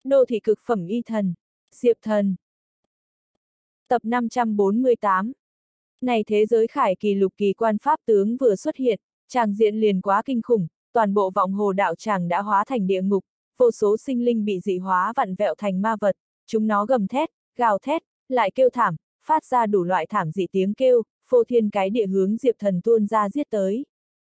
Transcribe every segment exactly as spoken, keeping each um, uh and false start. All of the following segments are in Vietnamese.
Đô thị cực phẩm y thần. Diệp Thần. Tập năm trăm bốn mươi tám. Này thế giới khải kỳ lục kỳ quan pháp tướng vừa xuất hiện, tràng diện liền quá kinh khủng, toàn bộ vọng hồ đạo tràng đã hóa thành địa ngục, vô số sinh linh bị dị hóa vặn vẹo thành ma vật, chúng nó gầm thét, gào thét, lại kêu thảm, phát ra đủ loại thảm dị tiếng kêu, phô thiên cái địa hướng Diệp Thần tuôn ra giết tới.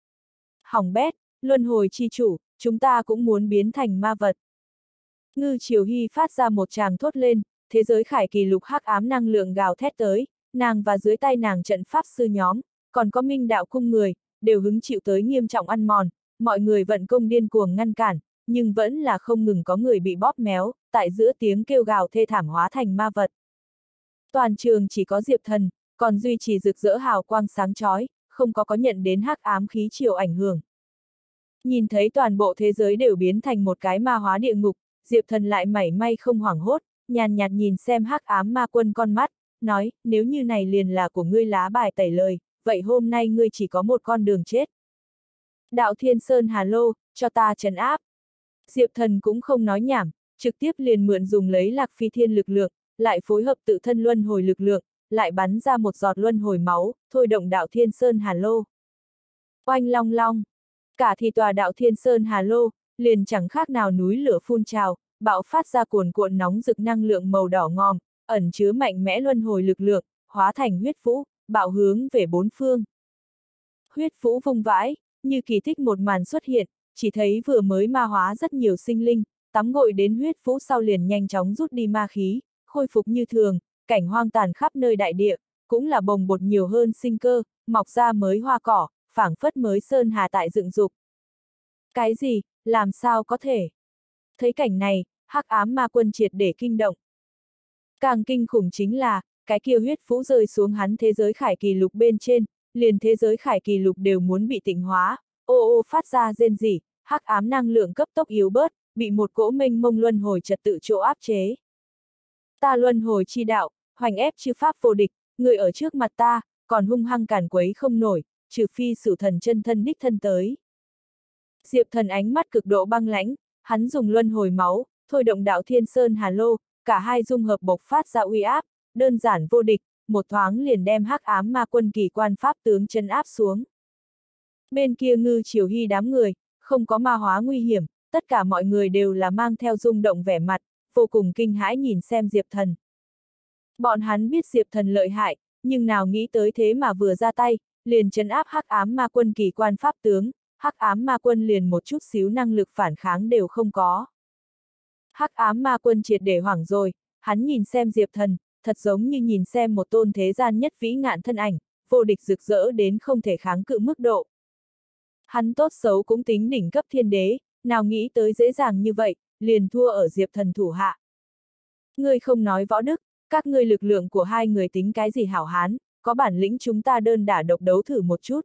Hỏng bét, luân hồi chi chủ, chúng ta cũng muốn biến thành ma vật. Ngư Triều Hy phát ra một tràng thốt lên, thế giới khải kỳ lục hắc ám năng lượng gào thét tới, nàng và dưới tay nàng trận pháp sư nhóm, còn có minh đạo cung người, đều hứng chịu tới nghiêm trọng ăn mòn, mọi người vận công điên cuồng ngăn cản, nhưng vẫn là không ngừng có người bị bóp méo, tại giữa tiếng kêu gào thê thảm hóa thành ma vật. Toàn trường chỉ có Diệp Thần, còn duy trì rực rỡ hào quang sáng chói, không có có nhận đến hắc ám khí triều ảnh hưởng. Nhìn thấy toàn bộ thế giới đều biến thành một cái ma hóa địa ngục, Diệp Thần lại mảy may không hoảng hốt, nhàn nhạt nhìn xem hắc ám ma quân con mắt, nói, nếu như này liền là của ngươi lá bài tẩy lời, vậy hôm nay ngươi chỉ có một con đường chết. Đạo Thiên Sơn Hà Lô, cho ta trấn áp. Diệp Thần cũng không nói nhảm, trực tiếp liền mượn dùng lấy Lạc Phi Thiên lực lượng, lại phối hợp tự thân luân hồi lực lượng, lại bắn ra một giọt luân hồi máu, thôi động đạo Thiên Sơn Hà Lô. Oanh long long, cả thì tòa đạo Thiên Sơn Hà Lô, liền chẳng khác nào núi lửa phun trào, bạo phát ra cuồn cuộn nóng rực năng lượng màu đỏ ngòm, ẩn chứa mạnh mẽ luân hồi lực lượng, hóa thành huyết vũ, bạo hướng về bốn phương. Huyết vũ vung vãi, như kỳ tích một màn xuất hiện, chỉ thấy vừa mới ma hóa rất nhiều sinh linh, tắm gội đến huyết vũ sau liền nhanh chóng rút đi ma khí, khôi phục như thường, cảnh hoang tàn khắp nơi đại địa, cũng là bồng bột nhiều hơn sinh cơ, mọc ra mới hoa cỏ, phảng phất mới sơn hà tại dựng dục. Cái gì, làm sao có thể? Thấy cảnh này, hắc ám ma quân triệt để kinh động. Càng kinh khủng chính là, cái kia huyết phũ rơi xuống hắn thế giới khải kỳ lục bên trên, liền thế giới khải kỳ lục đều muốn bị tịnh hóa, ô ô phát ra rên rỉ, hắc ám năng lượng cấp tốc yếu bớt, bị một cỗ mênh mông luân hồi trật tự chỗ áp chế. Ta luân hồi chi đạo, hoành ép chư pháp vô địch, người ở trước mặt ta, còn hung hăng càn quấy không nổi, trừ phi Sửu Thần chân thân đích thân tới. Diệp Thần ánh mắt cực độ băng lãnh, hắn dùng luân hồi máu, thôi động đạo Thiên Sơn Hà Lô, cả hai dung hợp bộc phát ra uy áp, đơn giản vô địch, một thoáng liền đem hắc ám ma quân kỳ quan pháp tướng chân áp xuống. Bên kia Ngư Triều Hy đám người, không có ma hóa nguy hiểm, tất cả mọi người đều là mang theo rung động vẻ mặt, vô cùng kinh hãi nhìn xem Diệp Thần. Bọn hắn biết Diệp Thần lợi hại, nhưng nào nghĩ tới thế mà vừa ra tay, liền trấn áp hắc ám ma quân kỳ quan pháp tướng, hắc ám ma quân liền một chút xíu năng lực phản kháng đều không có. Hắc ám ma quân triệt để hoảng rồi, hắn nhìn xem Diệp Thần, thật giống như nhìn xem một tôn thế gian nhất vĩ ngạn thân ảnh, vô địch rực rỡ đến không thể kháng cự mức độ. Hắn tốt xấu cũng tính đỉnh cấp thiên đế, nào nghĩ tới dễ dàng như vậy, liền thua ở Diệp Thần thủ hạ. Ngươi không nói võ đức, các ngươi lực lượng của hai người tính cái gì hảo hán, có bản lĩnh chúng ta đơn đả độc đấu thử một chút.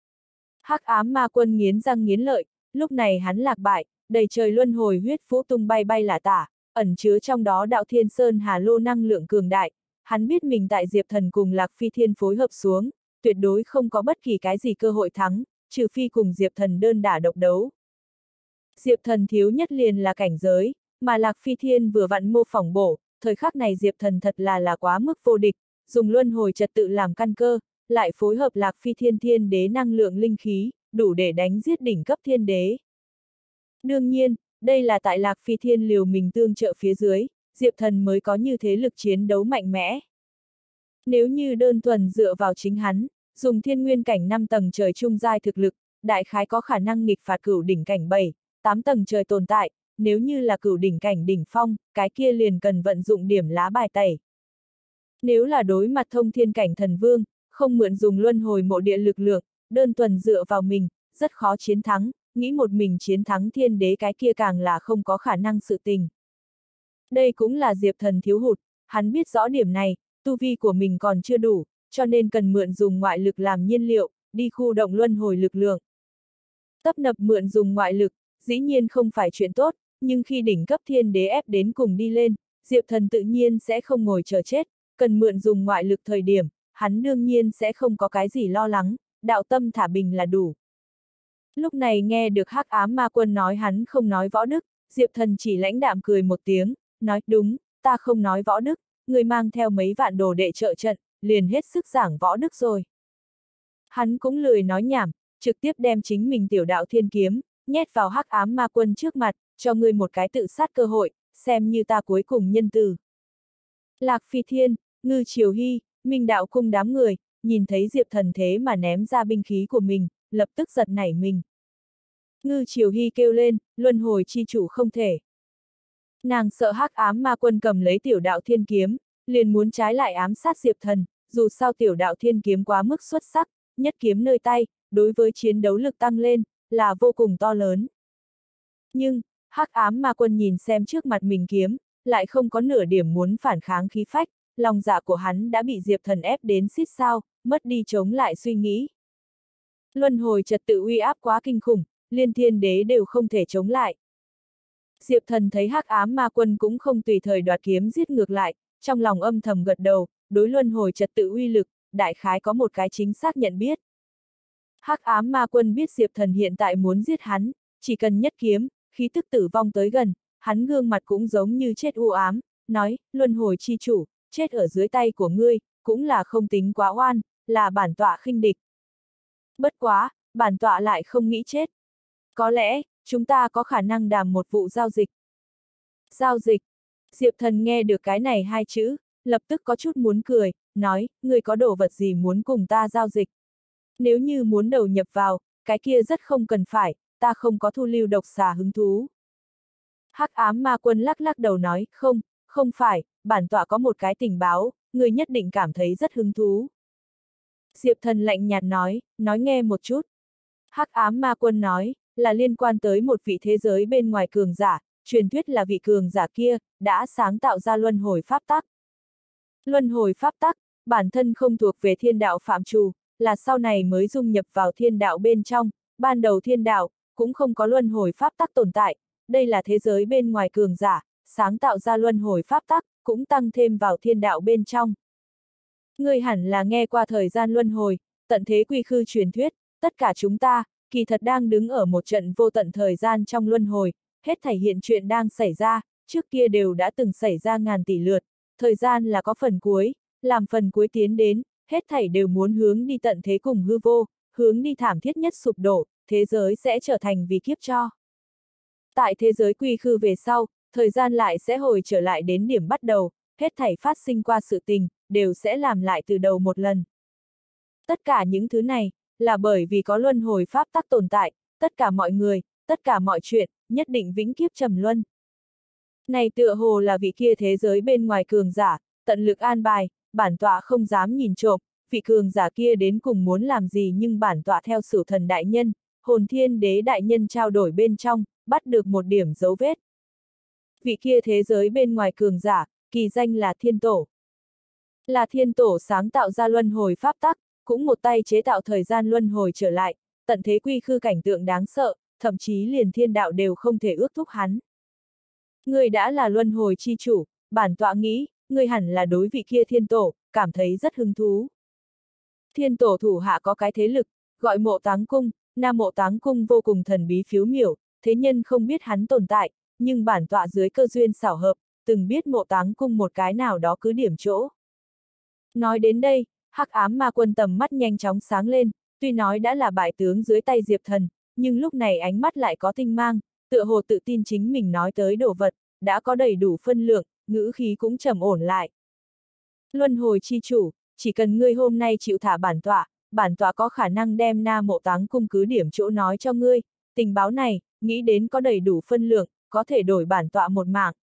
Hắc ám ma quân nghiến răng nghiến lợi, lúc này hắn lạc bại, đầy trời luân hồi huyết phũ tung bay bay lả tả, ẩn chứa trong đó đạo Thiên Sơn Hà Lô năng lượng cường đại, hắn biết mình tại Diệp Thần cùng Lạc Phi Thiên phối hợp xuống, tuyệt đối không có bất kỳ cái gì cơ hội thắng, trừ phi cùng Diệp Thần đơn đả độc đấu. Diệp Thần thiếu nhất liền là cảnh giới, mà Lạc Phi Thiên vừa vặn mô phỏng bổ, thời khắc này Diệp Thần thật là là quá mức vô địch, dùng luân hồi trật tự làm căn cơ, lại phối hợp Lạc Phi Thiên thiên đế năng lượng linh khí, đủ để đánh giết đỉnh cấp thiên đế. Đương nhiên, đây là tại Lạc Phi Thiên liều mình tương trợ phía dưới, Diệp Thần mới có như thế lực chiến đấu mạnh mẽ. Nếu như đơn thuần dựa vào chính hắn, dùng thiên nguyên cảnh năm tầng trời trung giai thực lực, đại khái có khả năng nghịch phạt cửu đỉnh cảnh bảy, tám tầng trời tồn tại, nếu như là cửu đỉnh cảnh đỉnh phong, cái kia liền cần vận dụng điểm lá bài tẩy. Nếu là đối mặt thông thiên cảnh thần vương, không mượn dùng luân hồi mộ địa lực lượng, đơn thuần dựa vào mình, rất khó chiến thắng, nghĩ một mình chiến thắng thiên đế cái kia càng là không có khả năng sự tình. Đây cũng là Diệp Thần thiếu hụt, hắn biết rõ điểm này, tu vi của mình còn chưa đủ, cho nên cần mượn dùng ngoại lực làm nhiên liệu, đi khu động luân hồi lực lượng. Tấp nập mượn dùng ngoại lực, dĩ nhiên không phải chuyện tốt, nhưng khi đỉnh cấp thiên đế ép đến cùng đi lên, Diệp Thần tự nhiên sẽ không ngồi chờ chết, cần mượn dùng ngoại lực thời điểm, hắn đương nhiên sẽ không có cái gì lo lắng, đạo tâm thả bình là đủ. Lúc này nghe được hắc ám ma quân nói hắn không nói võ đức, Diệp Thần chỉ lãnh đạm cười một tiếng, nói, đúng, ta không nói võ đức, người mang theo mấy vạn đồ đệ trợ trận, liền hết sức giảng võ đức rồi. Hắn cũng lười nói nhảm, trực tiếp đem chính mình tiểu đạo thiên kiếm, nhét vào hắc ám ma quân trước mặt, cho ngươi một cái tự sát cơ hội, xem như ta cuối cùng nhân từ. Lạc Phi Thiên, Ngư Triều Hy, Minh Đạo Cung đám người, nhìn thấy Diệp Thần thế mà ném ra binh khí của mình, lập tức giật nảy mình. Ngư Triều Hy kêu lên, luân hồi chi chủ không thể. Nàng sợ hắc ám ma quân cầm lấy tiểu đạo thiên kiếm, liền muốn trái lại ám sát Diệp Thần, dù sao tiểu đạo thiên kiếm quá mức xuất sắc, nhất kiếm nơi tay, đối với chiến đấu lực tăng lên, là vô cùng to lớn. Nhưng, hắc ám ma quân nhìn xem trước mặt mình kiếm, lại không có nửa điểm muốn phản kháng khí phách, lòng dạ của hắn đã bị Diệp Thần ép đến xít sao, mất đi chống lại suy nghĩ. Luân hồi trật tự uy áp quá kinh khủng, liên thiên đế đều không thể chống lại. Diệp Thần thấy hắc ám ma quân cũng không tùy thời đoạt kiếm giết ngược lại, trong lòng âm thầm gật đầu, đối luân hồi trật tự uy lực, đại khái có một cái chính xác nhận biết. Hắc ám ma quân biết Diệp Thần hiện tại muốn giết hắn, chỉ cần nhất kiếm, khí tức tử vong tới gần, hắn gương mặt cũng giống như chết u ám, nói, luân hồi chi chủ, chết ở dưới tay của ngươi, cũng là không tính quá oan, là bản tọa khinh địch. Bất quá, bản tọa lại không nghĩ chết. Có lẽ, chúng ta có khả năng đàm một vụ giao dịch. Giao dịch. Diệp Thần nghe được cái này hai chữ, lập tức có chút muốn cười, nói, ngươi có đồ vật gì muốn cùng ta giao dịch. Nếu như muốn đầu nhập vào, cái kia rất không cần phải, ta không có thu lưu độc xà hứng thú. Hắc ám ma quân lắc lắc đầu nói, không, không phải, bản tọa có một cái tình báo, ngươi nhất định cảm thấy rất hứng thú. Diệp Thần lạnh nhạt nói, nói nghe một chút. Hắc ám ma quân nói, là liên quan tới một vị thế giới bên ngoài cường giả, truyền thuyết là vị cường giả kia, đã sáng tạo ra luân hồi pháp tắc. Luân hồi pháp tắc, bản thân không thuộc về thiên đạo phạm trù, là sau này mới dung nhập vào thiên đạo bên trong, ban đầu thiên đạo, cũng không có luân hồi pháp tắc tồn tại, đây là thế giới bên ngoài cường giả, sáng tạo ra luân hồi pháp tắc, cũng tăng thêm vào thiên đạo bên trong. Ngươi hẳn là nghe qua thời gian luân hồi, tận thế quy khư truyền thuyết, tất cả chúng ta, kỳ thật đang đứng ở một trận vô tận thời gian trong luân hồi, hết thảy hiện chuyện đang xảy ra, trước kia đều đã từng xảy ra ngàn tỷ lượt, thời gian là có phần cuối, làm phần cuối tiến đến, hết thảy đều muốn hướng đi tận thế cùng hư vô, hướng đi thảm thiết nhất sụp đổ, thế giới sẽ trở thành vì kiếp cho. Tại thế giới quy khư về sau, thời gian lại sẽ hồi trở lại đến điểm bắt đầu, hết thảy phát sinh qua sự tình, đều sẽ làm lại từ đầu một lần. Tất cả những thứ này, là bởi vì có luân hồi pháp tắc tồn tại, tất cả mọi người, tất cả mọi chuyện, nhất định vĩnh kiếp trầm luân. Này tựa hồ là vị kia thế giới bên ngoài cường giả, tận lực an bài, bản tọa không dám nhìn trộm, vị cường giả kia đến cùng muốn làm gì nhưng bản tọa theo Sửu Thần đại nhân, Hồn Thiên Đế đại nhân trao đổi bên trong, bắt được một điểm dấu vết. Vị kia thế giới bên ngoài cường giả, kỳ danh là Thiên Tổ. Là Thiên Tổ sáng tạo ra luân hồi pháp tắc, cũng một tay chế tạo thời gian luân hồi trở lại, tận thế quy khư cảnh tượng đáng sợ, thậm chí liền thiên đạo đều không thể ước thúc hắn. Ngươi đã là luân hồi chi chủ, bản tọa nghĩ, ngươi hẳn là đối vị kia Thiên Tổ, cảm thấy rất hứng thú. Thiên Tổ thủ hạ có cái thế lực, gọi Mộ Táng Cung, Nam Mộ Táng Cung vô cùng thần bí phiếu miểu, thế nhân không biết hắn tồn tại, nhưng bản tọa dưới cơ duyên xảo hợp, từng biết Mộ Táng Cung một cái nào đó cứ điểm chỗ. Nói đến đây, hắc ám ma quân tầm mắt nhanh chóng sáng lên, tuy nói đã là bại tướng dưới tay Diệp Thần, nhưng lúc này ánh mắt lại có tinh mang, tựa hồ tự tin chính mình nói tới đồ vật, đã có đầy đủ phân lượng, ngữ khí cũng trầm ổn lại. Luân hồi chi chủ, chỉ cần ngươi hôm nay chịu thả bản tọa, bản tọa có khả năng đem Nam Mộ Táng Cung cứ điểm chỗ nói cho ngươi, tình báo này, nghĩ đến có đầy đủ phân lượng, có thể đổi bản tọa một mạng.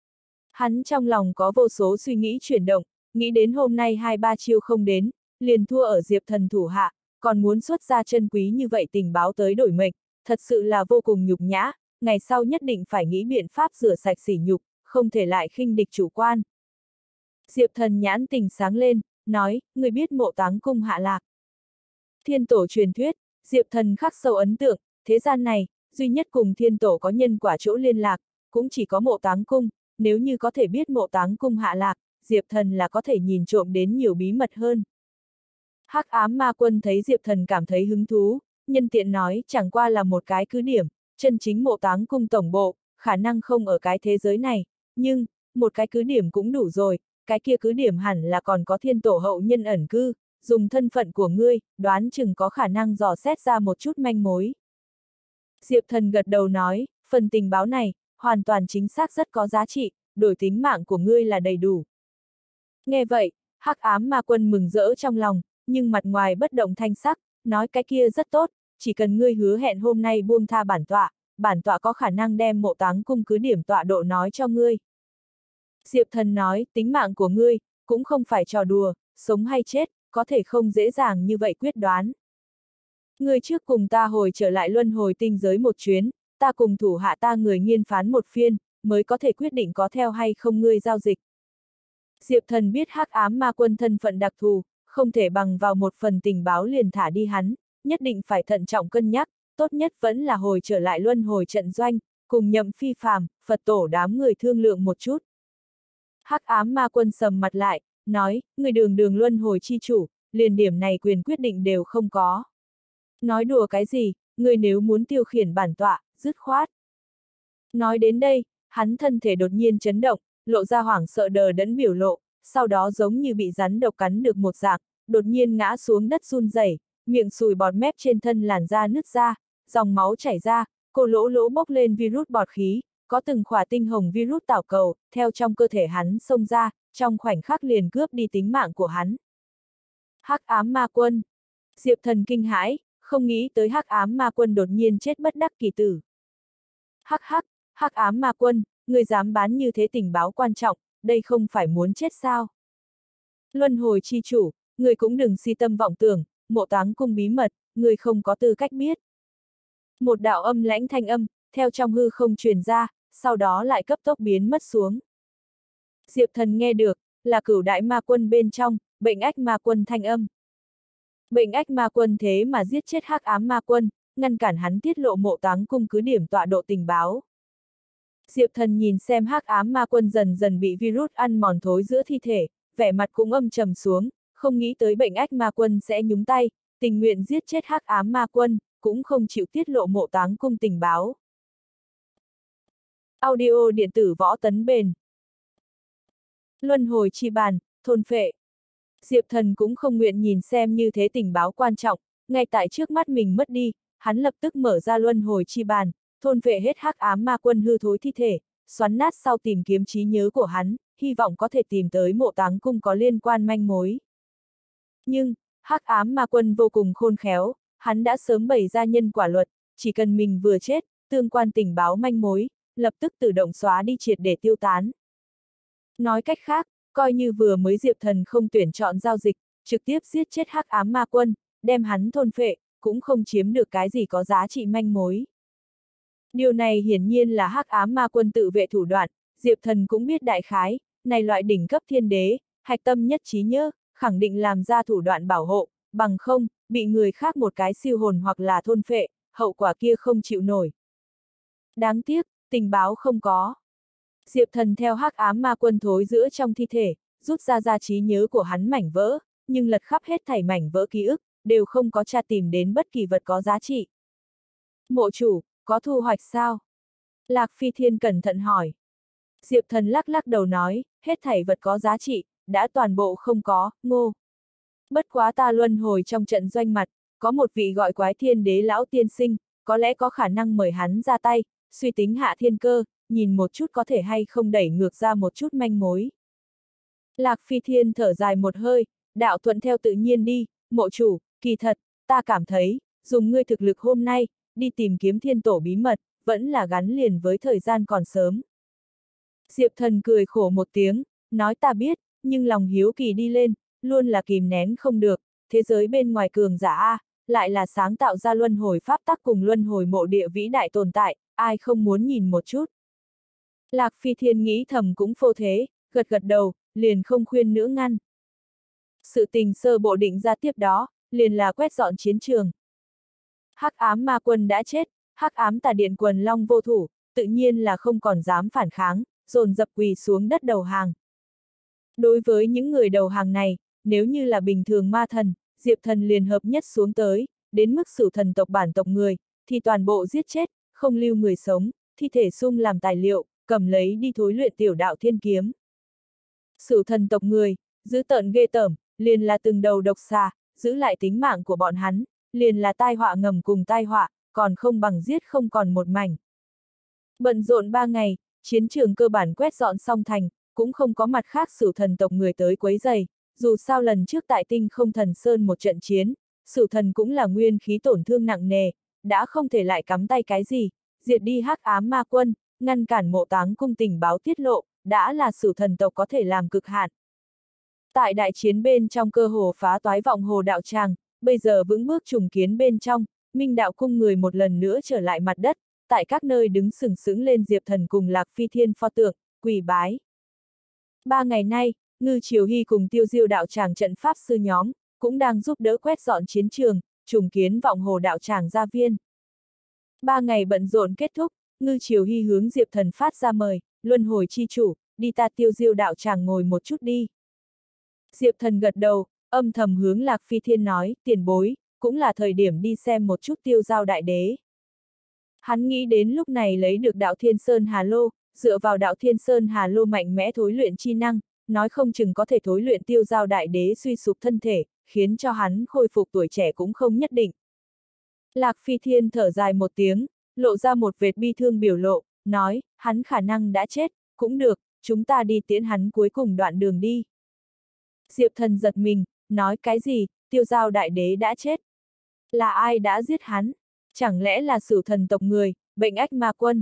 Hắn trong lòng có vô số suy nghĩ chuyển động, nghĩ đến hôm nay hai ba chiêu không đến, liền thua ở Diệp Thần thủ hạ, còn muốn xuất ra chân quý như vậy tình báo tới đổi mệnh, thật sự là vô cùng nhục nhã, ngày sau nhất định phải nghĩ biện pháp rửa sạch sỉ nhục, không thể lại khinh địch chủ quan. Diệp Thần nhãn tình sáng lên, nói, người biết Mộ Táng Cung hạ lạc. Thiên Tổ truyền thuyết, Diệp Thần khắc sâu ấn tượng, thế gian này, duy nhất cùng Thiên Tổ có nhân quả chỗ liên lạc, cũng chỉ có Mộ Táng Cung, nếu như có thể biết Mộ Táng Cung hạ lạc, Diệp Thần là có thể nhìn trộm đến nhiều bí mật hơn. Hắc ám ma quân thấy Diệp Thần cảm thấy hứng thú, nhân tiện nói chẳng qua là một cái cứ điểm, chân chính Mộ Táng Cung tổng bộ, khả năng không ở cái thế giới này, nhưng, một cái cứ điểm cũng đủ rồi, cái kia cứ điểm hẳn là còn có thiên tổ hậu nhân ẩn cư, dùng thân phận của ngươi, đoán chừng có khả năng dò xét ra một chút manh mối. Diệp Thần gật đầu nói, phần tình báo này, hoàn toàn chính xác rất có giá trị, đổi tính mạng của ngươi là đầy đủ. Nghe vậy, Hắc Ám Ma Quân mừng rỡ trong lòng, nhưng mặt ngoài bất động thanh sắc, nói cái kia rất tốt, chỉ cần ngươi hứa hẹn hôm nay buông tha bản tọa, bản tọa có khả năng đem Mộ Táng Cung cứ điểm tọa độ nói cho ngươi. Diệp Thần nói, tính mạng của ngươi, cũng không phải trò đùa, sống hay chết, có thể không dễ dàng như vậy quyết đoán. Ngươi trước cùng ta hồi trở lại luân hồi tinh giới một chuyến, ta cùng thủ hạ ta người nghiên phán một phiên, mới có thể quyết định có theo hay không ngươi giao dịch. Diệp Thần biết Hắc Ám Ma Quân thân phận đặc thù, không thể bằng vào một phần tình báo liền thả đi hắn, nhất định phải thận trọng cân nhắc, tốt nhất vẫn là hồi trở lại luân hồi trận doanh, cùng Nhậm Phi Phàm, Phật tổ đám người thương lượng một chút. Hắc Ám Ma Quân sầm mặt lại, nói, người đường đường luân hồi chi chủ, liền điểm này quyền quyết định đều không có. Nói đùa cái gì, người nếu muốn tiêu khiển bản tọa, dứt khoát. Nói đến đây, hắn thân thể đột nhiên chấn động, lộ ra hoảng sợ đờ đẫn biểu lộ, sau đó giống như bị rắn độc cắn được một dạng, đột nhiên ngã xuống đất run rẩy, miệng sùi bọt mép trên thân làn da nứt ra, dòng máu chảy ra, cô lỗ lỗ bốc lên virus bọt khí, có từng khỏa tinh hồng virus tảo cầu, theo trong cơ thể hắn xông ra, trong khoảnh khắc liền cướp đi tính mạng của hắn. Hắc Ám Ma Quân. Diệp Thần kinh hãi, không nghĩ tới Hắc Ám Ma Quân đột nhiên chết bất đắc kỳ tử. Hắc hắc, Hắc Ám Ma Quân, người dám bán như thế tình báo quan trọng, đây không phải muốn chết sao? Luân hồi chi chủ, người cũng đừng si tâm vọng tưởng, Mộ Táng Cung bí mật, người không có tư cách biết. Một đạo âm lãnh thanh âm, theo trong hư không truyền ra, sau đó lại cấp tốc biến mất xuống. Diệp Thần nghe được, là Cửu Đại Ma Quân bên trong, Bệnh Ách Ma Quân thanh âm. Bệnh Ách Ma Quân thế mà giết chết Hắc Ám Ma Quân, ngăn cản hắn tiết lộ Mộ Táng Cung cứ điểm tọa độ tình báo. Diệp Thần nhìn xem Hắc Ám Ma Quân dần dần bị virus ăn mòn thối giữa thi thể, vẻ mặt cũng âm trầm xuống, không nghĩ tới Bệnh Ách Ma Quân sẽ nhúng tay, tình nguyện giết chết Hắc Ám Ma Quân, cũng không chịu tiết lộ Mộ Táng Cung tình báo. Audio điện tử võ tấn bền. Luân hồi chi bàn, thôn phệ. Diệp Thần cũng không nguyện nhìn xem như thế tình báo quan trọng, ngay tại trước mắt mình mất đi, hắn lập tức mở ra luân hồi chi bàn, thôn phệ hết Hắc Ám Ma Quân hư thối thi thể, xoắn nát sau tìm kiếm trí nhớ của hắn, hy vọng có thể tìm tới Mộ Táng Cung có liên quan manh mối. Nhưng, Hắc Ám Ma Quân vô cùng khôn khéo, hắn đã sớm bày ra nhân quả luật, chỉ cần mình vừa chết, tương quan tình báo manh mối, lập tức tự động xóa đi triệt để tiêu tán. Nói cách khác, coi như vừa mới Diệp Thần không tuyển chọn giao dịch, trực tiếp giết chết Hắc Ám Ma Quân, đem hắn thôn phệ, cũng không chiếm được cái gì có giá trị manh mối. Điều này hiển nhiên là Hắc Ám Ma Quân tự vệ thủ đoạn, Diệp Thần cũng biết đại khái, này loại đỉnh cấp thiên đế, hạch tâm nhất trí nhớ, khẳng định làm ra thủ đoạn bảo hộ, bằng không, bị người khác một cái siêu hồn hoặc là thôn phệ, hậu quả kia không chịu nổi. Đáng tiếc, tình báo không có. Diệp Thần theo Hắc Ám Ma Quân thối giữa trong thi thể, rút ra ra trí nhớ của hắn mảnh vỡ, nhưng lật khắp hết thảy mảnh vỡ ký ức, đều không có tra tìm đến bất kỳ vật có giá trị. Mộ chủ, có thu hoạch sao? Lạc Phi Thiên cẩn thận hỏi. Diệp Thần lắc lắc đầu nói, hết thảy vật có giá trị, đã toàn bộ không có, ngô. Bất quá ta luân hồi trong trận doanh mặt, có một vị gọi Quái Thiên Đế lão tiên sinh, có lẽ có khả năng mời hắn ra tay, suy tính hạ thiên cơ, nhìn một chút có thể hay không đẩy ngược ra một chút manh mối. Lạc Phi Thiên thở dài một hơi, đạo thuận theo tự nhiên đi, mộ chủ, kỳ thật, ta cảm thấy, dùng ngươi thực lực hôm nay, đi tìm kiếm thiên tổ bí mật, vẫn là gắn liền với thời gian còn sớm. Diệp Thần cười khổ một tiếng, nói ta biết, nhưng lòng hiếu kỳ đi lên, luôn là kìm nén không được, thế giới bên ngoài cường giả A, lại là sáng tạo ra luân hồi pháp tắc cùng luân hồi mộ địa vĩ đại tồn tại, ai không muốn nhìn một chút. Lạc Phi Thiên nghĩ thầm cũng phô thế, gật gật đầu, liền không khuyên nữa ngăn. Sự tình sơ bộ định ra tiếp đó, liền là quét dọn chiến trường. Hắc Ám Ma Quân đã chết, Hắc Ám Tà Điện quần long vô thủ, tự nhiên là không còn dám phản kháng, dồn dập quỳ xuống đất đầu hàng. Đối với những người đầu hàng này, nếu như là bình thường ma thần, Diệp Thần liền hợp nhất xuống tới, đến mức Sửu thần tộc bản tộc người, thì toàn bộ giết chết, không lưu người sống, thi thể sung làm tài liệu, cầm lấy đi thối luyện tiểu đạo thiên kiếm. Sửu thần tộc người, dữ tợn ghê tởm, liền là từng đầu độc xà, giữ lại tính mạng của bọn hắn, liền là tai họa ngầm cùng tai họa, còn không bằng giết không còn một mảnh. Bận rộn ba ngày, chiến trường cơ bản quét dọn xong thành, cũng không có mặt khác sửu thần tộc người tới quấy rầy. Dù sao lần trước tại Tinh Không Thần Sơn một trận chiến, sửu thần cũng là nguyên khí tổn thương nặng nề, đã không thể lại cắm tay cái gì, diệt đi hắc ám ma quân, ngăn cản Mộ Táng cung tình báo tiết lộ, đã là sửu thần tộc có thể làm cực hạn. Tại đại chiến bên trong cơ hồ phá toái vọng hồ đạo tràng, bây giờ vững bước trùng kiến bên trong, Minh đạo cung người một lần nữa trở lại mặt đất, tại các nơi đứng sừng sững lên Diệp Thần cùng Lạc Phi Thiên pho tượng, quỳ bái. Ba ngày nay, Ngư Triều Hy cùng Tiêu Diêu đạo tràng trận pháp sư nhóm, cũng đang giúp đỡ quét dọn chiến trường, trùng kiến vọng hồ đạo tràng gia viên. Ba ngày bận rộn kết thúc, Ngư Triều Hy hướng Diệp Thần phát ra mời, luân hồi chi chủ, đi ta Tiêu Diêu đạo tràng ngồi một chút đi. Diệp Thần gật đầu, âm thầm hướng Lạc Phi Thiên nói, tiền bối, cũng là thời điểm đi xem một chút Tiêu Giao đại đế. Hắn nghĩ đến lúc này lấy được đạo Thiên Sơn Hà Lô, dựa vào đạo Thiên Sơn Hà Lô mạnh mẽ thối luyện chi năng, nói không chừng có thể thối luyện Tiêu Giao đại đế suy sụp thân thể, khiến cho hắn khôi phục tuổi trẻ cũng không nhất định. Lạc Phi Thiên thở dài một tiếng, lộ ra một vệt bi thương biểu lộ, nói, hắn khả năng đã chết, cũng được, chúng ta đi tiễn hắn cuối cùng đoạn đường đi. Diệp Thần giật mình, nói cái gì, Tiêu Giao đại đế đã chết? Là ai đã giết hắn? Chẳng lẽ là sửu thần tộc người, bệnh ách ma quân?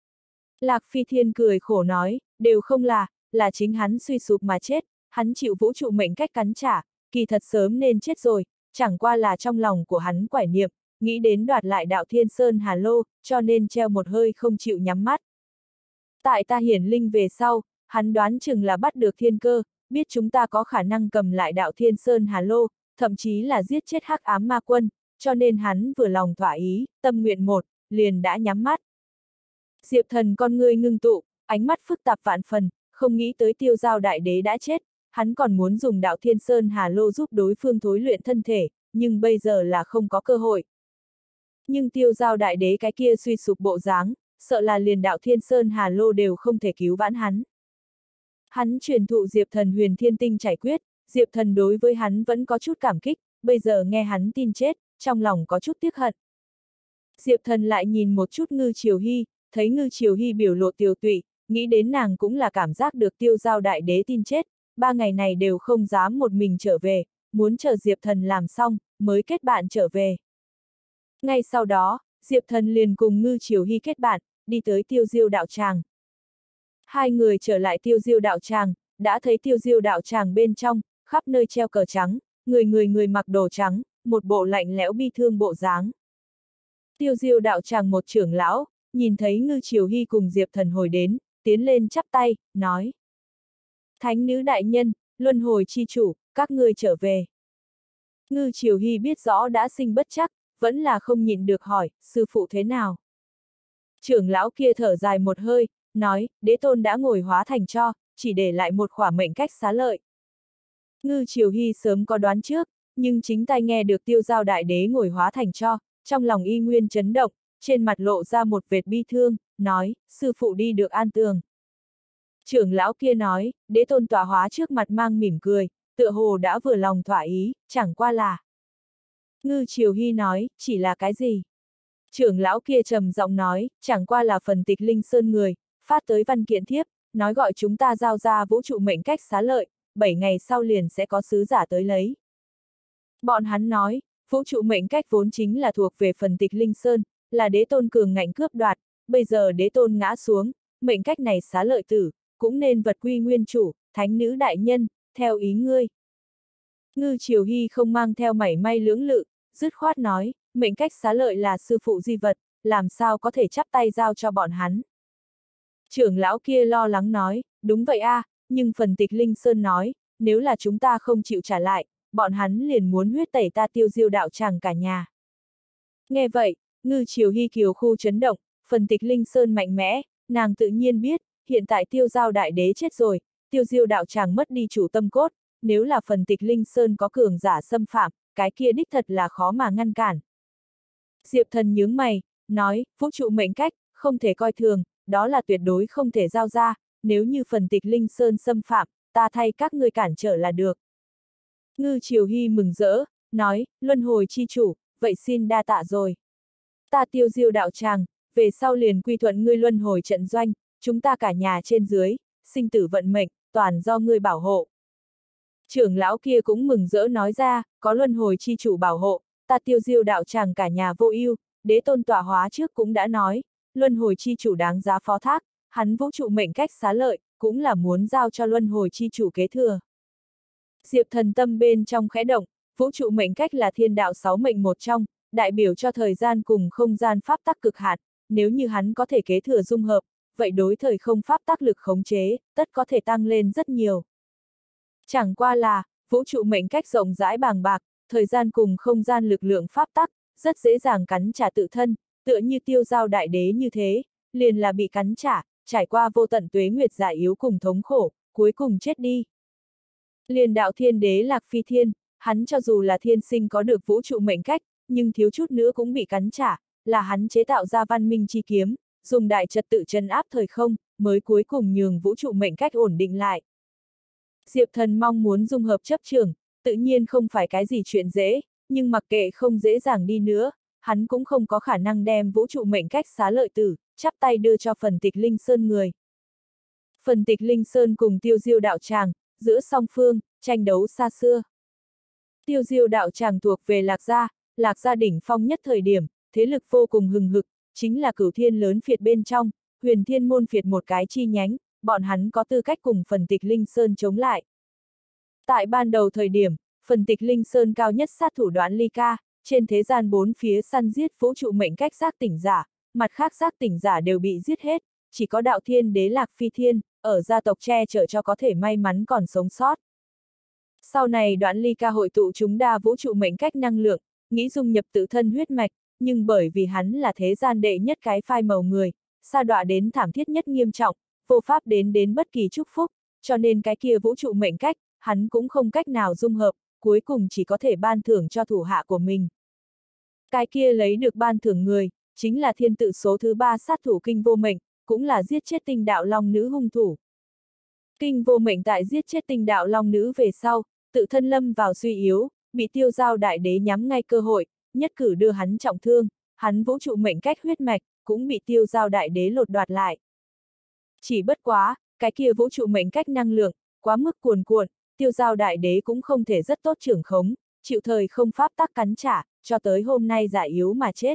Lạc Phi Thiên cười khổ nói, đều không là, là chính hắn suy sụp mà chết, hắn chịu vũ trụ mệnh cách cắn trả, kỳ thật sớm nên chết rồi, chẳng qua là trong lòng của hắn quải niệm, nghĩ đến đoạt lại đạo Thiên Sơn Hà Lô, cho nên treo một hơi không chịu nhắm mắt. Tại ta hiển linh về sau, hắn đoán chừng là bắt được thiên cơ, biết chúng ta có khả năng cầm lại đạo Thiên Sơn Hà Lô, thậm chí là giết chết hắc ám ma quân, cho nên hắn vừa lòng thỏa ý, tâm nguyện một, liền đã nhắm mắt. Diệp Thần con ngươi ngưng tụ, ánh mắt phức tạp vạn phần, không nghĩ tới Tiêu Giao đại đế đã chết, hắn còn muốn dùng đạo Thiên Sơn Hà Lô giúp đối phương thối luyện thân thể, nhưng bây giờ là không có cơ hội. Nhưng Tiêu Giao đại đế cái kia suy sụp bộ dáng, sợ là liền đạo Thiên Sơn Hà Lô đều không thể cứu vãn hắn. Hắn truyền thụ Diệp Thần huyền thiên tinh trải quyết, Diệp Thần đối với hắn vẫn có chút cảm kích, bây giờ nghe hắn tin chết, trong lòng có chút tiếc hận. Diệp Thần lại nhìn một chút Ngư Triều Hy, thấy Ngư Triều Hy biểu lộ tiều tụy, nghĩ đến nàng cũng là cảm giác được Tiêu Giao đại đế tin chết, ba ngày này đều không dám một mình trở về, muốn chờ Diệp Thần làm xong, mới kết bạn trở về. Ngay sau đó, Diệp Thần liền cùng Ngư Triều Hy kết bạn, đi tới Tiêu Diêu đạo tràng. Hai người trở lại Tiêu Diêu đạo tràng, đã thấy Tiêu Diêu đạo tràng bên trong, khắp nơi treo cờ trắng, người người người mặc đồ trắng, một bộ lạnh lẽo bi thương bộ dáng. Tiêu Diêu đạo tràng một trưởng lão, nhìn thấy Ngư Triều Hy cùng Diệp Thần hồi đến, tiến lên chắp tay, nói. Thánh nữ đại nhân, luân hồi chi chủ, các ngươi trở về. Ngư Triều Hy biết rõ đã sinh bất chắc, vẫn là không nhịn được hỏi, sư phụ thế nào? Trưởng lão kia thở dài một hơi, nói, đế tôn đã ngồi hóa thành cho, chỉ để lại một khỏa mệnh cách xá lợi. Ngư Triều Hy sớm có đoán trước, nhưng chính tai nghe được Tiêu Giao đại đế ngồi hóa thành cho, trong lòng y nguyên chấn động, trên mặt lộ ra một vệt bi thương, nói, sư phụ đi được an tường. Trưởng lão kia nói, đế tôn tọa hóa trước mặt mang mỉm cười, tựa hồ đã vừa lòng thỏa ý, chẳng qua là. Ngư Triều Hy nói, chỉ là cái gì? Trưởng lão kia trầm giọng nói, chẳng qua là phần tịch linh sơn người, phát tới văn kiện thiếp, nói gọi chúng ta giao ra vũ trụ mệnh cách xá lợi, bảy ngày sau liền sẽ có sứ giả tới lấy. Bọn hắn nói, vũ trụ mệnh cách vốn chính là thuộc về phần tịch linh sơn, là đế tôn cường ngạnh cướp đoạt, bây giờ đế tôn ngã xuống, mệnh cách này xá lợi tử, cũng nên vật quy nguyên chủ, thánh nữ đại nhân, theo ý ngươi. Ngư Triều Hy không mang theo mảy may lưỡng lự, dứt khoát nói, mệnh cách xá lợi là sư phụ di vật, làm sao có thể chắp tay giao cho bọn hắn. Trưởng lão kia lo lắng nói, đúng vậy a, à, nhưng phần tịch linh sơn nói, nếu là chúng ta không chịu trả lại, bọn hắn liền muốn huyết tẩy ta Tiêu Diêu đạo tràng cả nhà. Nghe vậy, Ngư Triều Hy kiều khu chấn động, phần tịch linh sơn mạnh mẽ, nàng tự nhiên biết, hiện tại Tiêu Giao đại đế chết rồi, Tiêu Diêu đạo tràng mất đi chủ tâm cốt, nếu là phần tịch linh sơn có cường giả xâm phạm, cái kia đích thật là khó mà ngăn cản. Diệp Thần nhướng mày, nói, vũ trụ mệnh cách, không thể coi thường, đó là tuyệt đối không thể giao ra, nếu như phần tịch Linh Sơn xâm phạm, ta thay các ngươi cản trở là được. Ngư Triều Hy mừng rỡ, nói, luân hồi chi chủ, vậy xin đa tạ rồi. Ta Tiêu Diêu đạo tràng, về sau liền quy thuận ngươi luân hồi trận doanh, chúng ta cả nhà trên dưới, sinh tử vận mệnh, toàn do ngươi bảo hộ. Trưởng lão kia cũng mừng rỡ nói ra, có luân hồi chi chủ bảo hộ, ta Tiêu Diêu đạo tràng cả nhà vô ưu, đế tôn tọa hóa trước cũng đã nói, luân hồi chi chủ đáng giá phó thác, hắn vũ trụ mệnh cách xá lợi, cũng là muốn giao cho luân hồi chi chủ kế thừa. Diệp Thần tâm bên trong khẽ động, vũ trụ mệnh cách là thiên đạo sáu mệnh một trong, đại biểu cho thời gian cùng không gian pháp tắc cực hạn, nếu như hắn có thể kế thừa dung hợp, vậy đối thời không pháp tắc lực khống chế, tất có thể tăng lên rất nhiều. Chẳng qua là, vũ trụ mệnh cách rộng rãi bàng bạc, thời gian cùng không gian lực lượng pháp tắc, rất dễ dàng cắn trả tự thân, tựa như Tiêu Giao đại đế như thế, liền là bị cắn trả, trải qua vô tận tuế nguyệt già yếu cùng thống khổ, cuối cùng chết đi. Liền đạo thiên đế Lạc Phi Thiên, hắn cho dù là thiên sinh có được vũ trụ mệnh cách, nhưng thiếu chút nữa cũng bị cắn trả, là hắn chế tạo ra văn minh chi kiếm, dùng đại trật tự trấn áp thời không, mới cuối cùng nhường vũ trụ mệnh cách ổn định lại. Diệp Thần mong muốn dung hợp chấp trường, tự nhiên không phải cái gì chuyện dễ, nhưng mặc kệ không dễ dàng đi nữa, hắn cũng không có khả năng đem vũ trụ mệnh cách xá lợi tử, chắp tay đưa cho phần tịch Linh Sơn người. Phần tịch Linh Sơn cùng Tiêu Diêu đạo tràng, giữa song phương, tranh đấu xa xưa. Tiêu Diêu đạo tràng thuộc về Lạc Gia, Lạc Gia đỉnh phong nhất thời điểm, thế lực vô cùng hừng hực, chính là Cửu Thiên lớn phiệt bên trong, Huyền Thiên môn phiệt một cái chi nhánh, bọn hắn có tư cách cùng phần tịch Linh Sơn chống lại. Tại ban đầu thời điểm, phần tịch Linh Sơn cao nhất sát thủ Đoán Ly Ca, trên thế gian bốn phía săn giết vũ trụ mệnh cách giác tỉnh giả, mặt khác giác tỉnh giả đều bị giết hết, chỉ có đạo thiên đế Lạc Phi Thiên, ở gia tộc che chở cho có thể may mắn còn sống sót. Sau này Đoán Ly Ca hội tụ chúng đa vũ trụ mệnh cách năng lượng, nghĩ dung nhập tự thân huyết mạch, nhưng bởi vì hắn là thế gian đệ nhất cái phai màu người, sa đọa đến thảm thiết nhất nghiêm trọng, vô pháp đến đến bất kỳ chúc phúc, cho nên cái kia vũ trụ mệnh cách, hắn cũng không cách nào dung hợp, cuối cùng chỉ có thể ban thưởng cho thủ hạ của mình. Cái kia lấy được ban thưởng người, chính là thiên tự số thứ ba sát thủ Kinh Vô Mệnh, cũng là giết chết Tinh Đạo Long Nữ hung thủ. Kinh Vô Mệnh tại giết chết Tinh Đạo Long Nữ về sau, tự thân lâm vào suy yếu, bị Tiêu Giao đại đế nhắm ngay cơ hội, nhất cử đưa hắn trọng thương, hắn vũ trụ mệnh cách huyết mạch, cũng bị Tiêu Giao đại đế lột đoạt lại. Chỉ bất quá, cái kia vũ trụ mệnh cách năng lượng, quá mức cuồn cuộn, Tiêu Giao đại đế cũng không thể rất tốt trưởng khống, chịu thời không pháp tắc cắn trả, cho tới hôm nay già yếu mà chết.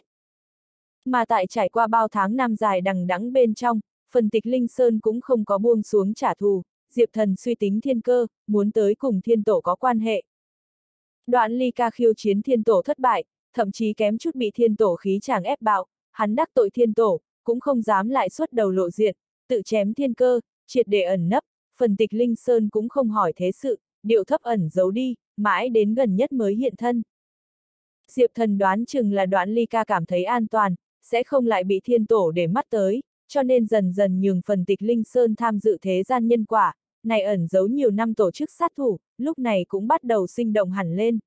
Mà tại trải qua bao tháng năm dài đằng đẵng bên trong, phần tịch Linh Sơn cũng không có buông xuống trả thù, Diệp Thần suy tính thiên cơ, muốn tới cùng thiên tổ có quan hệ. Đoán Ly Ca khiêu chiến thiên tổ thất bại, thậm chí kém chút bị thiên tổ khí chàng ép bạo, hắn đắc tội thiên tổ, cũng không dám lại xuất đầu lộ diện, tự chém thiên cơ, triệt để ẩn nấp, phần tịch Linh Sơn cũng không hỏi thế sự, điệu thấp ẩn giấu đi, mãi đến gần nhất mới hiện thân. Diệp Thần đoán chừng là Đoán Ly Ca cảm thấy an toàn, sẽ không lại bị thiên tổ để mắt tới, cho nên dần dần nhường phần tịch Linh Sơn tham dự thế gian nhân quả, này ẩn giấu nhiều năm tổ chức sát thủ, lúc này cũng bắt đầu sinh động hẳn lên.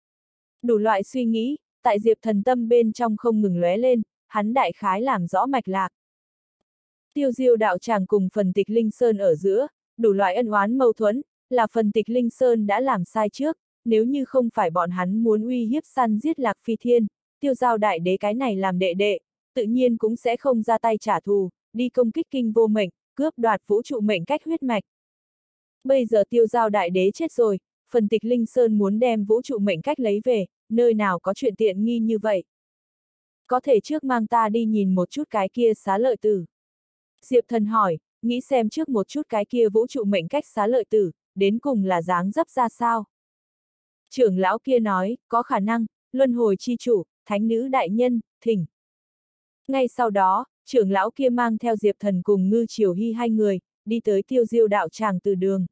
Đủ loại suy nghĩ, tại Diệp Thần tâm bên trong không ngừng lóe lên, hắn đại khái làm rõ mạch lạc. Tiêu Diêu đạo tràng cùng phần tịch Linh Sơn ở giữa, đủ loại ân oán mâu thuẫn, là phần tịch Linh Sơn đã làm sai trước, nếu như không phải bọn hắn muốn uy hiếp săn giết Lạc Phi Thiên, Tiêu Giao đại đế cái này làm đệ đệ, tự nhiên cũng sẽ không ra tay trả thù, đi công kích Kinh Vô Mệnh, cướp đoạt vũ trụ mệnh cách huyết mạch. Bây giờ Tiêu Giao đại đế chết rồi, phần tịch Linh Sơn muốn đem vũ trụ mệnh cách lấy về, nơi nào có chuyện tiện nghi như vậy. Có thể trước mang ta đi nhìn một chút cái kia xá lợi tử. Diệp Thần hỏi, nghĩ xem trước một chút cái kia vũ trụ mệnh cách xá lợi tử, đến cùng là dáng dấp ra sao. Trưởng lão kia nói, có khả năng, luân hồi chi chủ, thánh nữ đại nhân, thỉnh. Ngay sau đó, trưởng lão kia mang theo Diệp Thần cùng Ngư Triều Hy hai người, đi tới Tiêu Diêu đạo tràng từ đường.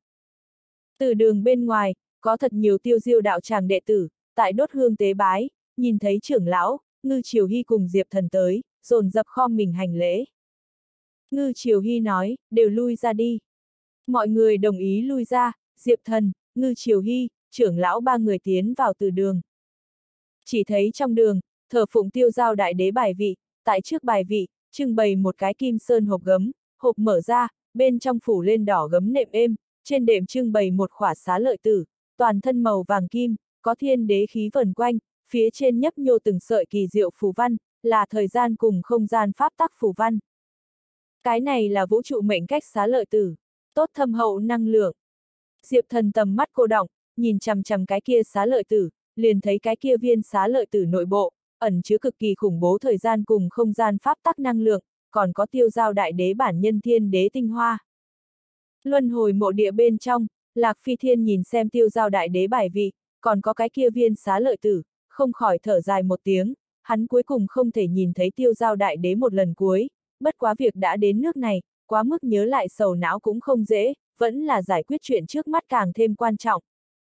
Từ đường bên ngoài, có thật nhiều Tiêu Diêu đạo tràng đệ tử, tại đốt hương tế bái, nhìn thấy trưởng lão, Ngư Triều Hy cùng Diệp Thần tới, dồn dập khom mình hành lễ. Ngư Triều Hy nói, đều lui ra đi. Mọi người đồng ý lui ra, Diệp Thần, Ngư Triều Hy, trưởng lão ba người tiến vào từ đường. Chỉ thấy trong đường, thờ phụng Tiêu Giao đại đế bài vị, tại trước bài vị, trưng bày một cái kim sơn hộp gấm, hộp mở ra, bên trong phủ lên đỏ gấm nệm êm, trên đệm trưng bày một khỏa xá lợi tử, toàn thân màu vàng kim, có thiên đế khí vần quanh, phía trên nhấp nhô từng sợi kỳ diệu phù văn, là thời gian cùng không gian pháp tắc phù văn. Cái này là vũ trụ mệnh cách xá lợi tử, tốt thâm hậu năng lượng. Diệp Thần tầm mắt cô đọng, nhìn chằm chằm cái kia xá lợi tử, liền thấy cái kia viên xá lợi tử nội bộ, ẩn chứa cực kỳ khủng bố thời gian cùng không gian pháp tắc năng lượng, còn có tiêu giao đại đế bản nhân thiên đế tinh hoa. Luân hồi mộ địa bên trong, Lạc Phi Thiên nhìn xem tiêu giao đại đế bài vị, còn có cái kia viên xá lợi tử, không khỏi thở dài một tiếng, hắn cuối cùng không thể nhìn thấy tiêu giao đại đế một lần cuối, bất quá việc đã đến nước này, quá mức nhớ lại sầu não cũng không dễ, vẫn là giải quyết chuyện trước mắt càng thêm quan trọng.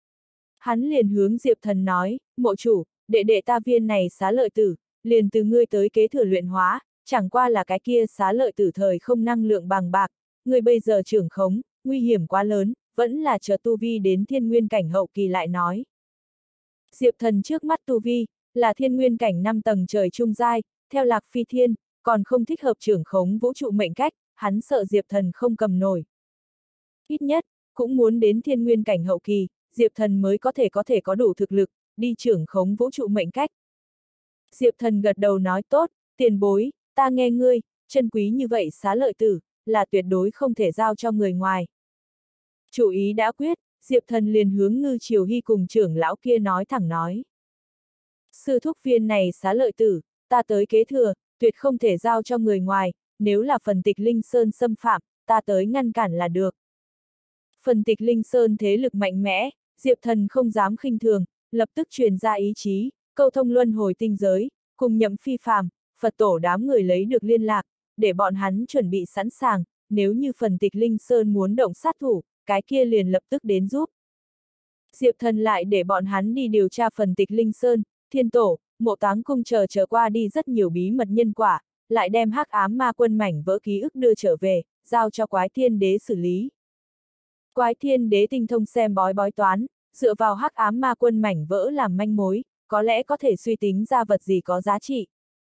Hắn liền hướng Diệp Thần nói, mộ chủ, đệ đệ ta viên này xá lợi tử, liền từ ngươi tới kế thừa luyện hóa, chẳng qua là cái kia xá lợi tử thời không năng lượng bằng bạc, ngươi bây giờ trưởng khống, nguy hiểm quá lớn, vẫn là chờ tu vi đến thiên nguyên cảnh hậu kỳ lại nói. Diệp Thần trước mắt tu vi, là thiên nguyên cảnh năm tầng trời trung giai, theo Lạc Phi Thiên, còn không thích hợp trưởng khống vũ trụ mệnh cách, hắn sợ Diệp Thần không cầm nổi. Ít nhất, cũng muốn đến thiên nguyên cảnh hậu kỳ, Diệp Thần mới có thể có thể có đủ thực lực, đi trưởng khống vũ trụ mệnh cách. Diệp Thần gật đầu nói tốt, tiền bối, ta nghe ngươi, chân quý như vậy xá lợi tử, là tuyệt đối không thể giao cho người ngoài. Chủ ý đã quyết, Diệp Thần liền hướng Ngư Triều Hy cùng trưởng lão kia nói thẳng nói. Sư thúc viên này xá lợi tử, ta tới kế thừa, tuyệt không thể giao cho người ngoài, nếu là phần tịch Linh Sơn xâm phạm, ta tới ngăn cản là được. Phần tịch Linh Sơn thế lực mạnh mẽ, Diệp Thần không dám khinh thường, lập tức truyền ra ý chí, câu thông luân hồi tinh giới, cùng Nhậm Phi Phàm, Phật tổ đám người lấy được liên lạc, để bọn hắn chuẩn bị sẵn sàng, nếu như phần tịch Linh Sơn muốn động sát thủ, cái kia liền lập tức đến giúp. Diệp Thần lại để bọn hắn đi điều tra phần tịch Linh Sơn, Thiên Tổ, Mộ Táng Cung chờ trở qua đi rất nhiều bí mật nhân quả, lại đem hắc ám ma quân mảnh vỡ ký ức đưa trở về, giao cho Quái Thiên Đế xử lý. Quái Thiên Đế tinh thông xem bói bói toán, dựa vào hắc ám ma quân mảnh vỡ làm manh mối, có lẽ có thể suy tính ra vật gì có giá trị.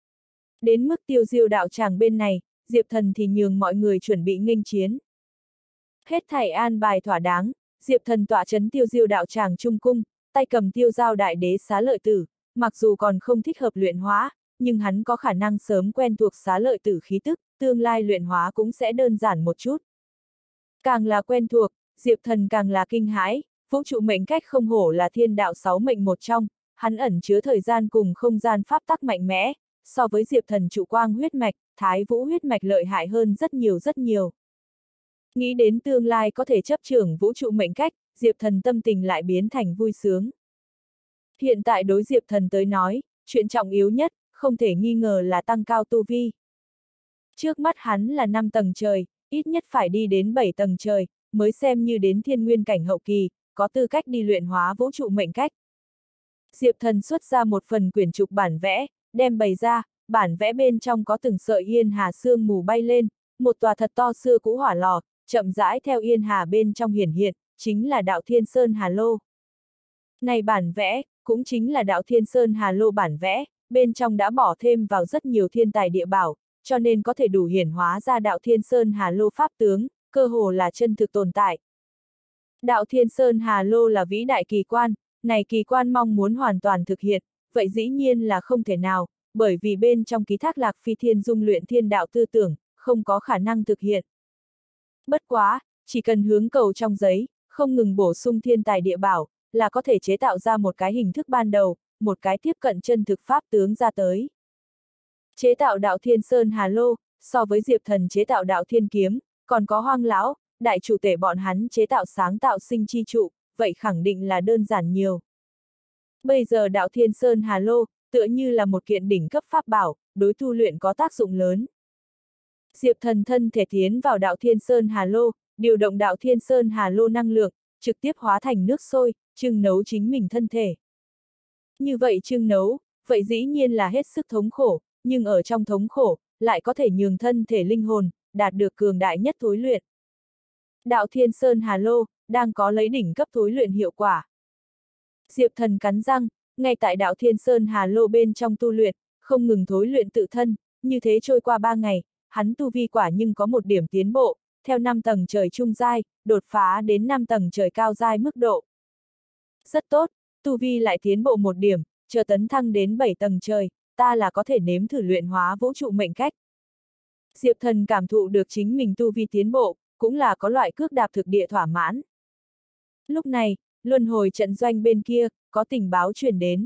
Đến mức Tiêu Diêu đạo tràng bên này, Diệp Thần thì nhường mọi người chuẩn bị nghênh chiến. Hết thảy an bài thỏa đáng, Diệp Thần tọa trấn Tiêu Diêu đạo tràng trung cung, tay cầm tiêu giao đại đế xá lợi tử, mặc dù còn không thích hợp luyện hóa, nhưng hắn có khả năng sớm quen thuộc xá lợi tử khí tức, tương lai luyện hóa cũng sẽ đơn giản một chút. Càng là quen thuộc, Diệp Thần càng là kinh hãi, vũ trụ mệnh cách không hổ là thiên đạo sáu mệnh một trong, hắn ẩn chứa thời gian cùng không gian pháp tắc mạnh mẽ, so với Diệp Thần trụ quang huyết mạch, thái vũ huyết mạch lợi hại hơn rất nhiều rất nhiều. Nghĩ đến tương lai có thể chấp trưởng vũ trụ mệnh cách, Diệp Thần tâm tình lại biến thành vui sướng. Hiện tại đối Diệp Thần tới nói, chuyện trọng yếu nhất, không thể nghi ngờ là tăng cao tu vi. Trước mắt hắn là năm tầng trời, ít nhất phải đi đến bảy tầng trời, mới xem như đến thiên nguyên cảnh hậu kỳ, có tư cách đi luyện hóa vũ trụ mệnh cách. Diệp Thần xuất ra một phần quyển trục bản vẽ, đem bày ra, bản vẽ bên trong có từng sợi yên hà sương mù bay lên, một tòa thật to xưa cũ hỏa lò, chậm rãi theo yên hà bên trong hiển hiện, chính là đạo Thiên Sơn Hà Lô. Này bản vẽ, cũng chính là đạo Thiên Sơn Hà Lô bản vẽ, bên trong đã bỏ thêm vào rất nhiều thiên tài địa bảo, cho nên có thể đủ hiển hóa ra đạo Thiên Sơn Hà Lô pháp tướng, cơ hồ là chân thực tồn tại. Đạo Thiên Sơn Hà Lô là vĩ đại kỳ quan, này kỳ quan mong muốn hoàn toàn thực hiện, vậy dĩ nhiên là không thể nào, bởi vì bên trong ký thác Lạc Phi Thiên dung luyện thiên đạo tư tưởng, không có khả năng thực hiện. Bất quá, chỉ cần hướng cầu trong giấy, không ngừng bổ sung thiên tài địa bảo, là có thể chế tạo ra một cái hình thức ban đầu, một cái tiếp cận chân thực pháp tướng ra tới. Chế tạo đạo Thiên Sơn Hà Lô, so với Diệp Thần chế tạo đạo Thiên Kiếm, còn có Hoang Lão, đại chủ tể bọn hắn chế tạo sáng tạo sinh chi trụ, vậy khẳng định là đơn giản nhiều. Bây giờ đạo Thiên Sơn Hà Lô, tựa như là một kiện đỉnh cấp pháp bảo, đối tu luyện có tác dụng lớn. Diệp Thần thân thể tiến vào đạo Thiên Sơn Hà Lô, điều động đạo Thiên Sơn Hà Lô năng lượng, trực tiếp hóa thành nước sôi, trưng nấu chính mình thân thể. Như vậy trưng nấu, vậy dĩ nhiên là hết sức thống khổ, nhưng ở trong thống khổ, lại có thể nhường thân thể linh hồn, đạt được cường đại nhất thối luyện. Đạo Thiên Sơn Hà Lô, đang có lấy đỉnh cấp thối luyện hiệu quả. Diệp Thần cắn răng, ngay tại đạo Thiên Sơn Hà Lô bên trong tu luyện, không ngừng thối luyện tự thân, như thế trôi qua ba ngày, hắn tu vi quả nhưng có một điểm tiến bộ, theo năm tầng trời trung giai, đột phá đến năm tầng trời cao giai mức độ. Rất tốt, tu vi lại tiến bộ một điểm, chờ tấn thăng đến bảy tầng trời, ta là có thể nếm thử luyện hóa vũ trụ mệnh cách. Diệp Thần cảm thụ được chính mình tu vi tiến bộ, cũng là có loại cước đạp thực địa thỏa mãn. Lúc này, luân hồi trận doanh bên kia, có tình báo truyền đến.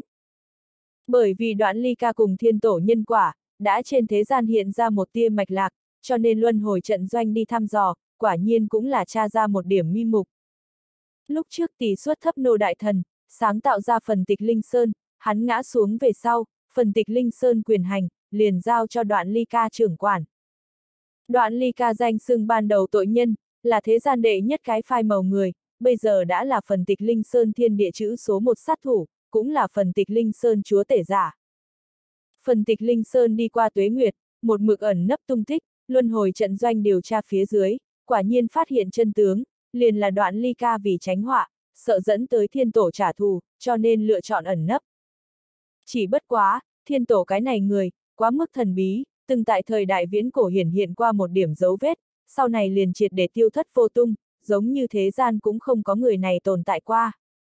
Bởi vì Đoạn Ly Ca cùng thiên tổ nhân quả, đã trên thế gian hiện ra một tia mạch lạc, cho nên luân hồi trận doanh đi thăm dò, quả nhiên cũng là tra ra một điểm mi mục. Lúc trước tỷ suất thấp nô đại thần, sáng tạo ra phần tịch Linh Sơn, hắn ngã xuống về sau, phần tịch Linh Sơn quyền hành, liền giao cho Đoạn Ly Ca trưởng quản. Đoạn Ly Ca danh xưng ban đầu tội nhân, là thế gian đệ nhất cái phai màu người, bây giờ đã là phần tịch Linh Sơn thiên địa chữ số một sát thủ, cũng là phần tịch Linh Sơn chúa tể giả. Phần tịch Linh Sơn đi qua tuế nguyệt, một mực ẩn nấp tung tích, luân hồi trận doanh điều tra phía dưới, quả nhiên phát hiện chân tướng, liền là Đoạn Ly Ca vì tránh họa, sợ dẫn tới thiên tổ trả thù, cho nên lựa chọn ẩn nấp. Chỉ bất quá, thiên tổ cái này người, quá mức thần bí, từng tại thời đại viễn cổ hiển hiện qua một điểm dấu vết, sau này liền triệt để tiêu thất vô tung, giống như thế gian cũng không có người này tồn tại qua.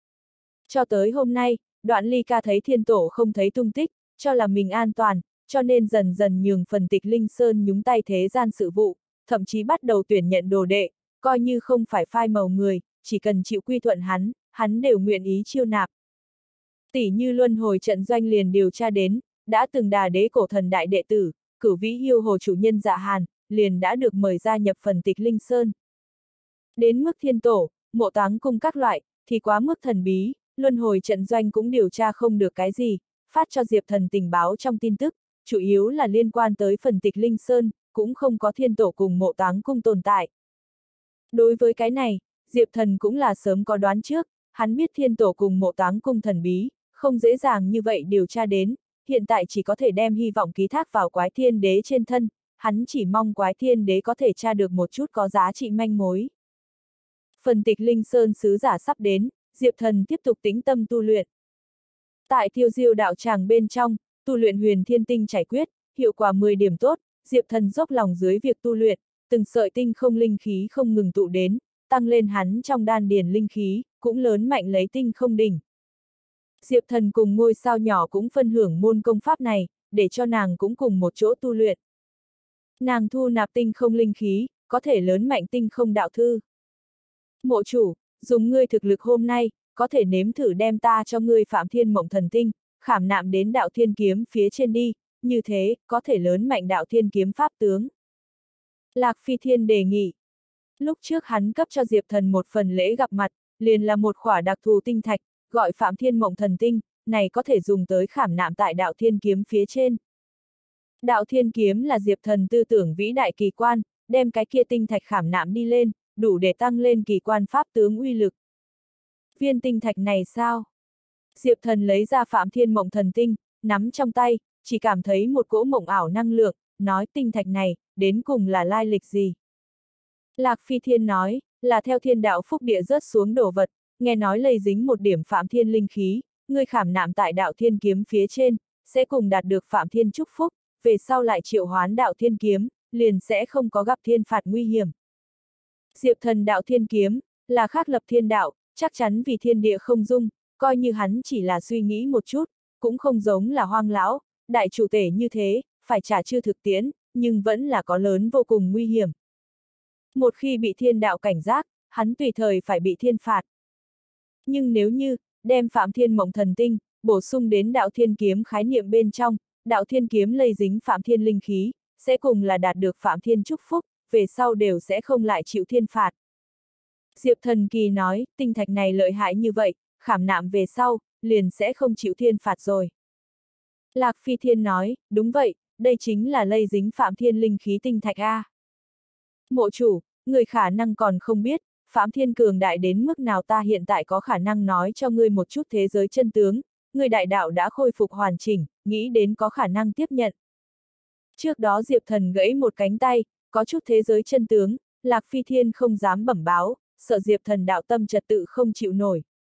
Cho tới hôm nay, Đoạn Ly Ca thấy thiên tổ không thấy tung tích, cho là mình an toàn, cho nên dần dần nhường phần tịch Linh Sơn nhúng tay thế gian sự vụ, thậm chí bắt đầu tuyển nhận đồ đệ, coi như không phải phai màu người, chỉ cần chịu quy thuận hắn, hắn đều nguyện ý chiêu nạp. Tỷ như luân hồi trận doanh liền điều tra đến, đã từng đà đế cổ thần đại đệ tử, cửu vĩ yêu hồ chủ nhân Dạ Hàn, liền đã được mời gia nhập phần tịch Linh Sơn. Đến mức thiên tổ, mộ táng cung các loại, thì quá mức thần bí, luân hồi trận doanh cũng điều tra không được cái gì, phát cho Diệp Thần tình báo trong tin tức, chủ yếu là liên quan tới phần tịch Linh Sơn, cũng không có thiên tổ cùng mộ táng cung tồn tại. Đối với cái này, Diệp Thần cũng là sớm có đoán trước, hắn biết thiên tổ cùng mộ táng cung thần bí, không dễ dàng như vậy điều tra đến, hiện tại chỉ có thể đem hy vọng ký thác vào Quái Thiên Đế trên thân, hắn chỉ mong Quái Thiên Đế có thể tra được một chút có giá trị manh mối. Phần tịch Linh Sơn sứ giả sắp đến, Diệp Thần tiếp tục tĩnh tâm tu luyện. Tại Thiêu Diêu đạo tràng bên trong, tu luyện Huyền Thiên Tinh Chảy Quyết, hiệu quả mười điểm tốt, Diệp Thần dốc lòng dưới việc tu luyện, từng sợi tinh không linh khí không ngừng tụ đến, tăng lên hắn trong đan điền linh khí, cũng lớn mạnh lấy tinh không đỉnh. Diệp Thần cùng ngôi sao nhỏ cũng phân hưởng môn công pháp này, để cho nàng cũng cùng một chỗ tu luyện. Nàng thu nạp tinh không linh khí, có thể lớn mạnh tinh không đạo thư. Mộ chủ, dùng ngươi thực lực hôm nay, có thể nếm thử đem ta cho ngươi Phạm Thiên Mộng Thần Tinh, khảm nạm đến đạo thiên kiếm phía trên đi, như thế, có thể lớn mạnh đạo thiên kiếm pháp tướng. Lạc Phi Thiên đề nghị. Lúc trước hắn cấp cho Diệp Thần một phần lễ gặp mặt, liền là một khỏa đặc thù tinh thạch, gọi Phạm Thiên Mộng Thần Tinh, này có thể dùng tới khảm nạm tại đạo thiên kiếm phía trên. Đạo thiên kiếm là Diệp Thần tư tưởng vĩ đại kỳ quan, đem cái kia tinh thạch khảm nạm đi lên, đủ để tăng lên kỳ quan pháp tướng uy lực. Viên tinh thạch này sao? Diệp Thần lấy ra Phạm Thiên Mộng Thần Tinh, nắm trong tay, chỉ cảm thấy một cỗ mộng ảo năng lượng, nói tinh thạch này, đến cùng là lai lịch gì? Lạc Phi Thiên nói, là theo thiên đạo phúc địa rớt xuống đồ vật, nghe nói lây dính một điểm Phạm Thiên linh khí, ngươi khảm nạm tại đạo thiên kiếm phía trên, sẽ cùng đạt được Phạm Thiên chúc phúc, về sau lại triệu hoán đạo thiên kiếm, liền sẽ không có gặp thiên phạt nguy hiểm. Diệp Thần đạo thiên kiếm, là khác lập thiên đạo, chắc chắn vì thiên địa không dung, coi như hắn chỉ là suy nghĩ một chút, cũng không giống là hoang lão, đại chủ tể như thế, phải trả chưa thực tiễn, nhưng vẫn là có lớn vô cùng nguy hiểm. Một khi bị thiên đạo cảnh giác, hắn tùy thời phải bị thiên phạt. Nhưng nếu như, đem Phạm Thiên Mộng Thần Tinh, bổ sung đến đạo thiên kiếm khái niệm bên trong, đạo thiên kiếm lây dính Phạm Thiên linh khí, sẽ cùng là đạt được Phạm Thiên chúc phúc, về sau đều sẽ không lại chịu thiên phạt. Diệp Thần kỳ nói, tinh thạch này lợi hại như vậy, khảm nạm về sau, liền sẽ không chịu thiên phạt rồi. Lạc Phi Thiên nói, đúng vậy, đây chính là lây dính Phạm Thiên linh khí tinh thạch A. Mộ chủ, người khả năng còn không biết, Phạm Thiên cường đại đến mức nào ta hiện tại có khả năng nói cho ngươi một chút thế giới chân tướng, người đại đạo đã khôi phục hoàn chỉnh, nghĩ đến có khả năng tiếp nhận. Trước đó Diệp Thần gãy một cánh tay, có chút thế giới chân tướng, Lạc Phi Thiên không dám bẩm báo, sợ Diệp Thần đạo tâm trật tự không chịu nổi.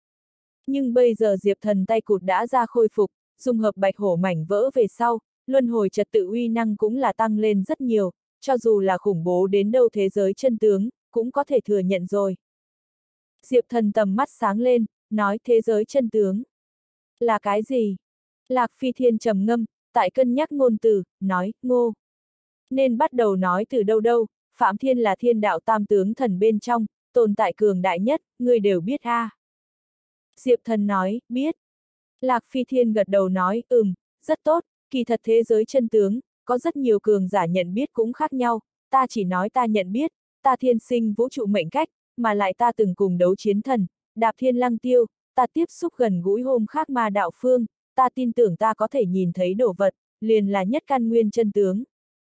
Nhưng bây giờ Diệp Thần tay cụt đã ra khôi phục, dung hợp bạch hổ mảnh vỡ về sau, luân hồi trật tự uy năng cũng là tăng lên rất nhiều, cho dù là khủng bố đến đâu thế giới chân tướng, cũng có thể thừa nhận rồi. Diệp Thần tầm mắt sáng lên, nói thế giới chân tướng. Là cái gì? Lạc Phi Thiên trầm ngâm, tại cân nhắc ngôn từ, nói, ngô. Nên bắt đầu nói từ đâu đâu, Phạm Thiên là thiên đạo tam tướng thần bên trong, tồn tại cường đại nhất, người đều biết a. À. Diệp Thần nói, biết. Lạc Phi Thiên gật đầu nói, ừm, rất tốt, kỳ thật thế giới chân tướng, có rất nhiều cường giả nhận biết cũng khác nhau, ta chỉ nói ta nhận biết, ta thiên sinh vũ trụ mệnh cách, mà lại ta từng cùng đấu chiến thần, đạp thiên lăng tiêu, ta tiếp xúc gần gũi hôm khác ma đạo phương, ta tin tưởng ta có thể nhìn thấy đồ vật, liền là nhất căn nguyên chân tướng.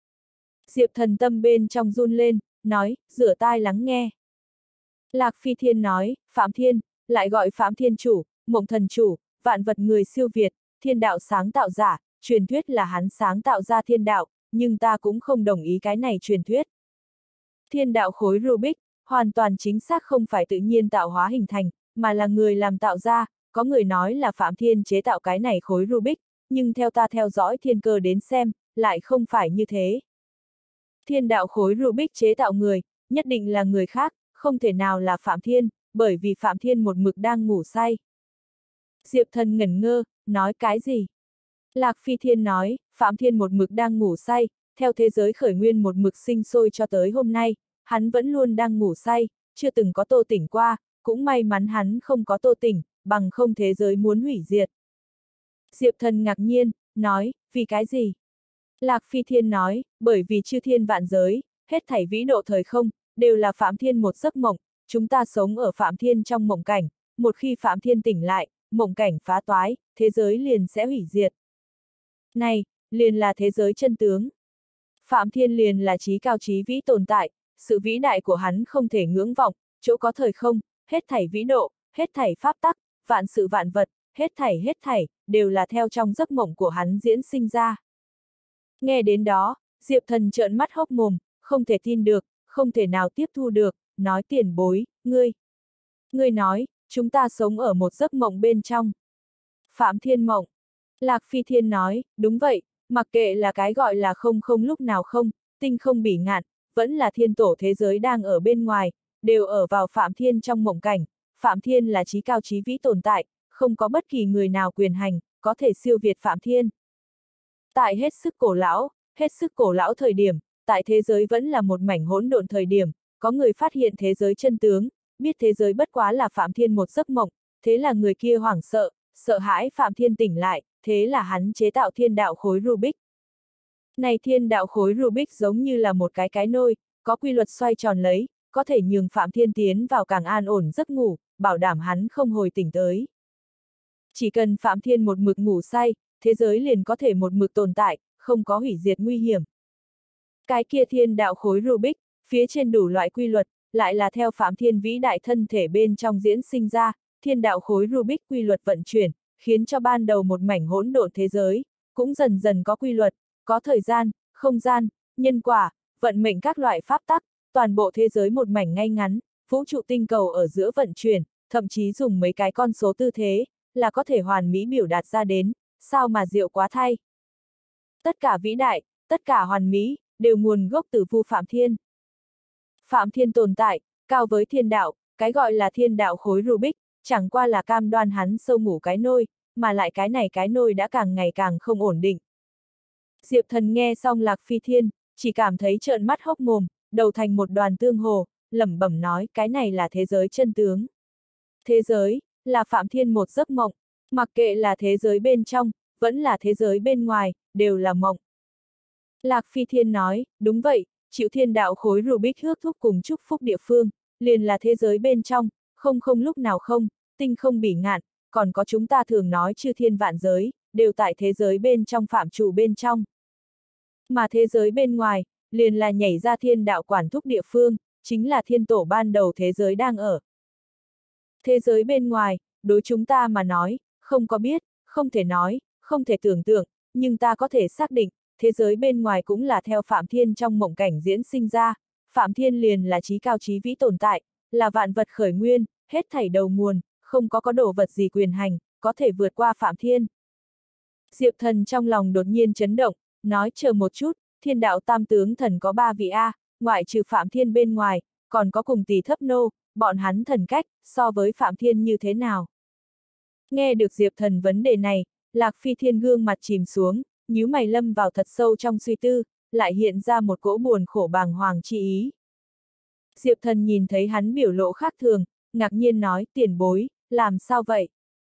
Diệp Thần tâm bên trong run lên, nói, rửa tai lắng nghe. Lạc Phi Thiên nói, Phạm Thiên, lại gọi Phạm Thiên chủ, mộng thần chủ, vạn vật người siêu việt, thiên đạo sáng tạo giả, truyền thuyết là hắn sáng tạo ra thiên đạo, nhưng ta cũng không đồng ý cái này truyền thuyết. Thiên đạo khối Rubik, hoàn toàn chính xác không phải tự nhiên tạo hóa hình thành, mà là người làm tạo ra, có người nói là Phạm Thiên chế tạo cái này khối Rubik, nhưng theo ta theo dõi thiên cơ đến xem, lại không phải như thế. Thiên đạo khối Rubik chế tạo người, nhất định là người khác, không thể nào là Phạm Thiên, bởi vì Phạm Thiên một mực đang ngủ say. Diệp Thần ngẩn ngơ, nói cái gì? Lạc Phi Thiên nói, Phạm Thiên một mực đang ngủ say, theo thế giới khởi nguyên một mực sinh sôi cho tới hôm nay, hắn vẫn luôn đang ngủ say, chưa từng có tô tỉnh qua, cũng may mắn hắn không có tô tỉnh, bằng không thế giới muốn hủy diệt. Diệp Thần ngạc nhiên, nói, vì cái gì? Lạc Phi Thiên nói, bởi vì chư thiên vạn giới, hết thảy vĩ độ thời không, đều là Phạm Thiên một giấc mộng, chúng ta sống ở Phạm Thiên trong mộng cảnh, một khi Phạm Thiên tỉnh lại, mộng cảnh phá toái, thế giới liền sẽ hủy diệt. Này, liền là thế giới chân tướng. Phạm Thiên liền là trí cao trí vĩ tồn tại, sự vĩ đại của hắn không thể ngưỡng vọng, chỗ có thời không, hết thảy vĩ độ, hết thảy pháp tắc, vạn sự vạn vật, hết thảy hết thảy, đều là theo trong giấc mộng của hắn diễn sinh ra. Nghe đến đó, Diệp Thần trợn mắt hốc mồm, không thể tin được, không thể nào tiếp thu được, nói tiền bối, ngươi. Ngươi nói, chúng ta sống ở một giấc mộng bên trong. Phạm Thiên mộng. Lạc Phi Thiên nói, đúng vậy, mặc kệ là cái gọi là không không lúc nào không, tinh không bỉ ngạn, vẫn là thiên tổ thế giới đang ở bên ngoài, đều ở vào Phạm Thiên trong mộng cảnh. Phạm Thiên là trí cao trí vĩ tồn tại, không có bất kỳ người nào quyền hành, có thể siêu việt Phạm Thiên. Tại hết sức cổ lão, hết sức cổ lão thời điểm, tại thế giới vẫn là một mảnh hỗn độn thời điểm, có người phát hiện thế giới chân tướng, biết thế giới bất quá là Phạm Thiên một giấc mộng, thế là người kia hoảng sợ, sợ hãi Phạm Thiên tỉnh lại, thế là hắn chế tạo thiên đạo khối Rubik. Này thiên đạo khối Rubik giống như là một cái cái nôi, có quy luật xoay tròn lấy, có thể nhường Phạm Thiên tiến vào càng an ổn giấc ngủ, bảo đảm hắn không hồi tỉnh tới. Chỉ cần Phạm Thiên một mực ngủ say, thế giới liền có thể một mực tồn tại, không có hủy diệt nguy hiểm. Cái kia thiên đạo khối Rubik, phía trên đủ loại quy luật, lại là theo Phạm Thiên vĩ đại thân thể bên trong diễn sinh ra, thiên đạo khối Rubik quy luật vận chuyển, khiến cho ban đầu một mảnh hỗn độn thế giới, cũng dần dần có quy luật, có thời gian, không gian, nhân quả, vận mệnh các loại pháp tắc, toàn bộ thế giới một mảnh ngay ngắn, vũ trụ tinh cầu ở giữa vận chuyển, thậm chí dùng mấy cái con số tư thế, là có thể hoàn mỹ biểu đạt ra đến, sao mà diệu quá thay. Tất cả vĩ đại, tất cả hoàn mỹ, đều nguồn gốc từ Vu Phạm Thiên. Phạm Thiên tồn tại, cao với thiên đạo, cái gọi là thiên đạo khối Rubik, chẳng qua là cam đoan hắn sâu ngủ cái nôi, mà lại cái này cái nôi đã càng ngày càng không ổn định. Diệp Thần nghe xong Lạc Phi Thiên, chỉ cảm thấy trợn mắt hốc mồm, đầu thành một đoàn tương hồ, lẩm bẩm nói cái này là thế giới chân tướng. Thế giới, là Phạm Thiên một giấc mộng, mặc kệ là thế giới bên trong, vẫn là thế giới bên ngoài, đều là mộng. Lạc Phi Thiên nói, đúng vậy, chịu thiên đạo khối Rubik hước thúc cùng chúc phúc địa phương, liền là thế giới bên trong, không không lúc nào không, tinh không bỉ ngạn, còn có chúng ta thường nói chư thiên vạn giới, đều tại thế giới bên trong phạm trù bên trong. Mà thế giới bên ngoài, liền là nhảy ra thiên đạo quản thúc địa phương, chính là thiên tổ ban đầu thế giới đang ở. Thế giới bên ngoài, đối chúng ta mà nói, không có biết, không thể nói, không thể tưởng tượng, nhưng ta có thể xác định, thế giới bên ngoài cũng là theo Phạm Thiên trong mộng cảnh diễn sinh ra, Phạm Thiên liền là trí cao trí vĩ tồn tại, là vạn vật khởi nguyên, hết thảy đầu nguồn, không có có đồ vật gì quyền hành, có thể vượt qua Phạm Thiên. Diệp Thần trong lòng đột nhiên chấn động, nói chờ một chút, thiên đạo tam tướng thần có ba vị A, ngoại trừ Phạm Thiên bên ngoài, còn có cùng Tỳ Thấp Nô, bọn hắn thần cách, so với Phạm Thiên như thế nào? Nghe được Diệp Thần vấn đề này, Lạc Phi Thiên gương mặt chìm xuống, nhíu mày lâm vào thật sâu trong suy tư, lại hiện ra một cỗ buồn khổ bàng hoàng chi ý. Diệp Thần nhìn thấy hắn biểu lộ khác thường, ngạc nhiên nói, tiền bối, làm sao vậy?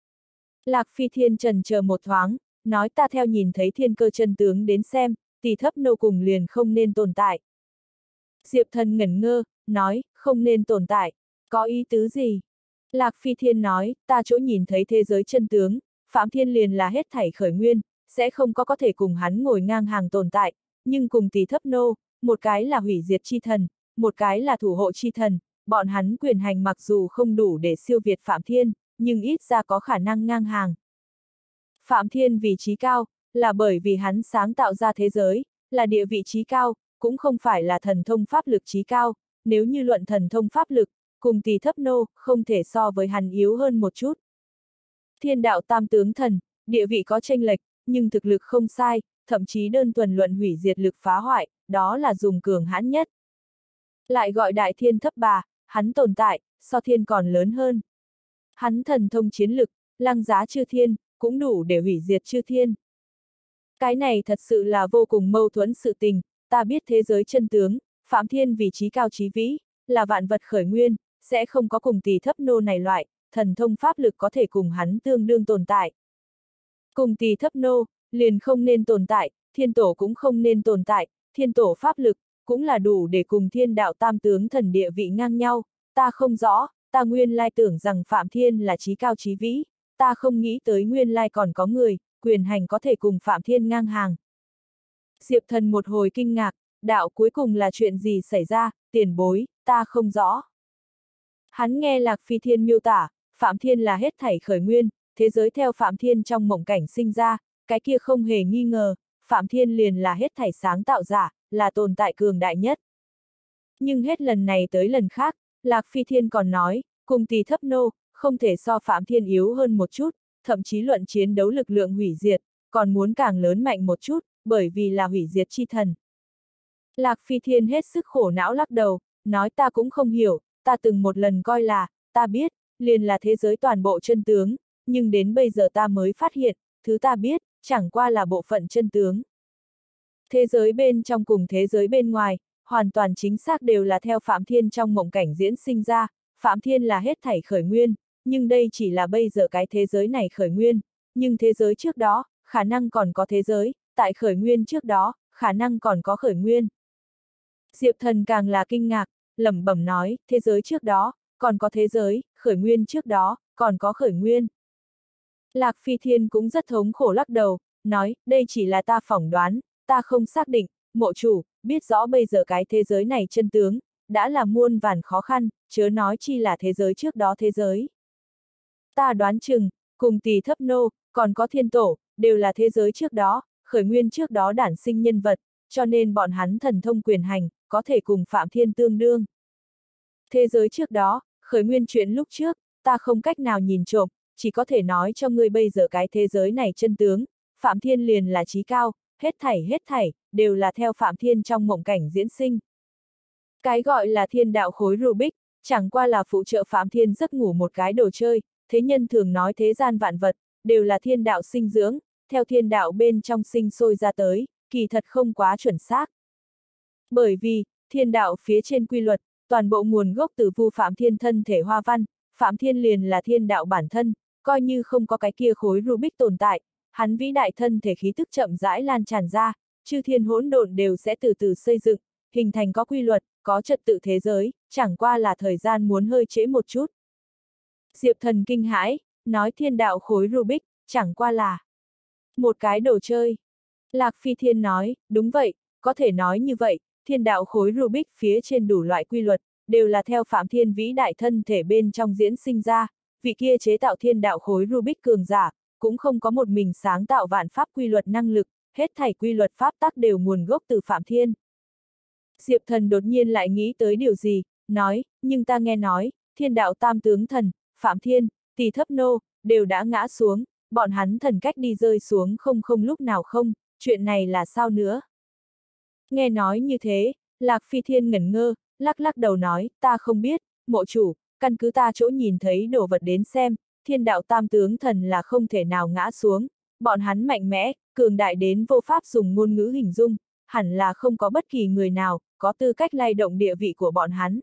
Lạc Phi Thiên trần chờ một thoáng, nói ta theo nhìn thấy thiên cơ chân tướng đến xem, Tỳ Thấp Nô cùng liền không nên tồn tại. Diệp Thần ngẩn ngơ, nói, không nên tồn tại, có ý tứ gì? Lạc Phi Thiên nói, ta chỗ nhìn thấy thế giới chân tướng, Phạm Thiên liền là hết thảy khởi nguyên, sẽ không có có thể cùng hắn ngồi ngang hàng tồn tại, nhưng cùng Tỳ Thấp Nô, một cái là hủy diệt chi thần, một cái là thủ hộ chi thần, bọn hắn quyền hành mặc dù không đủ để siêu việt Phạm Thiên, nhưng ít ra có khả năng ngang hàng. Phạm Thiên vị trí cao, là bởi vì hắn sáng tạo ra thế giới, là địa vị trí cao, cũng không phải là thần thông pháp lực trí cao, nếu như luận thần thông pháp lực, cùng Tỳ Thấp Nô, không thể so với hắn yếu hơn một chút. Thiên đạo tam tướng thần, địa vị có chênh lệch, nhưng thực lực không sai, thậm chí đơn thuần luận hủy diệt lực phá hoại, đó là dùng cường hãn nhất. Lại gọi đại thiên thấp bà, hắn tồn tại, so thiên còn lớn hơn. Hắn thần thông chiến lực, lăng giá chư thiên, cũng đủ để hủy diệt chư thiên. Cái này thật sự là vô cùng mâu thuẫn sự tình, ta biết thế giới chân tướng, Phạm Thiên vị trí cao trí vĩ, là vạn vật khởi nguyên, sẽ không có cùng Tỳ Thấp Nô này loại, thần thông pháp lực có thể cùng hắn tương đương tồn tại. Cùng Tỳ Thấp Nô, liền không nên tồn tại, thiên tổ cũng không nên tồn tại, thiên tổ pháp lực, cũng là đủ để cùng thiên đạo tam tướng thần địa vị ngang nhau, ta không rõ, ta nguyên lai tưởng rằng Phạm Thiên là trí cao trí vĩ, ta không nghĩ tới nguyên lai còn có người, quyền hành có thể cùng Phạm Thiên ngang hàng. Diệp Thần một hồi kinh ngạc, đạo cuối cùng là chuyện gì xảy ra, tiền bối, ta không rõ. Hắn nghe Lạc Phi Thiên miêu tả, Phạm Thiên là hết thảy khởi nguyên, thế giới theo Phạm Thiên trong mộng cảnh sinh ra, cái kia không hề nghi ngờ, Phạm Thiên liền là hết thảy sáng tạo giả, là tồn tại cường đại nhất. Nhưng hết lần này tới lần khác, Lạc Phi Thiên còn nói, cùng Tỳ Thấp Nô, không thể so Phạm Thiên yếu hơn một chút, thậm chí luận chiến đấu lực lượng hủy diệt, còn muốn càng lớn mạnh một chút, bởi vì là hủy diệt chi thần. Lạc Phi Thiên hết sức khổ não lắc đầu, nói ta cũng không hiểu, ta từng một lần coi là, ta biết, liền là thế giới toàn bộ chân tướng, nhưng đến bây giờ ta mới phát hiện, thứ ta biết, chẳng qua là bộ phận chân tướng. Thế giới bên trong cùng thế giới bên ngoài, hoàn toàn chính xác đều là theo Phạm Thiên trong mộng cảnh diễn sinh ra, Phạm Thiên là hết thảy khởi nguyên, nhưng đây chỉ là bây giờ cái thế giới này khởi nguyên, nhưng thế giới trước đó, khả năng còn có thế giới, tại khởi nguyên trước đó, khả năng còn có khởi nguyên. Diệp Thần càng là kinh ngạc, lẩm bẩm nói, thế giới trước đó, còn có thế giới, khởi nguyên trước đó, còn có khởi nguyên. Lạc Phi Thiên cũng rất thống khổ lắc đầu, nói, đây chỉ là ta phỏng đoán, ta không xác định, mộ chủ, biết rõ bây giờ cái thế giới này chân tướng, đã là muôn vàn khó khăn, chớ nói chi là thế giới trước đó thế giới. Ta đoán chừng, cùng Tỳ Thấp Nô, còn có thiên tổ, đều là thế giới trước đó, khởi nguyên trước đó đản sinh nhân vật, cho nên bọn hắn thần thông quyền hành, có thể cùng Phạm Thiên tương đương. Thế giới trước đó, khởi nguyên chuyện lúc trước, ta không cách nào nhìn trộm, chỉ có thể nói cho ngươi bây giờ cái thế giới này chân tướng, Phạm Thiên liền là trí cao, hết thảy hết thảy, đều là theo Phạm Thiên trong mộng cảnh diễn sinh. Cái gọi là thiên đạo khối Rubik, chẳng qua là phụ trợ Phạm Thiên giấc ngủ một cái đồ chơi, thế nhân thường nói thế gian vạn vật, đều là thiên đạo sinh dưỡng, theo thiên đạo bên trong sinh sôi ra tới, kỳ thật không quá chuẩn xác. Bởi vì, thiên đạo phía trên quy luật, toàn bộ nguồn gốc từ Vu Phạm Thiên thân thể hoa văn, Phạm Thiên liền là thiên đạo bản thân, coi như không có cái kia khối Rubik tồn tại, hắn vĩ đại thân thể khí tức chậm rãi lan tràn ra, chư thiên hỗn độn đều sẽ từ từ xây dựng, hình thành có quy luật, có trật tự thế giới, chẳng qua là thời gian muốn hơi trễ một chút. Diệp Thần kinh hãi, nói thiên đạo khối Rubik, chẳng qua là một cái đồ chơi. Lạc Phi Thiên nói, đúng vậy, có thể nói như vậy, thiên đạo khối Rubik phía trên đủ loại quy luật, đều là theo Phạm Thiên vĩ đại thân thể bên trong diễn sinh ra, vị kia chế tạo thiên đạo khối Rubik cường giả, cũng không có một mình sáng tạo vạn pháp quy luật năng lực, hết thảy quy luật pháp tắc đều nguồn gốc từ Phạm Thiên. Diệp Thần đột nhiên lại nghĩ tới điều gì, nói, nhưng ta nghe nói, thiên đạo tam tướng thần, Phạm Thiên, Tỳ Thấp Nô, đều đã ngã xuống, bọn hắn thần cách đi rơi xuống không không lúc nào không, chuyện này là sao nữa? Nghe nói như thế, Lạc Phi Thiên ngẩn ngơ, lắc lắc đầu nói, ta không biết, mộ chủ, căn cứ ta chỗ nhìn thấy đồ vật đến xem, thiên đạo tam tướng thần là không thể nào ngã xuống, bọn hắn mạnh mẽ, cường đại đến vô pháp dùng ngôn ngữ hình dung, hẳn là không có bất kỳ người nào, có tư cách lay động địa vị của bọn hắn.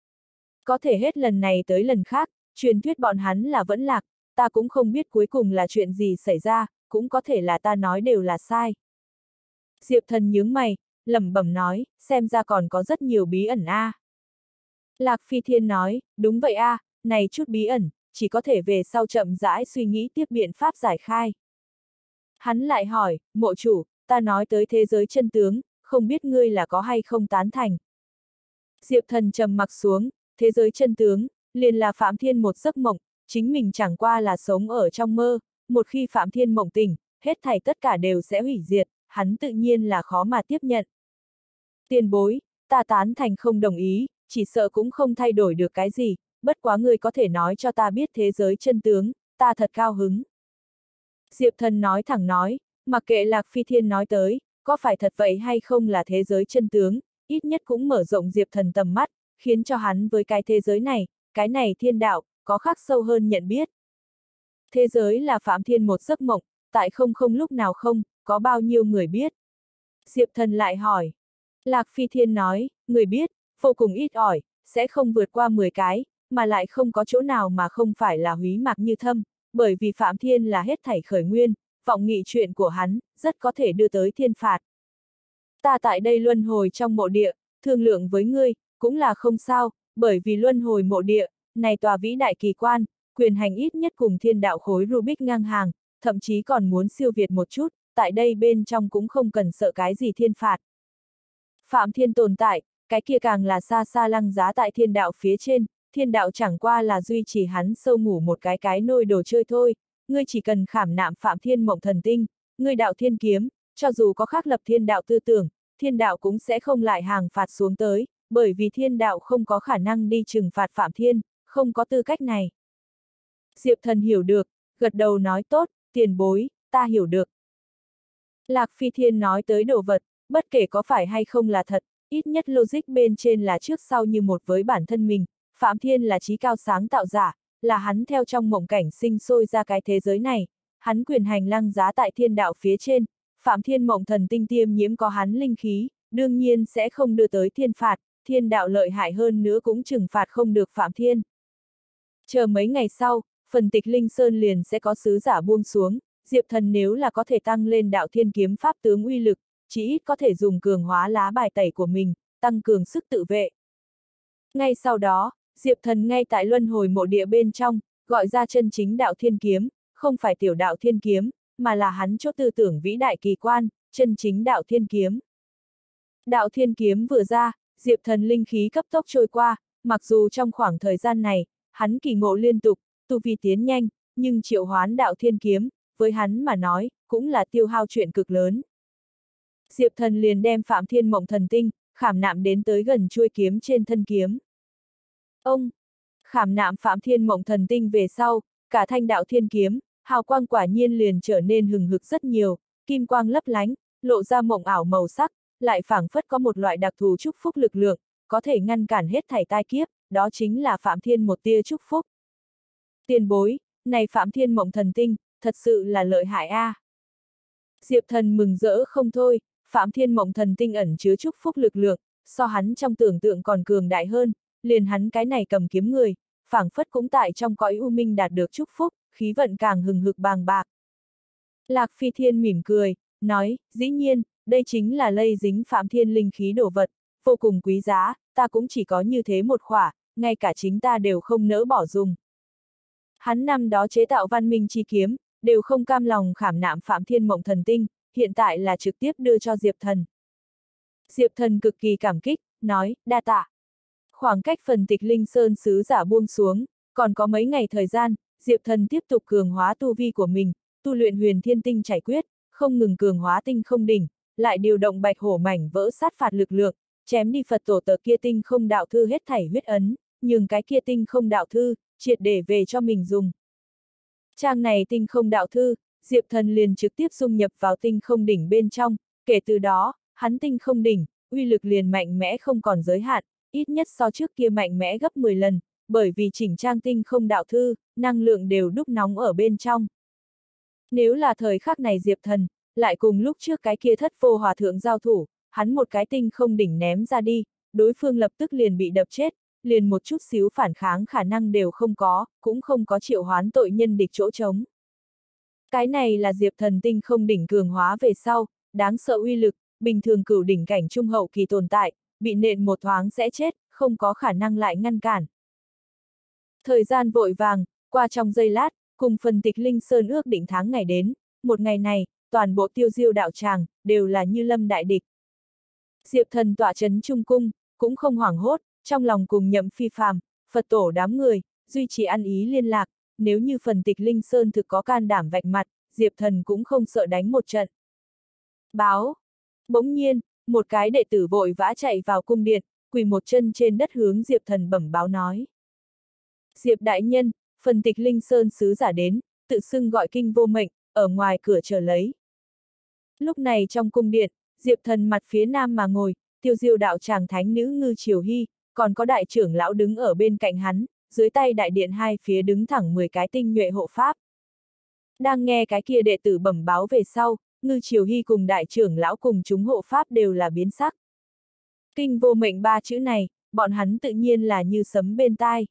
Có thể hết lần này tới lần khác, truyền thuyết bọn hắn là vẫn lạc, ta cũng không biết cuối cùng là chuyện gì xảy ra, cũng có thể là ta nói đều là sai. Diệp Thần nhướng mày, lẩm bẩm nói, xem ra còn có rất nhiều bí ẩn a. À. Lạc Phi Thiên nói, đúng vậy a, à, này chút bí ẩn, chỉ có thể về sau chậm rãi suy nghĩ tiếp biện pháp giải khai. Hắn lại hỏi, mộ chủ, ta nói tới thế giới chân tướng, không biết ngươi là có hay không tán thành. Diệp Thần trầm mặc xuống, thế giới chân tướng, liền là Phạm Thiên một giấc mộng, chính mình chẳng qua là sống ở trong mơ, một khi Phạm Thiên mộng tỉnh, hết thảy tất cả đều sẽ hủy diệt, hắn tự nhiên là khó mà tiếp nhận. Tiền bối, ta tán thành không đồng ý, chỉ sợ cũng không thay đổi được cái gì, bất quá ngươi có thể nói cho ta biết thế giới chân tướng, ta thật cao hứng. Diệp Thần nói thẳng nói, mặc kệ Lạc Phi Thiên nói tới, có phải thật vậy hay không là thế giới chân tướng, ít nhất cũng mở rộng Diệp Thần tầm mắt, khiến cho hắn với cái thế giới này, cái này thiên đạo, có khắc sâu hơn nhận biết. Thế giới là Phạm Thiên một giấc mộng, tại không không lúc nào không, có bao nhiêu người biết. Diệp Thần lại hỏi. Lạc Phi Thiên nói, người biết, vô cùng ít ỏi, sẽ không vượt qua mười cái, mà lại không có chỗ nào mà không phải là húy mạc như thâm, bởi vì Phạm Thiên là hết thảy khởi nguyên, vọng nghị chuyện của hắn, rất có thể đưa tới thiên phạt. Ta tại đây luân hồi trong mộ địa, thương lượng với ngươi, cũng là không sao, bởi vì luân hồi mộ địa, này tòa vĩ đại kỳ quan, quyền hành ít nhất cùng thiên đạo khối Rubik ngang hàng, thậm chí còn muốn siêu việt một chút, tại đây bên trong cũng không cần sợ cái gì thiên phạt. Phạm Thiên tồn tại, cái kia càng là xa xa lăng giá tại thiên đạo phía trên, thiên đạo chẳng qua là duy trì hắn sâu ngủ một cái cái nôi đồ chơi thôi, ngươi chỉ cần khảm nạm Phạm Thiên mộng thần tinh, ngươi đạo thiên kiếm, cho dù có khắc lập thiên đạo tư tưởng, thiên đạo cũng sẽ không lại hàng phạt xuống tới, bởi vì thiên đạo không có khả năng đi trừng phạt Phạm Thiên, không có tư cách này. Diệp Thần hiểu được, gật đầu nói tốt, tiền bối, ta hiểu được. Lạc Phi Thiên nói tới đồ vật, bất kể có phải hay không là thật, ít nhất logic bên trên là trước sau như một với bản thân mình, Phạm Thiên là trí cao sáng tạo giả, là hắn theo trong mộng cảnh sinh sôi ra cái thế giới này, hắn quyền hành lăng giá tại thiên đạo phía trên, Phạm Thiên mộng thần tinh tiêm nhiễm có hắn linh khí, đương nhiên sẽ không đưa tới thiên phạt, thiên đạo lợi hại hơn nữa cũng trừng phạt không được Phạm Thiên. Chờ mấy ngày sau, phần tịch Linh Sơn liền sẽ có sứ giả buông xuống, Diệp Thần nếu là có thể tăng lên đạo thiên kiếm pháp tướng uy lực, chỉ ít có thể dùng cường hóa lá bài tẩy của mình, tăng cường sức tự vệ. Ngay sau đó, Diệp Thần ngay tại luân hồi mộ địa bên trong, gọi ra chân chính đạo thiên kiếm, không phải tiểu đạo thiên kiếm, mà là hắn chỗ tư tưởng vĩ đại kỳ quan, chân chính đạo thiên kiếm. Đạo thiên kiếm vừa ra, Diệp Thần linh khí cấp tốc trôi qua, mặc dù trong khoảng thời gian này, hắn kỳ ngộ liên tục, tu vi tiến nhanh, nhưng triệu hoán đạo thiên kiếm, với hắn mà nói, cũng là tiêu hao chuyện cực lớn. Diệp Thần liền đem Phạm Thiên mộng thần tinh, khảm nạm đến tới gần chuôi kiếm trên thân kiếm. Ông, khảm nạm Phạm Thiên mộng thần tinh về sau, cả thanh đạo thiên kiếm, hào quang quả nhiên liền trở nên hừng hực rất nhiều, kim quang lấp lánh, lộ ra mộng ảo màu sắc, lại phảng phất có một loại đặc thù chúc phúc lực lượng, có thể ngăn cản hết thảy tai kiếp, đó chính là Phạm Thiên một tia chúc phúc. Tiền bối, này Phạm Thiên mộng thần tinh, thật sự là lợi hại a. À. Diệp Thần mừng rỡ không thôi, Phạm Thiên mộng thần tinh ẩn chứa chúc phúc lực lượng, so hắn trong tưởng tượng còn cường đại hơn, liền hắn cái này cầm kiếm người, phảng phất cũng tại trong cõi u minh đạt được chúc phúc, khí vận càng hừng hực bàng bạc. Lạc Phi Thiên mỉm cười, nói, dĩ nhiên, đây chính là lây dính Phạm Thiên linh khí đồ vật, vô cùng quý giá, ta cũng chỉ có như thế một khỏa, ngay cả chính ta đều không nỡ bỏ dùng. Hắn năm đó chế tạo văn minh chi kiếm, đều không cam lòng khảm nạm Phạm Thiên mộng thần tinh, hiện tại là trực tiếp đưa cho Diệp Thần. Diệp Thần cực kỳ cảm kích, nói, đa tạ. Khoảng cách phần tịch Linh Sơn sứ giả buông xuống, còn có mấy ngày thời gian, Diệp Thần tiếp tục cường hóa tu vi của mình, tu luyện huyền thiên tinh chảy quyết, không ngừng cường hóa tinh không đỉnh, lại điều động bạch hổ mảnh vỡ sát phạt lực lượng, chém đi Phật tổ tờ kia tinh không đạo thư hết thảy huyết ấn, nhưng cái kia tinh không đạo thư, triệt để về cho mình dùng. Trang này tinh không đạo thư, Diệp Thần liền trực tiếp dung nhập vào tinh không đỉnh bên trong, kể từ đó, hắn tinh không đỉnh, uy lực liền mạnh mẽ không còn giới hạn, ít nhất so trước kia mạnh mẽ gấp mười lần, bởi vì chỉnh trang tinh không đạo thư, năng lượng đều đúc nóng ở bên trong. Nếu là thời khắc này Diệp Thần, lại cùng lúc trước cái kia thất vô hòa thượng giao thủ, hắn một cái tinh không đỉnh ném ra đi, đối phương lập tức liền bị đập chết, liền một chút xíu phản kháng khả năng đều không có, cũng không có triệu hoán tội nhân địch chỗ trống. Cái này là Diệp Thần tinh không đỉnh cường hóa về sau, đáng sợ uy lực, bình thường cửu đỉnh cảnh trung hậu kỳ tồn tại, bị nện một thoáng sẽ chết, không có khả năng lại ngăn cản. Thời gian vội vàng, qua trong giây lát, cùng phần tịch Linh Sơn ước định tháng ngày đến, một ngày này, toàn bộ tiêu diêu đạo tràng, đều là như lâm đại địch. Diệp Thần tọa trấn trung cung, cũng không hoảng hốt, trong lòng cùng Nhậm Phi Phàm, Phật tổ đám người, duy trì ăn ý liên lạc, nếu như phần tịch Linh Sơn thực có can đảm vạch mặt, Diệp Thần cũng không sợ đánh một trận. Báo! Bỗng nhiên, một cái đệ tử vội vã chạy vào cung điện, quỳ một chân trên đất hướng Diệp Thần bẩm báo nói. Diệp đại nhân, phần tịch Linh Sơn sứ giả đến, tự xưng gọi kinh vô mệnh, ở ngoài cửa chờ lấy. Lúc này trong cung điện, Diệp Thần mặt phía nam mà ngồi, tiêu diêu đạo tràng thánh nữ Ngư Triều Hy, còn có đại trưởng lão đứng ở bên cạnh hắn, dưới tay đại điện hai phía đứng thẳng mười cái tinh nhuệ hộ pháp. Đang nghe cái kia đệ tử bẩm báo về sau, Ngư Triều Hy cùng đại trưởng lão cùng chúng hộ pháp đều là biến sắc. Kinh vô mệnh ba chữ này, bọn hắn tự nhiên là như sấm bên tai.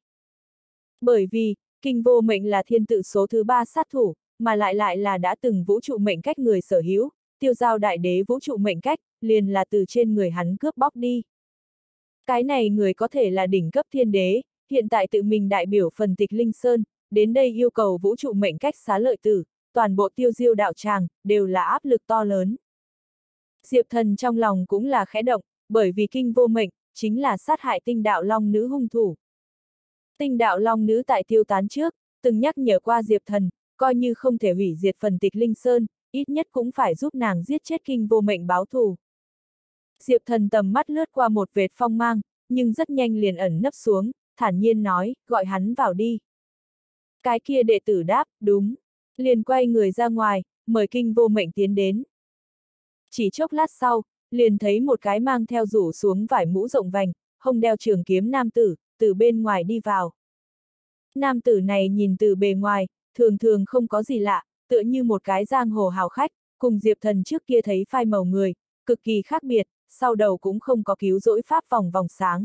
Bởi vì, kinh vô mệnh là thiên tự số thứ ba sát thủ, mà lại lại là đã từng vũ trụ mệnh cách người sở hữu, tiêu giao đại đế vũ trụ mệnh cách, liền là từ trên người hắn cướp bóc đi. Cái này người có thể là đỉnh cấp thiên đế, hiện tại tự mình đại biểu phần tịch Linh Sơn, đến đây yêu cầu vũ trụ mệnh cách xá lợi tử, toàn bộ tiêu diêu đạo tràng, đều là áp lực to lớn. Diệp Thần trong lòng cũng là khẽ động, bởi vì kinh vô mệnh, chính là sát hại tinh đạo long nữ hung thủ. Tinh đạo long nữ tại tiêu tán trước, từng nhắc nhở qua Diệp Thần, coi như không thể hủy diệt phần tịch Linh Sơn, ít nhất cũng phải giúp nàng giết chết kinh vô mệnh báo thù. Diệp Thần tầm mắt lướt qua một vệt phong mang, nhưng rất nhanh liền ẩn nấp xuống, thản nhiên nói, gọi hắn vào đi. Cái kia đệ tử đáp, đúng, liền quay người ra ngoài, mời kinh vô mệnh tiến đến. Chỉ chốc lát sau, liền thấy một cái mang theo rủ xuống vải mũ rộng vành, hông đeo trường kiếm nam tử, từ bên ngoài đi vào. Nam tử này nhìn từ bề ngoài, thường thường không có gì lạ, tựa như một cái giang hồ hào khách, cùng Diệp Thần trước kia thấy phai màu người, cực kỳ khác biệt, sau đầu cũng không có cứu rỗi pháp vòng vòng sáng.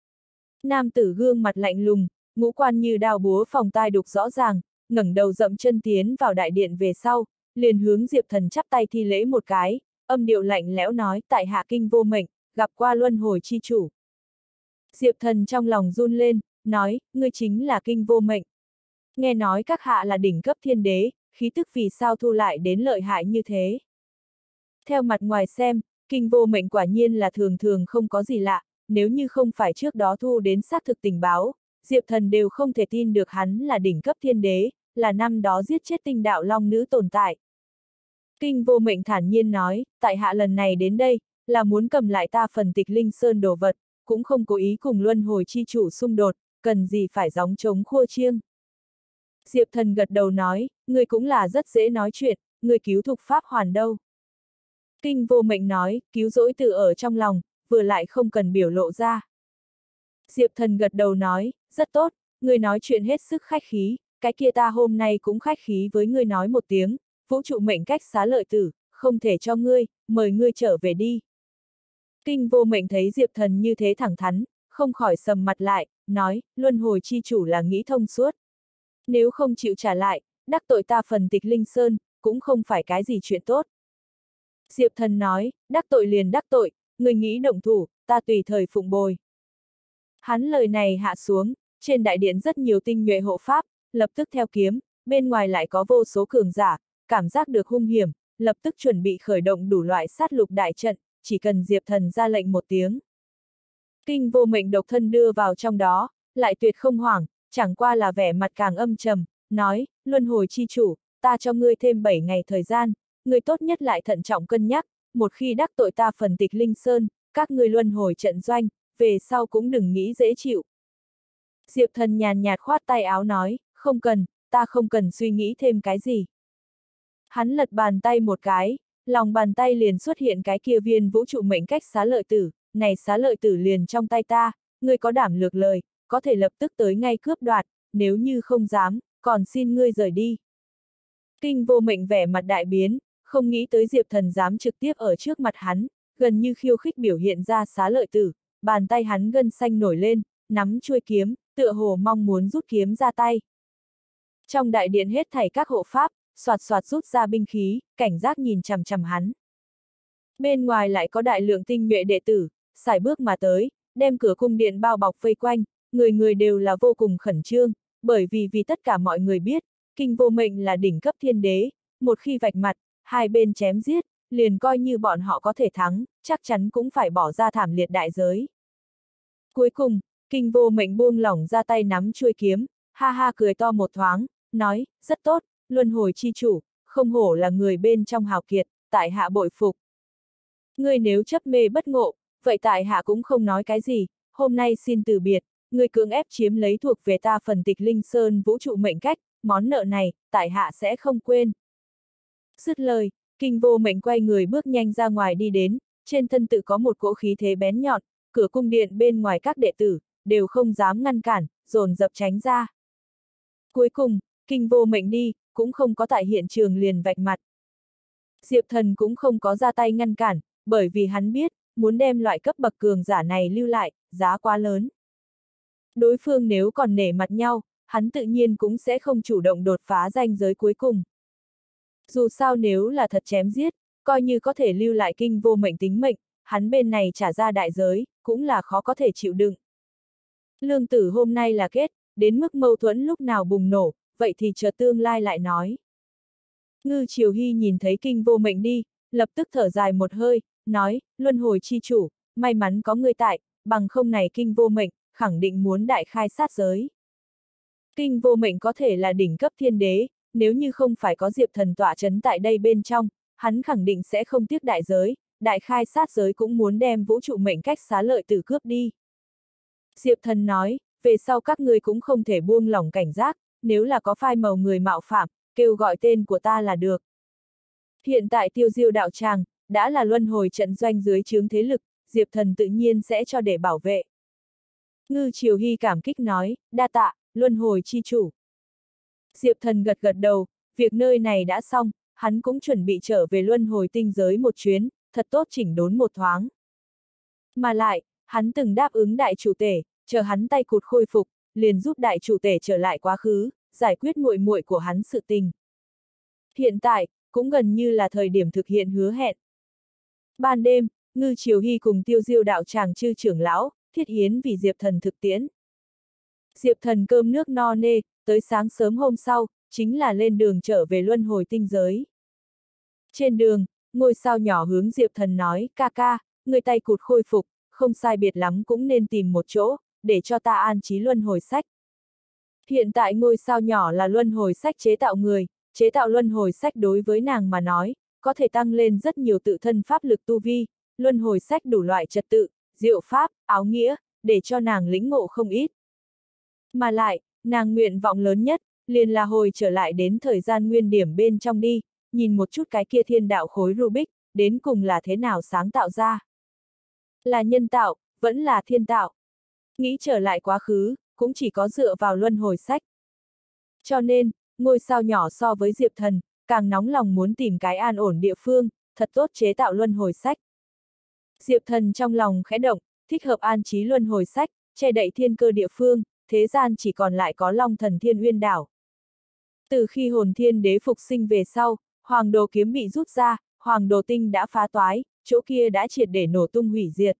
Nam tử gương mặt lạnh lùng, ngũ quan như đao búa phòng tai đục rõ ràng, ngẩng đầu dậm chân tiến vào đại điện về sau, liền hướng Diệp Thần chắp tay thi lễ một cái, âm điệu lạnh lẽo nói, tại hạ kinh vô mệnh, gặp qua luân hồi chi chủ. Diệp Thần trong lòng run lên, nói, ngươi chính là kinh vô mệnh. Nghe nói các hạ là đỉnh cấp thiên đế, khí tức vì sao thu lại đến lợi hại như thế. Theo mặt ngoài xem, kinh vô mệnh quả nhiên là thường thường không có gì lạ, nếu như không phải trước đó thu đến xác thực tình báo, Diệp Thần đều không thể tin được hắn là đỉnh cấp thiên đế, là năm đó giết chết tinh đạo long nữ tồn tại. Kinh vô mệnh thản nhiên nói, tại hạ lần này đến đây, là muốn cầm lại ta phần tịch Linh Sơn đồ vật, cũng không cố ý cùng luân hồi chi chủ xung đột, cần gì phải gióng trống khua chiêng. Diệp Thần gật đầu nói, ngươi cũng là rất dễ nói chuyện, ngươi cứu thục pháp hoàn đâu. Kinh vô mệnh nói, cứu rỗi từ ở trong lòng, vừa lại không cần biểu lộ ra. Diệp Thần gật đầu nói, rất tốt, ngươi nói chuyện hết sức khách khí, cái kia ta hôm nay cũng khách khí với ngươi nói một tiếng, vũ trụ mệnh cách xá lợi tử, không thể cho ngươi, mời ngươi trở về đi. Kinh vô mệnh thấy Diệp Thần như thế thẳng thắn, không khỏi sầm mặt lại, nói, luân hồi chi chủ là nghĩ thông suốt. Nếu không chịu trả lại, đắc tội ta phần tịch Linh Sơn, cũng không phải cái gì chuyện tốt. Diệp Thần nói, đắc tội liền đắc tội, người nghĩ động thủ, ta tùy thời phụng bồi. Hắn lời này hạ xuống, trên đại điện rất nhiều tinh nhuệ hộ pháp, lập tức theo kiếm, bên ngoài lại có vô số cường giả, cảm giác được hung hiểm, lập tức chuẩn bị khởi động đủ loại sát lục đại trận, chỉ cần Diệp Thần ra lệnh một tiếng. Kinh vô mệnh độc thân đưa vào trong đó, lại tuyệt không hoảng, chẳng qua là vẻ mặt càng âm trầm, nói, luân hồi chi chủ, ta cho ngươi thêm bảy ngày thời gian, ngươi tốt nhất lại thận trọng cân nhắc, một khi đắc tội ta phần tịch Linh Sơn, các ngươi luân hồi trận doanh, về sau cũng đừng nghĩ dễ chịu. Diệp Thần nhàn nhạt khoát tay áo nói, không cần, ta không cần suy nghĩ thêm cái gì. Hắn lật bàn tay một cái, lòng bàn tay liền xuất hiện cái kia viên vũ trụ mệnh cách xá lợi tử, này xá lợi tử liền trong tay ta, ngươi có đảm lược lời, có thể lập tức tới ngay cướp đoạt, nếu như không dám, còn xin ngươi rời đi. Kinh Vô Mệnh vẻ mặt đại biến, không nghĩ tới Diệp Thần dám trực tiếp ở trước mặt hắn, gần như khiêu khích biểu hiện ra xá lợi tử, bàn tay hắn gân xanh nổi lên, nắm chuôi kiếm, tựa hồ mong muốn rút kiếm ra tay. Trong đại điện hết thảy các hộ pháp, soạt soạt rút ra binh khí, cảnh giác nhìn chằm chằm hắn. Bên ngoài lại có đại lượng tinh nhuệ đệ tử, sải bước mà tới, đem cửa cung điện bao bọc vây quanh, người người đều là vô cùng khẩn trương, bởi vì vì tất cả mọi người biết, Kinh Vô Mệnh là đỉnh cấp thiên đế, một khi vạch mặt, hai bên chém giết, liền coi như bọn họ có thể thắng, chắc chắn cũng phải bỏ ra thảm liệt đại giới. Cuối cùng, Kinh Vô Mệnh buông lỏng ra tay nắm chuôi kiếm, ha ha cười to một thoáng, nói, rất tốt, luân hồi chi chủ, không hổ là người bên trong hào kiệt, tại hạ bội phục. Ngươi nếu chấp mê bất ngộ, vậy tại hạ cũng không nói cái gì, hôm nay xin từ biệt, ngươi cưỡng ép chiếm lấy thuộc về ta phần tịch linh sơn vũ trụ mệnh cách, món nợ này, tại hạ sẽ không quên. Dứt lời, Kinh Vô Mệnh quay người bước nhanh ra ngoài đi đến, trên thân tự có một cỗ khí thế bén nhọn, cửa cung điện bên ngoài các đệ tử, đều không dám ngăn cản, dồn dập tránh ra. Cuối cùng, Kinh Vô Mệnh đi, cũng không có tại hiện trường liền vạch mặt. Diệp Thần cũng không có ra tay ngăn cản, bởi vì hắn biết, muốn đem loại cấp bậc cường giả này lưu lại, giá quá lớn. Đối phương nếu còn nể mặt nhau, hắn tự nhiên cũng sẽ không chủ động đột phá ranh giới cuối cùng. Dù sao nếu là thật chém giết, coi như có thể lưu lại Kinh Vô Mệnh tính mệnh, hắn bên này trả ra đại giới, cũng là khó có thể chịu đựng. Lương tử hôm nay là kết, đến mức mâu thuẫn lúc nào bùng nổ, vậy thì chờ tương lai lại nói. Ngư Triều Hy nhìn thấy Kinh Vô Mệnh đi, lập tức thở dài một hơi, nói, luân hồi chi chủ, may mắn có người tại, bằng không này Kinh Vô Mệnh, khẳng định muốn đại khai sát giới. Kinh Vô Mệnh có thể là đỉnh cấp thiên đế, nếu như không phải có Diệp Thần tọa chấn tại đây bên trong, hắn khẳng định sẽ không tiếc đại giới, đại khai sát giới cũng muốn đem vũ trụ mệnh cách xá lợi tử cướp đi. Diệp Thần nói, về sau các ngươi cũng không thể buông lỏng cảnh giác, nếu là có phai màu người mạo phạm, kêu gọi tên của ta là được. Hiện tại Tiêu Diêu đạo tràng, đã là luân hồi trận doanh dưới chướng thế lực, Diệp Thần tự nhiên sẽ cho để bảo vệ. Ngư Triều Hy cảm kích nói, đa tạ, luân hồi chi chủ. Diệp Thần gật gật đầu, việc nơi này đã xong, hắn cũng chuẩn bị trở về luân hồi tinh giới một chuyến, thật tốt chỉnh đốn một thoáng. Mà lại, hắn từng đáp ứng đại chủ tể, chờ hắn tay cụt khôi phục, liền giúp đại chủ tể trở lại quá khứ, giải quyết muội muội của hắn sự tình. Hiện tại, cũng gần như là thời điểm thực hiện hứa hẹn. Ban đêm, Ngư Triều Hy cùng Tiêu Diêu đạo tràng chư trưởng lão, thiết hiến vì Diệp Thần thực tiễn. Diệp Thần cơm nước no nê, tới sáng sớm hôm sau, chính là lên đường trở về luân hồi tinh giới. Trên đường, ngôi sao nhỏ hướng Diệp Thần nói, ca ca, người tay cụt khôi phục, không sai biệt lắm cũng nên tìm một chỗ, để cho ta an trí luân hồi sách. Hiện tại ngôi sao nhỏ là luân hồi sách chế tạo người, chế tạo luân hồi sách đối với nàng mà nói, có thể tăng lên rất nhiều tự thân pháp lực tu vi, luân hồi sách đủ loại trật tự, diệu pháp, áo nghĩa, để cho nàng lĩnh ngộ không ít. Mà lại, nàng nguyện vọng lớn nhất, liền là hồi trở lại đến thời gian nguyên điểm bên trong đi, nhìn một chút cái kia thiên đạo khối Rubik, đến cùng là thế nào sáng tạo ra. Là nhân tạo, vẫn là thiên tạo. Nghĩ trở lại quá khứ, cũng chỉ có dựa vào luân hồi sách. Cho nên, ngôi sao nhỏ so với Diệp Thần, càng nóng lòng muốn tìm cái an ổn địa phương, thật tốt chế tạo luân hồi sách. Diệp Thần trong lòng khẽ động, thích hợp an trí luân hồi sách, che đậy thiên cơ địa phương, thế gian chỉ còn lại có Long Thần Thiên Uyên đảo. Từ khi hồn thiên đế phục sinh về sau, Hoàng Đồ kiếm bị rút ra, Hoàng Đồ tinh đã phá toái, chỗ kia đã triệt để nổ tung hủy diệt.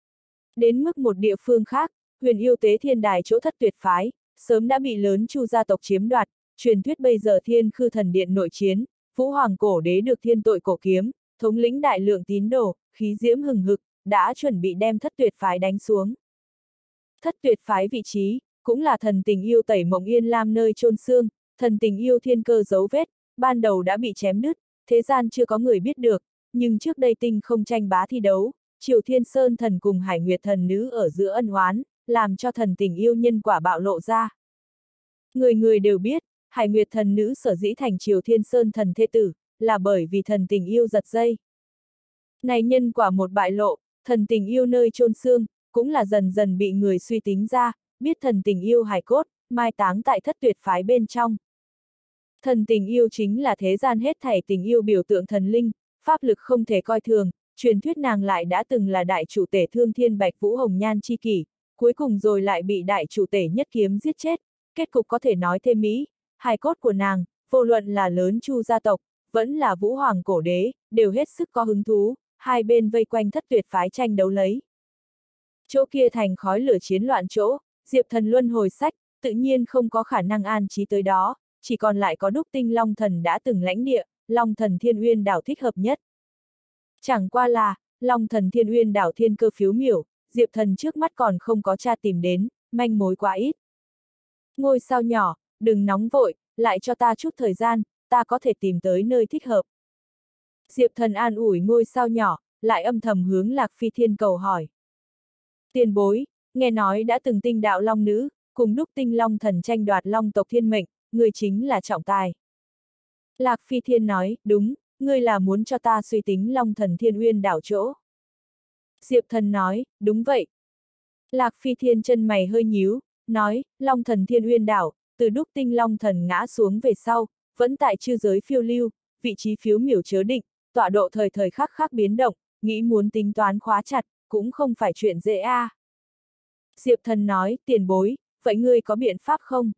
Đến mức một địa phương khác, Huyền Yêu Tế Thiên Đài chỗ thất tuyệt phái, sớm đã bị lớn Chu gia tộc chiếm đoạt, truyền thuyết bây giờ Thiên Khư Thần Điện nội chiến, Vũ Hoàng Cổ Đế được thiên tội cổ kiếm, thống lĩnh đại lượng tín đồ, khí diễm hừng hực, đã chuẩn bị đem thất tuyệt phái đánh xuống. Thất tuyệt phái vị trí, cũng là thần tình yêu tẩy mộng yên lam nơi chôn xương, thần tình yêu thiên cơ dấu vết, ban đầu đã bị chém đứt, thế gian chưa có người biết được, nhưng trước đây tinh không tranh bá thi đấu, Triều Thiên Sơn thần cùng Hải Nguyệt thần nữ ở giữa ân oán, làm cho thần tình yêu nhân quả bạo lộ ra. Người người đều biết, Hải Nguyệt thần nữ sở dĩ thành Triều Thiên Sơn thần thê tử, là bởi vì thần tình yêu giật dây. Này nhân quả một bại lộ, Thần tình yêu nơi chôn xương, cũng là dần dần bị người suy tính ra, biết thần tình yêu hài cốt, mai táng tại thất tuyệt phái bên trong. Thần tình yêu chính là thế gian hết thảy tình yêu biểu tượng thần linh, pháp lực không thể coi thường, truyền thuyết nàng lại đã từng là đại chủ tể Thương Thiên Bạch Vũ Hồng Nhan chi kỷ, cuối cùng rồi lại bị đại chủ tể nhất kiếm giết chết, kết cục có thể nói thêm mỹ, hài cốt của nàng, vô luận là lớn Chu gia tộc, vẫn là Vũ Hoàng cổ đế, đều hết sức có hứng thú, hai bên vây quanh thất tuyệt phái tranh đấu lấy. Chỗ kia thành khói lửa chiến loạn chỗ, Diệp Thần luân hồi sách, tự nhiên không có khả năng an trí tới đó, chỉ còn lại có Đúc Tinh Long Thần đã từng lãnh địa, Long Thần Thiên Uyên đảo thích hợp nhất. Chẳng qua là, Long Thần Thiên Uyên đảo thiên cơ phiếu miểu, Diệp Thần trước mắt còn không có tra tìm đến, manh mối quá ít. Ngôi sao nhỏ, đừng nóng vội, lại cho ta chút thời gian, ta có thể tìm tới nơi thích hợp. Diệp Thần an ủi ngôi sao nhỏ, lại âm thầm hướng Lạc Phi Thiên cầu hỏi. Tiền bối, nghe nói đã từng tinh đạo long nữ, cùng Đúc Tinh Long Thần tranh đoạt long tộc thiên mệnh, người chính là trọng tài. Lạc Phi Thiên nói, đúng, ngươi là muốn cho ta suy tính Long Thần Thiên Uyên đảo chỗ. Diệp Thần nói, đúng vậy. Lạc Phi Thiên chân mày hơi nhíu, nói, Long Thần Thiên Uyên đảo, từ Đúc Tinh Long Thần ngã xuống về sau, vẫn tại chư giới phiêu lưu, vị trí phiếu miểu chớ định, tọa độ thời thời khắc khắc biến động, nghĩ muốn tính toán khóa chặt, cũng không phải chuyện dễ a. À. Diệp Thần nói, tiền bối, vậy ngươi có biện pháp không?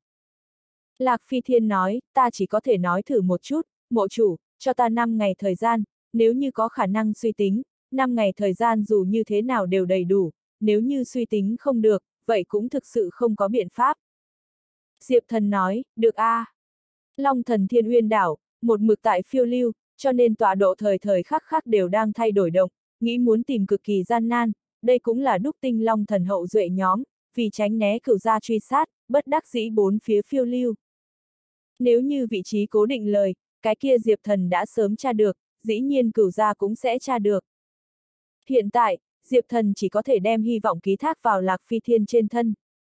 Lạc Phi Thiên nói, ta chỉ có thể nói thử một chút, mộ chủ, cho ta năm ngày thời gian, nếu như có khả năng suy tính, năm ngày thời gian dù như thế nào đều đầy đủ, nếu như suy tính không được, vậy cũng thực sự không có biện pháp. Diệp Thần nói, được a. À. Long Thần Thiên Uyên đảo, một mực tại phiêu lưu, cho nên tọa độ thời thời khắc khắc đều đang thay đổi động, nghĩ muốn tìm cực kỳ gian nan, đây cũng là Đúc Tinh Long Thần hậu duệ nhóm, vì tránh né cửu gia truy sát, bất đắc dĩ bốn phía phiêu lưu. Nếu như vị trí cố định lời, cái kia Diệp Thần đã sớm tra được, dĩ nhiên cửu gia cũng sẽ tra được. Hiện tại, Diệp Thần chỉ có thể đem hy vọng ký thác vào Lạc Phi Thiên trên thân.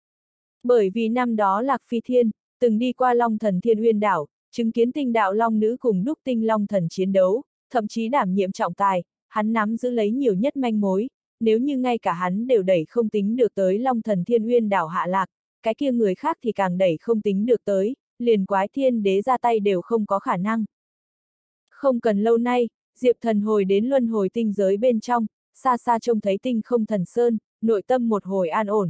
Bởi vì năm đó Lạc Phi Thiên, từng đi qua Long Thần Thiên Uyên đảo, chứng kiến tinh đạo long nữ cùng Đúc Tinh Long Thần chiến đấu, thậm chí đảm nhiệm trọng tài, hắn nắm giữ lấy nhiều nhất manh mối, nếu như ngay cả hắn đều đẩy không tính được tới Long Thần Thiên Uyên đảo hạ lạc, cái kia người khác thì càng đẩy không tính được tới, liền Quái Thiên Đế ra tay đều không có khả năng. Không cần lâu nay, Diệp Thần hồi đến luân hồi tinh giới bên trong, xa xa trông thấy tinh không thần sơn, nội tâm một hồi an ổn.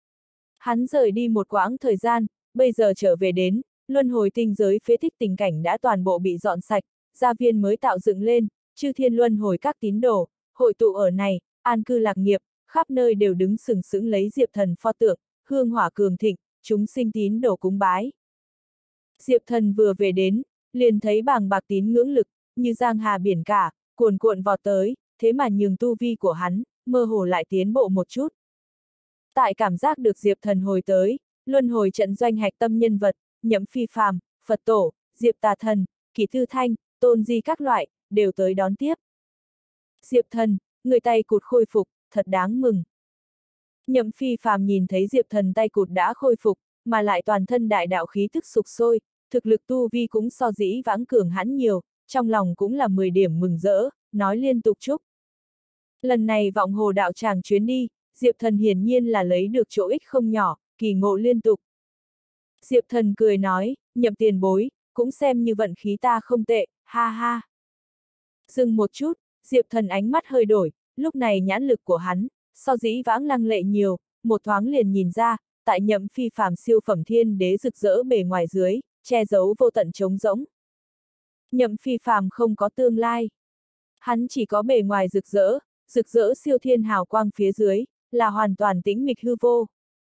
Hắn rời đi một quãng thời gian, bây giờ trở về đến, luân hồi tinh giới phế tích tình cảnh đã toàn bộ bị dọn sạch, gia viên mới tạo dựng lên, chư thiên luân hồi các tín đồ, hội tụ ở này, an cư lạc nghiệp, khắp nơi đều đứng sừng sững lấy Diệp Thần pho tượng, hương hỏa cường thịnh, chúng sinh tín đồ cúng bái. Diệp Thần vừa về đến, liền thấy bàng bạc tín ngưỡng lực, như giang hà biển cả, cuồn cuộn vọt tới, thế mà nhường tu vi của hắn, mơ hồ lại tiến bộ một chút. Tại cảm giác được Diệp Thần hồi tới, luân hồi trận doanh hạch tâm nhân vật, Nhậm Phi Phàm, Phật Tổ, Diệp Tà Thần, Kỷ Thư Thanh, Tôn Di các loại, đều tới đón tiếp. Diệp Thần, người tay cụt khôi phục, thật đáng mừng. Nhậm Phi Phàm nhìn thấy Diệp Thần tay cụt đã khôi phục, mà lại toàn thân đại đạo khí tức sục sôi, thực lực tu vi cũng so dĩ vãng cường hãn nhiều, trong lòng cũng là mười điểm mừng rỡ, nói liên tục chúc. Lần này vọng hồ đạo tràng chuyến đi, Diệp Thần hiển nhiên là lấy được chỗ ích không nhỏ, kỳ ngộ liên tục. Diệp Thần cười nói, Nhậm tiền bối, cũng xem như vận khí ta không tệ, ha ha. Dừng một chút, Diệp Thần ánh mắt hơi đổi, lúc này nhãn lực của hắn, so dĩ vãng lăng lệ nhiều, một thoáng liền nhìn ra, tại Nhậm Phi Phàm siêu phẩm thiên đế rực rỡ bề ngoài dưới, che giấu vô tận trống rỗng. Nhậm Phi Phàm không có tương lai. Hắn chỉ có bề ngoài rực rỡ, rực rỡ siêu thiên hào quang phía dưới, là hoàn toàn tĩnh mịch hư vô.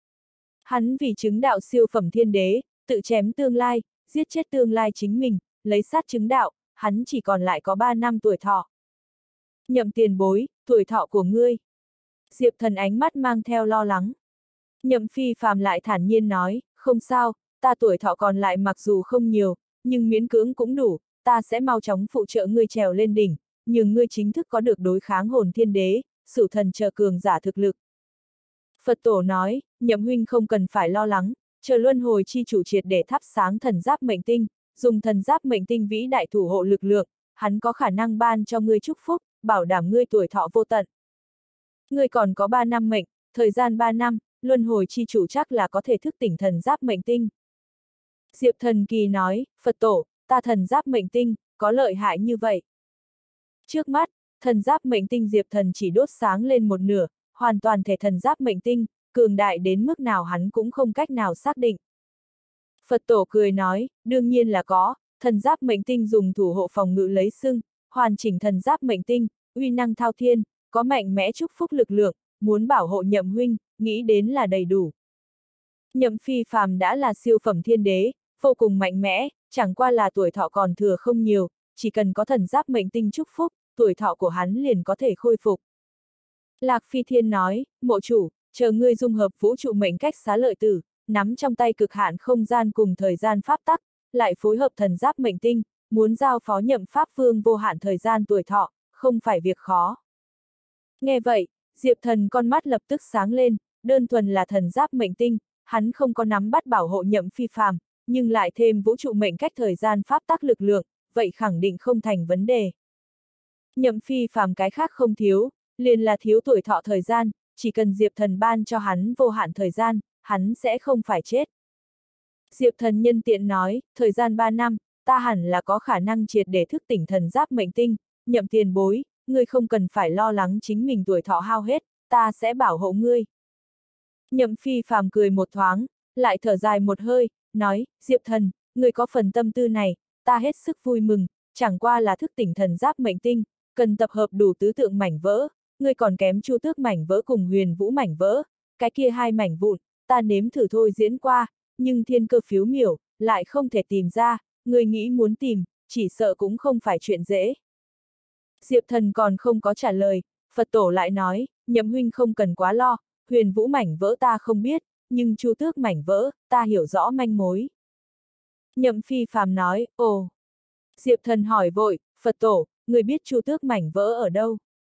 Hắn vì chứng đạo siêu phẩm thiên đế, tự chém tương lai, giết chết tương lai chính mình, lấy sát chứng đạo, hắn chỉ còn lại có ba năm tuổi thọ. Nhậm tiền bối, tuổi thọ của ngươi. Diệp Thần ánh mắt mang theo lo lắng. Nhậm Phi Phàm lại thản nhiên nói, không sao, ta tuổi thọ còn lại mặc dù không nhiều, nhưng miễn cưỡng cũng đủ, ta sẽ mau chóng phụ trợ ngươi trèo lên đỉnh, nhưng ngươi chính thức có được đối kháng hồn thiên đế, Sửu Thần chờ cường giả thực lực. Phật Tổ nói, Nhậm huynh không cần phải lo lắng, chờ luân hồi chi chủ triệt để thắp sáng thần giáp mệnh tinh, dùng thần giáp mệnh tinh vĩ đại thủ hộ lực lượng, hắn có khả năng ban cho ngươi chúc phúc, bảo đảm ngươi tuổi thọ vô tận. Ngươi còn có ba năm mệnh, thời gian ba năm, luân hồi chi chủ chắc là có thể thức tỉnh thần giáp mệnh tinh. Diệp Thần Kỳ nói, Phật tổ, ta thần giáp mệnh tinh, có lợi hại như vậy. Trước mắt, thần giáp mệnh tinh Diệp Thần chỉ đốt sáng lên một nửa, hoàn toàn thể thần giáp mệnh tinh, cường đại đến mức nào hắn cũng không cách nào xác định. Phật tổ cười nói, đương nhiên là có, thần giáp mệnh tinh dùng thủ hộ phòng ngự lấy xưng, hoàn chỉnh thần giáp mệnh tinh, uy năng thao thiên, có mạnh mẽ chúc phúc lực lượng, muốn bảo hộ Nhậm huynh, nghĩ đến là đầy đủ. Nhậm Phi Phàm đã là siêu phẩm thiên đế, vô cùng mạnh mẽ, chẳng qua là tuổi thọ còn thừa không nhiều, chỉ cần có thần giáp mệnh tinh chúc phúc, tuổi thọ của hắn liền có thể khôi phục. Lạc Phi Thiên nói, mộ chủ, chờ ngươi dung hợp vũ trụ mệnh cách xá lợi tử, nắm trong tay cực hạn không gian cùng thời gian pháp tắc, lại phối hợp thần giáp mệnh tinh, muốn giao phó Nhậm Pháp Vương vô hạn thời gian tuổi thọ, không phải việc khó. Nghe vậy, Diệp Thần con mắt lập tức sáng lên, đơn thuần là thần giáp mệnh tinh, hắn không có nắm bắt bảo hộ Nhậm Phi Phàm, nhưng lại thêm vũ trụ mệnh cách thời gian pháp tắc lực lượng, vậy khẳng định không thành vấn đề. Nhậm Phi Phàm cái khác không thiếu, liền là thiếu tuổi thọ thời gian, chỉ cần Diệp Thần ban cho hắn vô hạn thời gian, hắn sẽ không phải chết. Diệp Thần nhân tiện nói, thời gian ba năm, ta hẳn là có khả năng triệt để thức tỉnh thần giáp mệnh tinh, Nhậm tiền bối, ngươi không cần phải lo lắng chính mình tuổi thọ hao hết, ta sẽ bảo hộ ngươi. Nhậm Phi Phàm cười một thoáng, lại thở dài một hơi, nói, Diệp Thần, ngươi có phần tâm tư này, ta hết sức vui mừng, chẳng qua là thức tỉnh thần giáp mệnh tinh, cần tập hợp đủ tứ tượng mảnh vỡ, ngươi còn kém Chu Tước mảnh vỡ cùng Huyền Vũ mảnh vỡ, cái kia hai mảnh vụn, ta nếm thử thôi diễn qua, nhưng thiên cơ phiếu miểu, lại không thể tìm ra, ngươi nghĩ muốn tìm, chỉ sợ cũng không phải chuyện dễ. Diệp Thần còn không có trả lời, Phật tổ lại nói, Nhậm huynh không cần quá lo, Huyền Vũ mảnh vỡ ta không biết, nhưng Chu Tước mảnh vỡ, ta hiểu rõ manh mối. Nhậm Phi Phàm nói, ồ. Diệp Thần hỏi vội, Phật tổ, người biết Chu Tước mảnh vỡ ở đâu?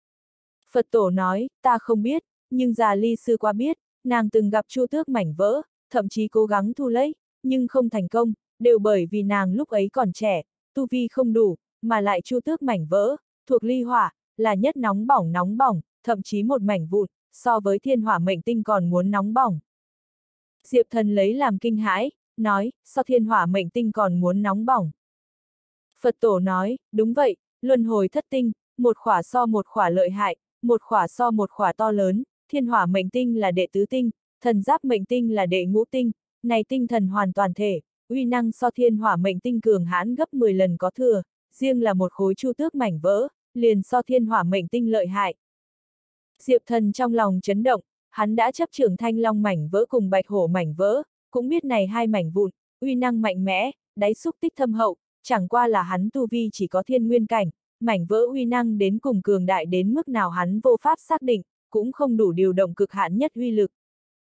Phật tổ nói, ta không biết, nhưng già ly sư qua biết, nàng từng gặp Chu Tước mảnh vỡ, thậm chí cố gắng thu lấy, nhưng không thành công, đều bởi vì nàng lúc ấy còn trẻ, tu vi không đủ, mà lại Chu Tước mảnh vỡ, thuộc ly hỏa, là nhất nóng bỏng nóng bỏng, thậm chí một mảnh vụn, so với thiên hỏa mệnh tinh còn muốn nóng bỏng. Diệp Thần lấy làm kinh hãi, nói, so thiên hỏa mệnh tinh còn muốn nóng bỏng. Phật tổ nói, đúng vậy, luân hồi thất tinh, một khỏa so một khỏa lợi hại, một khỏa so một khỏa to lớn, thiên hỏa mệnh tinh là đệ tứ tinh, thần giáp mệnh tinh là đệ ngũ tinh, này tinh thần hoàn toàn thể, uy năng so thiên hỏa mệnh tinh cường hãn gấp mười lần có thừa, riêng là một khối Chu Tước mảnh vỡ, liền so thiên hỏa mệnh tinh lợi hại. Diệp Thần trong lòng chấn động, hắn đã chấp trưởng thanh long mảnh vỡ cùng bạch hổ mảnh vỡ, cũng biết này hai mảnh vụn, uy năng mạnh mẽ, đáy xúc tích thâm hậu, chẳng qua là hắn tu vi chỉ có thiên nguyên cảnh, mảnh vỡ uy năng đến cùng cường đại đến mức nào hắn vô pháp xác định, cũng không đủ điều động cực hạn nhất uy lực.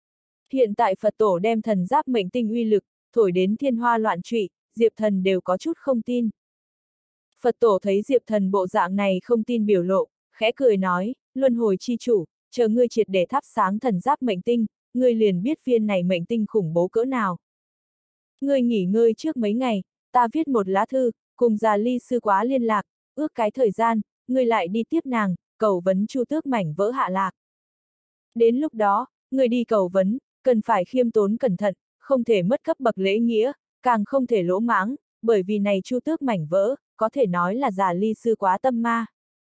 Hiện tại Phật tổ đem thần giáp mệnh tinh uy lực, thổi đến thiên hoa loạn trụy, Diệp Thần đều có chút không tin. Phật tổ thấy Diệp Thần bộ dạng này không tin biểu lộ, khẽ cười nói, luân hồi chi chủ, chờ ngươi triệt để thắp sáng thần giáp mệnh tinh, ngươi liền biết viên này mệnh tinh khủng bố cỡ nào. Ngươi nghỉ ngơi trước mấy ngày, ta viết một lá thư, cùng già ly sư quá liên lạc, ước cái thời gian, ngươi lại đi tiếp nàng, cầu vấn Chu Tước mảnh vỡ hạ lạc. Đến lúc đó, ngươi đi cầu vấn, cần phải khiêm tốn cẩn thận, không thể mất cấp bậc lễ nghĩa, càng không thể lỗ mãng, bởi vì này Chu Tước mảnh vỡ, có thể nói là già ly sư quá tâm ma.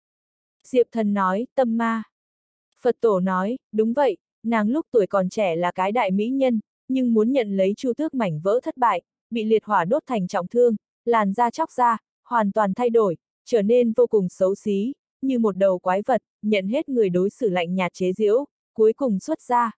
Diệp Thần nói, tâm ma. Phật tổ nói, đúng vậy, nàng lúc tuổi còn trẻ là cái đại mỹ nhân, nhưng muốn nhận lấy Chu Tước mảnh vỡ thất bại, bị liệt hỏa đốt thành trọng thương, làn da chóc ra, hoàn toàn thay đổi, trở nên vô cùng xấu xí, như một đầu quái vật, nhận hết người đối xử lạnh nhạt chế giễu, cuối cùng xuất ra.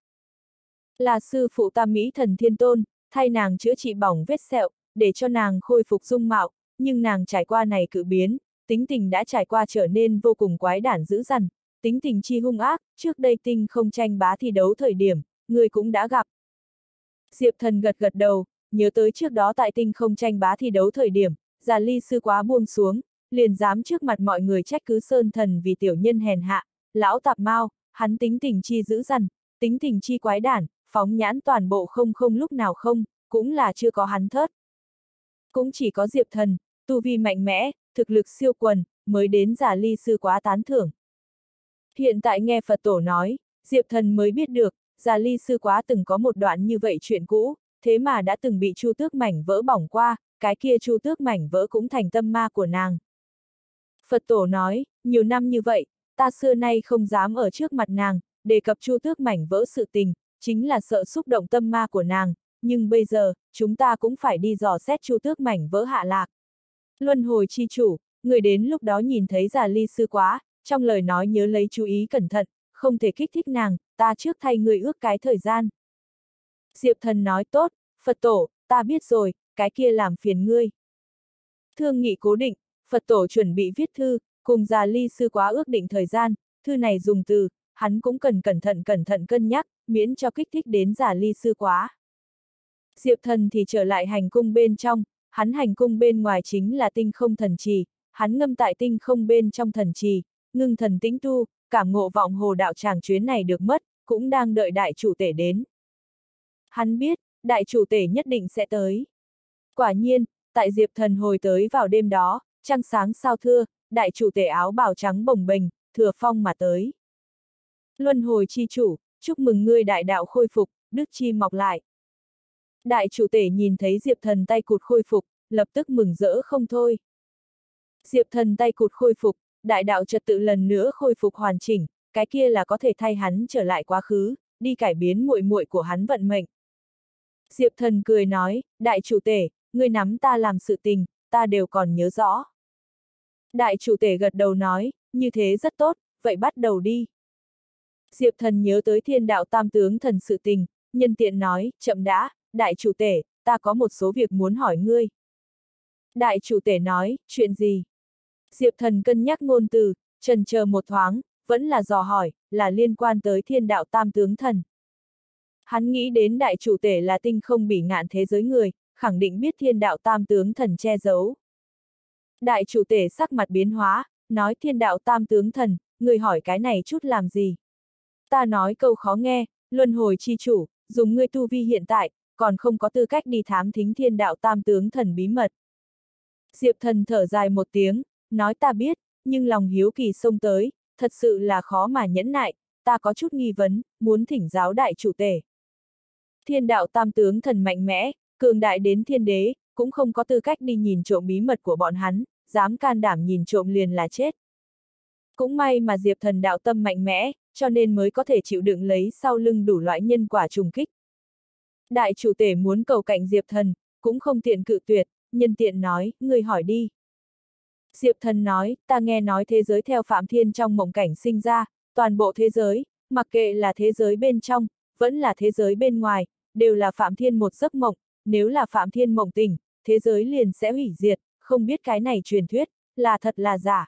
Là sư phụ Tam Mỹ Thần Thiên Tôn, thay nàng chữa trị bỏng vết sẹo, để cho nàng khôi phục dung mạo, nhưng nàng trải qua này cự biến, tính tình đã trải qua trở nên vô cùng quái đản dữ dằn, tính tình chi hung ác, trước đây tinh không tranh bá thi đấu thời điểm, người cũng đã gặp. Diệp Thần gật gật đầu, nhớ tới trước đó tại tinh không tranh bá thi đấu thời điểm, già ly sư quá buông xuống, liền dám trước mặt mọi người trách cứ Sơn Thần vì tiểu nhân hèn hạ, lão tạp mau, hắn tính tình chi dữ dằn, tính tình chi quái đản, phóng nhãn toàn bộ không không lúc nào không, cũng là chưa có hắn thớt. Cũng chỉ có Diệp Thần, tu vi mạnh mẽ, thực lực siêu quần, mới đến già ly sư quá tán thưởng. Hiện tại nghe Phật tổ nói, Diệp Thần mới biết được, Già Ly sư quá từng có một đoạn như vậy chuyện cũ, thế mà đã từng bị Chu Tước mảnh vỡ bỏng qua, cái kia Chu Tước mảnh vỡ cũng thành tâm ma của nàng. Phật tổ nói, nhiều năm như vậy, ta xưa nay không dám ở trước mặt nàng, đề cập Chu Tước mảnh vỡ sự tình, chính là sợ xúc động tâm ma của nàng, nhưng bây giờ, chúng ta cũng phải đi dò xét Chu Tước mảnh vỡ hạ lạc. Luân hồi chi chủ, người đến lúc đó nhìn thấy Già Ly sư quá, trong lời nói nhớ lấy chú ý cẩn thận, không thể kích thích nàng, ta trước thay người ước cái thời gian. Diệp Thần nói tốt, Phật tổ, ta biết rồi, cái kia làm phiền ngươi. Thương nghị cố định, Phật tổ chuẩn bị viết thư, cùng Già Ly sư quá ước định thời gian, thư này dùng từ, hắn cũng cần cẩn thận cẩn thận cân nhắc, miễn cho kích thích đến Già Ly sư quá. Diệp Thần thì trở lại hành cung bên trong, hắn hành cung bên ngoài chính là tinh không thần trì, hắn ngâm tại tinh không bên trong thần trì, ngưng thần tĩnh tu, cảm ngộ vọng hồ đạo tràng chuyến này được mất, cũng đang đợi đại chủ tể đến. Hắn biết, đại chủ tể nhất định sẽ tới. Quả nhiên, tại Diệp Thần hồi tới vào đêm đó, trăng sáng sao thưa, đại chủ tể áo bào trắng bồng bềnh, thừa phong mà tới. Luân hồi chi chủ, chúc mừng ngươi đại đạo khôi phục, đức chi mọc lại. Đại chủ tể nhìn thấy Diệp Thần tay cụt khôi phục, lập tức mừng rỡ không thôi. Diệp Thần tay cụt khôi phục, đại đạo trật tự lần nữa khôi phục hoàn chỉnh, cái kia là có thể thay hắn trở lại quá khứ, đi cải biến muội muội của hắn vận mệnh. Diệp Thần cười nói, đại chủ tể, ngươi nắm ta làm sự tình, ta đều còn nhớ rõ. Đại chủ tể gật đầu nói, như thế rất tốt, vậy bắt đầu đi. Diệp Thần nhớ tới thiên đạo tam tướng thần sự tình, nhân tiện nói, chậm đã, đại chủ tể, ta có một số việc muốn hỏi ngươi. Đại chủ tể nói, chuyện gì? Diệp Thần cân nhắc ngôn từ, chần chờ một thoáng, vẫn là dò hỏi, là liên quan tới thiên đạo tam tướng thần. Hắn nghĩ đến đại chủ tể là tinh không bỉ ngạn thế giới người, khẳng định biết thiên đạo tam tướng thần che giấu. Đại chủ tể sắc mặt biến hóa, nói thiên đạo tam tướng thần, người hỏi cái này chút làm gì? Ta nói câu khó nghe, luân hồi chi chủ, dùng ngươi tu vi hiện tại, còn không có tư cách đi thám thính thiên đạo tam tướng thần bí mật. Diệp Thần thở dài một tiếng, nói ta biết, nhưng lòng hiếu kỳ xông tới, thật sự là khó mà nhẫn nại, ta có chút nghi vấn, muốn thỉnh giáo đại chủ tể. Thiên đạo tam tướng thần mạnh mẽ, cường đại đến thiên đế, cũng không có tư cách đi nhìn trộm bí mật của bọn hắn, dám can đảm nhìn trộm liền là chết. Cũng may mà Diệp Thần đạo tâm mạnh mẽ, cho nên mới có thể chịu đựng lấy sau lưng đủ loại nhân quả trùng kích. Đại chủ tể muốn cầu cạnh Diệp Thần, cũng không tiện cự tuyệt, nhân tiện nói, ngươi hỏi đi. Diệp Thần nói, ta nghe nói thế giới theo Phạm Thiên trong mộng cảnh sinh ra, toàn bộ thế giới, mặc kệ là thế giới bên trong, vẫn là thế giới bên ngoài, đều là Phạm Thiên một giấc mộng, nếu là Phạm Thiên mộng tỉnh, thế giới liền sẽ hủy diệt, không biết cái này truyền thuyết, là thật là giả.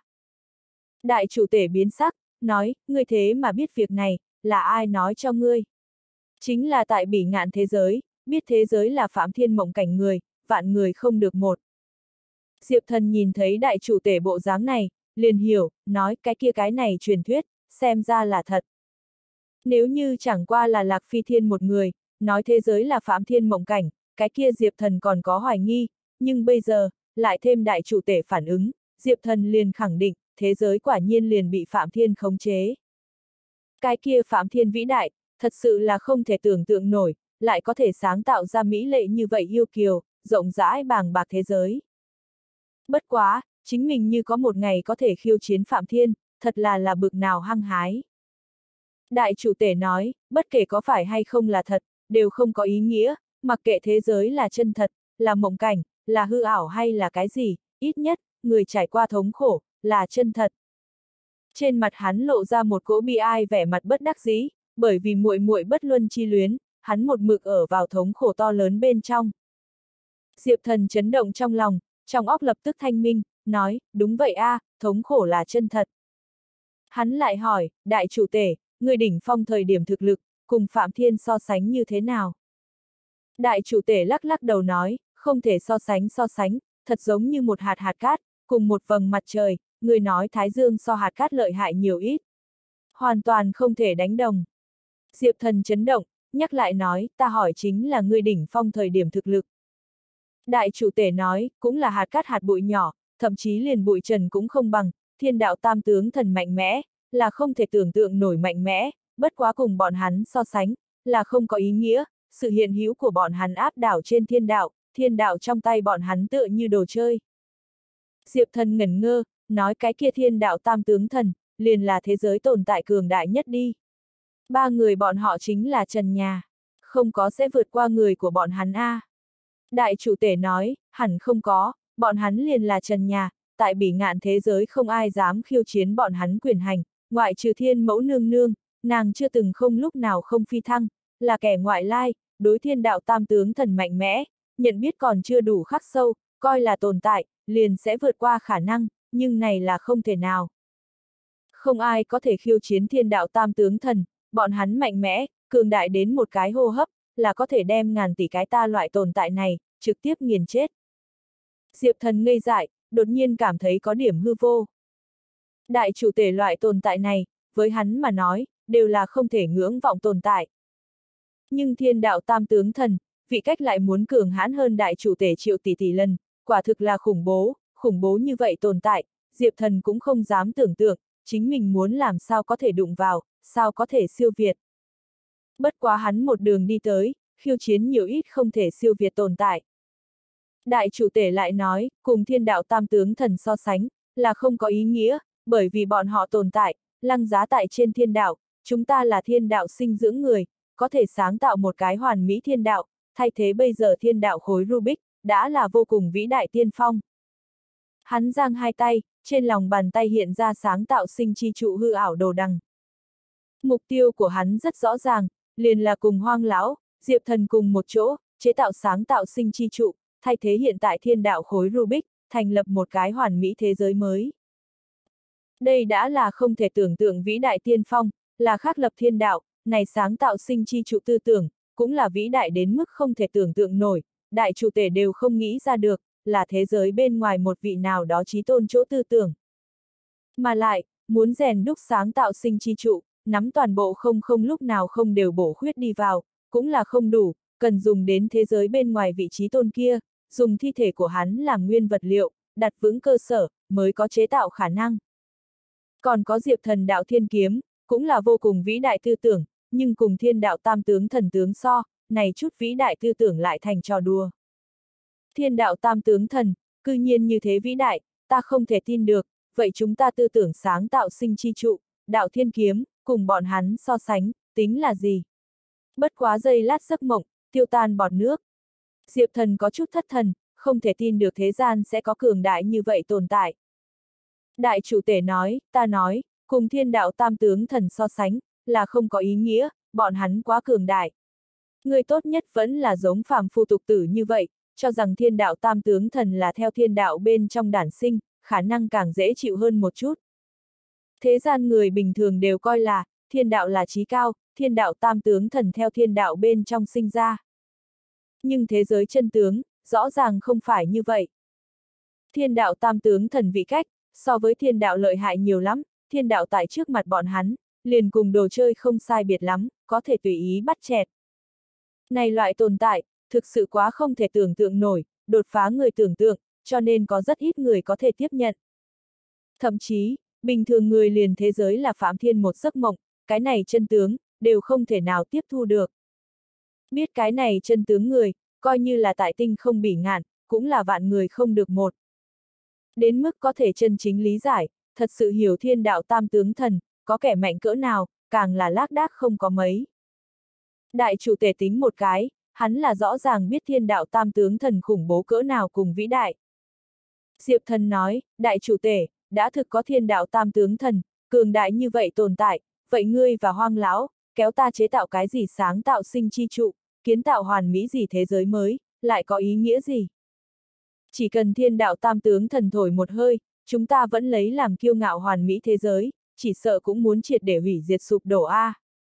Đại chủ tể biến sắc, nói, ngươi thế mà biết việc này, là ai nói cho ngươi? Chính là tại bỉ ngạn thế giới, biết thế giới là Phạm Thiên mộng cảnh người, vạn người không được một. Diệp Thần nhìn thấy đại chủ tể bộ dáng này, liền hiểu, nói cái kia cái này truyền thuyết, xem ra là thật. Nếu như chẳng qua là Lạc Phi Thiên một người, nói thế giới là Phạm Thiên mộng cảnh, cái kia Diệp Thần còn có hoài nghi, nhưng bây giờ, lại thêm đại chủ tể phản ứng, Diệp Thần liền khẳng định, thế giới quả nhiên liền bị Phạm Thiên khống chế. Cái kia Phạm Thiên vĩ đại, thật sự là không thể tưởng tượng nổi, lại có thể sáng tạo ra mỹ lệ như vậy yêu kiều, rộng rãi bàng bạc thế giới. Bất quá, chính mình như có một ngày có thể khiêu chiến Phạm Thiên, thật là là bực nào hăng hái. Đại chủ tể nói, bất kể có phải hay không là thật, đều không có ý nghĩa, mặc kệ thế giới là chân thật, là mộng cảnh, là hư ảo hay là cái gì, ít nhất, người trải qua thống khổ, là chân thật. Trên mặt hắn lộ ra một cỗ bi ai vẻ mặt bất đắc dĩ, bởi vì muội muội bất luân chi luyến, hắn một mực ở vào thống khổ to lớn bên trong. Diệp Thần chấn động trong lòng, trong óc lập tức thanh minh, nói, đúng vậy a, à, thống khổ là chân thật. Hắn lại hỏi, đại chủ tể, người đỉnh phong thời điểm thực lực, cùng Phạm Thiên so sánh như thế nào? Đại chủ tể lắc lắc đầu nói, không thể so sánh so sánh, thật giống như một hạt hạt cát, cùng một vầng mặt trời, người nói Thái Dương so hạt cát lợi hại nhiều ít. Hoàn toàn không thể đánh đồng. Diệp Thần chấn động, nhắc lại nói, ta hỏi chính là ngươi đỉnh phong thời điểm thực lực. Đại chủ tể nói, cũng là hạt cát hạt bụi nhỏ, thậm chí liền bụi trần cũng không bằng, thiên đạo tam tướng thần mạnh mẽ, là không thể tưởng tượng nổi mạnh mẽ, bất quá cùng bọn hắn so sánh, là không có ý nghĩa, sự hiện hữu của bọn hắn áp đảo trên thiên đạo, thiên đạo trong tay bọn hắn tựa như đồ chơi. Diệp Thần ngẩn ngơ, nói cái kia thiên đạo tam tướng thần, liền là thế giới tồn tại cường đại nhất đi. Ba người bọn họ chính là trần nhà, không có sẽ vượt qua người của bọn hắn a. Đại chủ tể nói, hẳn không có, bọn hắn liền là trần nhà, tại bỉ ngạn thế giới không ai dám khiêu chiến bọn hắn quyền hành, ngoại trừ thiên mẫu nương nương, nàng chưa từng không lúc nào không phi thăng, là kẻ ngoại lai, đối thiên đạo tam tướng thần mạnh mẽ, nhận biết còn chưa đủ khắc sâu, coi là tồn tại, liền sẽ vượt qua khả năng, nhưng này là không thể nào. Không ai có thể khiêu chiến thiên đạo tam tướng thần, bọn hắn mạnh mẽ, cường đại đến một cái hô hấp, là có thể đem ngàn tỷ cái ta loại tồn tại này, trực tiếp nghiền chết. Diệp Thần ngây dại, đột nhiên cảm thấy có điểm hư vô. Đại chủ tể loại tồn tại này, với hắn mà nói, đều là không thể ngưỡng vọng tồn tại. Nhưng thiên đạo tam tướng thần, vị cách lại muốn cường hãn hơn đại chủ tể triệu tỷ tỷ lần, quả thực là khủng bố, khủng bố như vậy tồn tại, Diệp Thần cũng không dám tưởng tượng, chính mình muốn làm sao có thể đụng vào, sao có thể siêu việt. Bất quá hắn một đường đi tới, khiêu chiến nhiều ít không thể siêu việt tồn tại. Đại chủ tể lại nói, cùng thiên đạo tam tướng thần so sánh, là không có ý nghĩa, bởi vì bọn họ tồn tại, lăng giá tại trên thiên đạo, chúng ta là thiên đạo sinh dưỡng người, có thể sáng tạo một cái hoàn mỹ thiên đạo, thay thế bây giờ thiên đạo khối Rubik, đã là vô cùng vĩ đại tiên phong. Hắn giang hai tay, trên lòng bàn tay hiện ra sáng tạo sinh chi trụ hư ảo đồ đằng. Mục tiêu của hắn rất rõ ràng, liền là cùng Hoang Lão, Diệp Thần cùng một chỗ, chế tạo sáng tạo sinh chi trụ, thay thế hiện tại thiên đạo khối Rubik, thành lập một cái hoàn mỹ thế giới mới. Đây đã là không thể tưởng tượng vĩ đại tiên phong, là khắc lập thiên đạo, này sáng tạo sinh chi trụ tư tưởng, cũng là vĩ đại đến mức không thể tưởng tượng nổi, đại chủ tể đều không nghĩ ra được, là thế giới bên ngoài một vị nào đó chí tôn chỗ tư tưởng. Mà lại, muốn rèn đúc sáng tạo sinh chi trụ, nắm toàn bộ không không lúc nào không đều bổ khuyết đi vào, cũng là không đủ, cần dùng đến thế giới bên ngoài vị trí tôn kia, dùng thi thể của hắn làm nguyên vật liệu, đặt vững cơ sở, mới có chế tạo khả năng. Còn có Diệp Thần đạo thiên kiếm, cũng là vô cùng vĩ đại tư tưởng, nhưng cùng thiên đạo tam tướng thần tướng so, này chút vĩ đại tư tưởng lại thành trò đùa. Thiên đạo tam tướng thần, cư nhiên như thế vĩ đại, ta không thể tin được, vậy chúng ta tư tưởng sáng tạo sinh chi trụ, đạo thiên kiếm, cùng bọn hắn so sánh, tính là gì? Bất quá giây lát giấc mộng, tiêu tan bọt nước. Diệp Thần có chút thất thần, không thể tin được thế gian sẽ có cường đại như vậy tồn tại. Đại chủ tể nói, ta nói, cùng thiên đạo tam tướng thần so sánh, là không có ý nghĩa, bọn hắn quá cường đại. Người tốt nhất vẫn là giống phàm phu tục tử như vậy, cho rằng thiên đạo tam tướng thần là theo thiên đạo bên trong đản sinh, khả năng càng dễ chịu hơn một chút. Thế gian người bình thường đều coi là, thiên đạo là chí cao, thiên đạo tam tướng thần theo thiên đạo bên trong sinh ra. Nhưng thế giới chân tướng, rõ ràng không phải như vậy. Thiên đạo tam tướng thần vị cách, so với thiên đạo lợi hại nhiều lắm, thiên đạo tại trước mặt bọn hắn, liền cùng đồ chơi không sai biệt lắm, có thể tùy ý bắt chẹt. Này loại tồn tại, thực sự quá không thể tưởng tượng nổi, đột phá người tưởng tượng, cho nên có rất ít người có thể tiếp nhận. Thậm chí, bình thường người liền thế giới là phạm thiên một giấc mộng, cái này chân tướng, đều không thể nào tiếp thu được. Biết cái này chân tướng người, coi như là tại tinh không bỉ ngạn, cũng là vạn người không được một. Đến mức có thể chân chính lý giải, thật sự hiểu thiên đạo tam tướng thần, có kẻ mạnh cỡ nào, càng là lác đác không có mấy. Đại chủ tể tính một cái, hắn là rõ ràng biết thiên đạo tam tướng thần khủng bố cỡ nào cùng vĩ đại. Diệp Thần nói, đại chủ tể, đã thực có thiên đạo tam tướng thần, cường đại như vậy tồn tại, vậy ngươi và Hoang Lão, kéo ta chế tạo cái gì sáng tạo sinh chi trụ, kiến tạo hoàn mỹ gì thế giới mới, lại có ý nghĩa gì? Chỉ cần thiên đạo tam tướng thần thổi một hơi, chúng ta vẫn lấy làm kiêu ngạo hoàn mỹ thế giới, chỉ sợ cũng muốn triệt để hủy diệt sụp đổ a.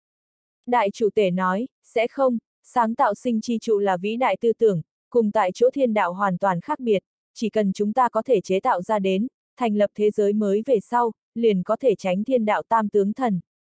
Đại chủ tể nói, sẽ không, sáng tạo sinh chi trụ là vĩ đại tư tưởng, cùng tại chỗ thiên đạo hoàn toàn khác biệt, chỉ cần chúng ta có thể chế tạo ra đến, thành lập thế giới mới về sau, liền có thể tránh thiên đạo tam tướng thần.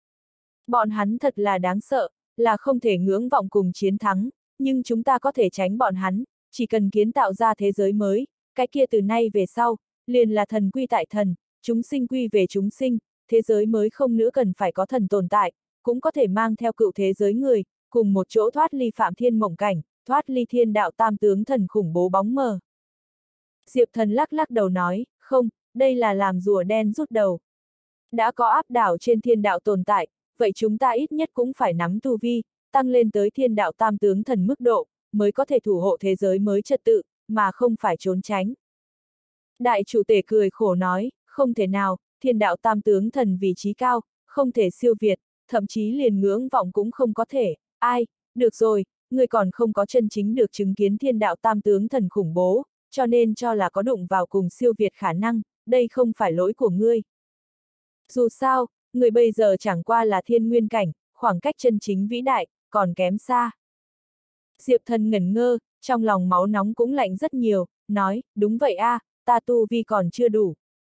Bọn hắn thật là đáng sợ, là không thể ngưỡng vọng cùng chiến thắng, nhưng chúng ta có thể tránh bọn hắn, chỉ cần kiến tạo ra thế giới mới, cái kia từ nay về sau, liền là thần quy tại thần, chúng sinh quy về chúng sinh, thế giới mới không nữa cần phải có thần tồn tại, cũng có thể mang theo cựu thế giới người, cùng một chỗ thoát ly phạm thiên mộng cảnh, thoát ly thiên đạo tam tướng thần khủng bố bóng mờ. Diệp Thần lắc lắc đầu nói, không, đây là làm rùa đen rút đầu. Đã có áp đảo trên thiên đạo tồn tại, vậy chúng ta ít nhất cũng phải nắm tu vi, tăng lên tới thiên đạo tam tướng thần mức độ, mới có thể thủ hộ thế giới mới trật tự, mà không phải trốn tránh. Đại chủ tể cười khổ nói, không thể nào, thiên đạo tam tướng thần vị trí cao, không thể siêu việt, thậm chí liền ngưỡng vọng cũng không có thể, ai, được rồi, người còn không có chân chính được chứng kiến thiên đạo tam tướng thần khủng bố, cho nên cho là có đụng vào cùng siêu việt khả năng, đây không phải lỗi của ngươi. Dù sao, người bây giờ chẳng qua là thiên nguyên cảnh, khoảng cách chân chính vĩ đại, còn kém xa. Diệp Thần ngẩn ngơ, trong lòng máu nóng cũng lạnh rất nhiều, nói, đúng vậy a, à, ta tu vi còn chưa đủ.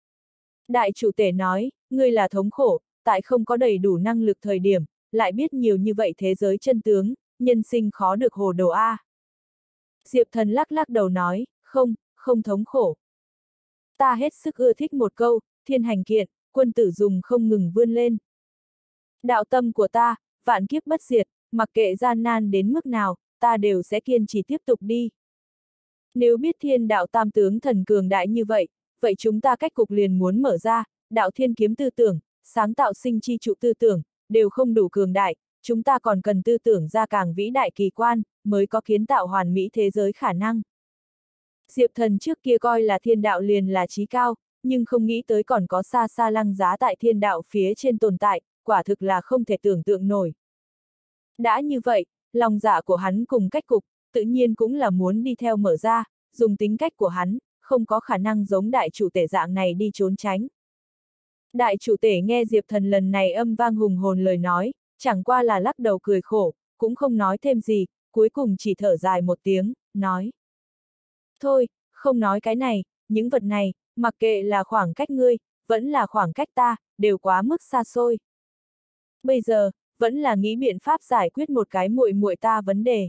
Đại chủ tể nói, ngươi là thống khổ, tại không có đầy đủ năng lực thời điểm, lại biết nhiều như vậy thế giới chân tướng, nhân sinh khó được hồ đồ a. Diệp Thần lắc lắc đầu nói, không, không thống khổ. Ta hết sức ưa thích một câu, thiên hành kiện, quân tử dùng không ngừng vươn lên. Đạo tâm của ta, vạn kiếp bất diệt, mặc kệ gian nan đến mức nào, ta đều sẽ kiên trì tiếp tục đi. Nếu biết thiên đạo tam tướng thần cường đại như vậy, vậy chúng ta cách cục liền muốn mở ra, đạo thiên kiếm tư tưởng, sáng tạo sinh chi trụ tư tưởng, đều không đủ cường đại, chúng ta còn cần tư tưởng ra càng vĩ đại kỳ quan, mới có kiến tạo hoàn mỹ thế giới khả năng. Diệp Thần trước kia coi là thiên đạo liền là chí cao, nhưng không nghĩ tới còn có xa xa lăng giá tại thiên đạo phía trên tồn tại, quả thực là không thể tưởng tượng nổi. Đã như vậy, lòng dạ của hắn cùng cách cục, tự nhiên cũng là muốn đi theo mở ra, dùng tính cách của hắn, không có khả năng giống đại chủ tể dạng này đi trốn tránh. Đại chủ tể nghe Diệp Thần lần này âm vang hùng hồn lời nói, chẳng qua là lắc đầu cười khổ, cũng không nói thêm gì, cuối cùng chỉ thở dài một tiếng, nói. Thôi, không nói cái này, những vật này, mặc kệ là khoảng cách ngươi, vẫn là khoảng cách ta, đều quá mức xa xôi. Bây giờ, vẫn là nghĩ biện pháp giải quyết một cái muội muội ta vấn đề.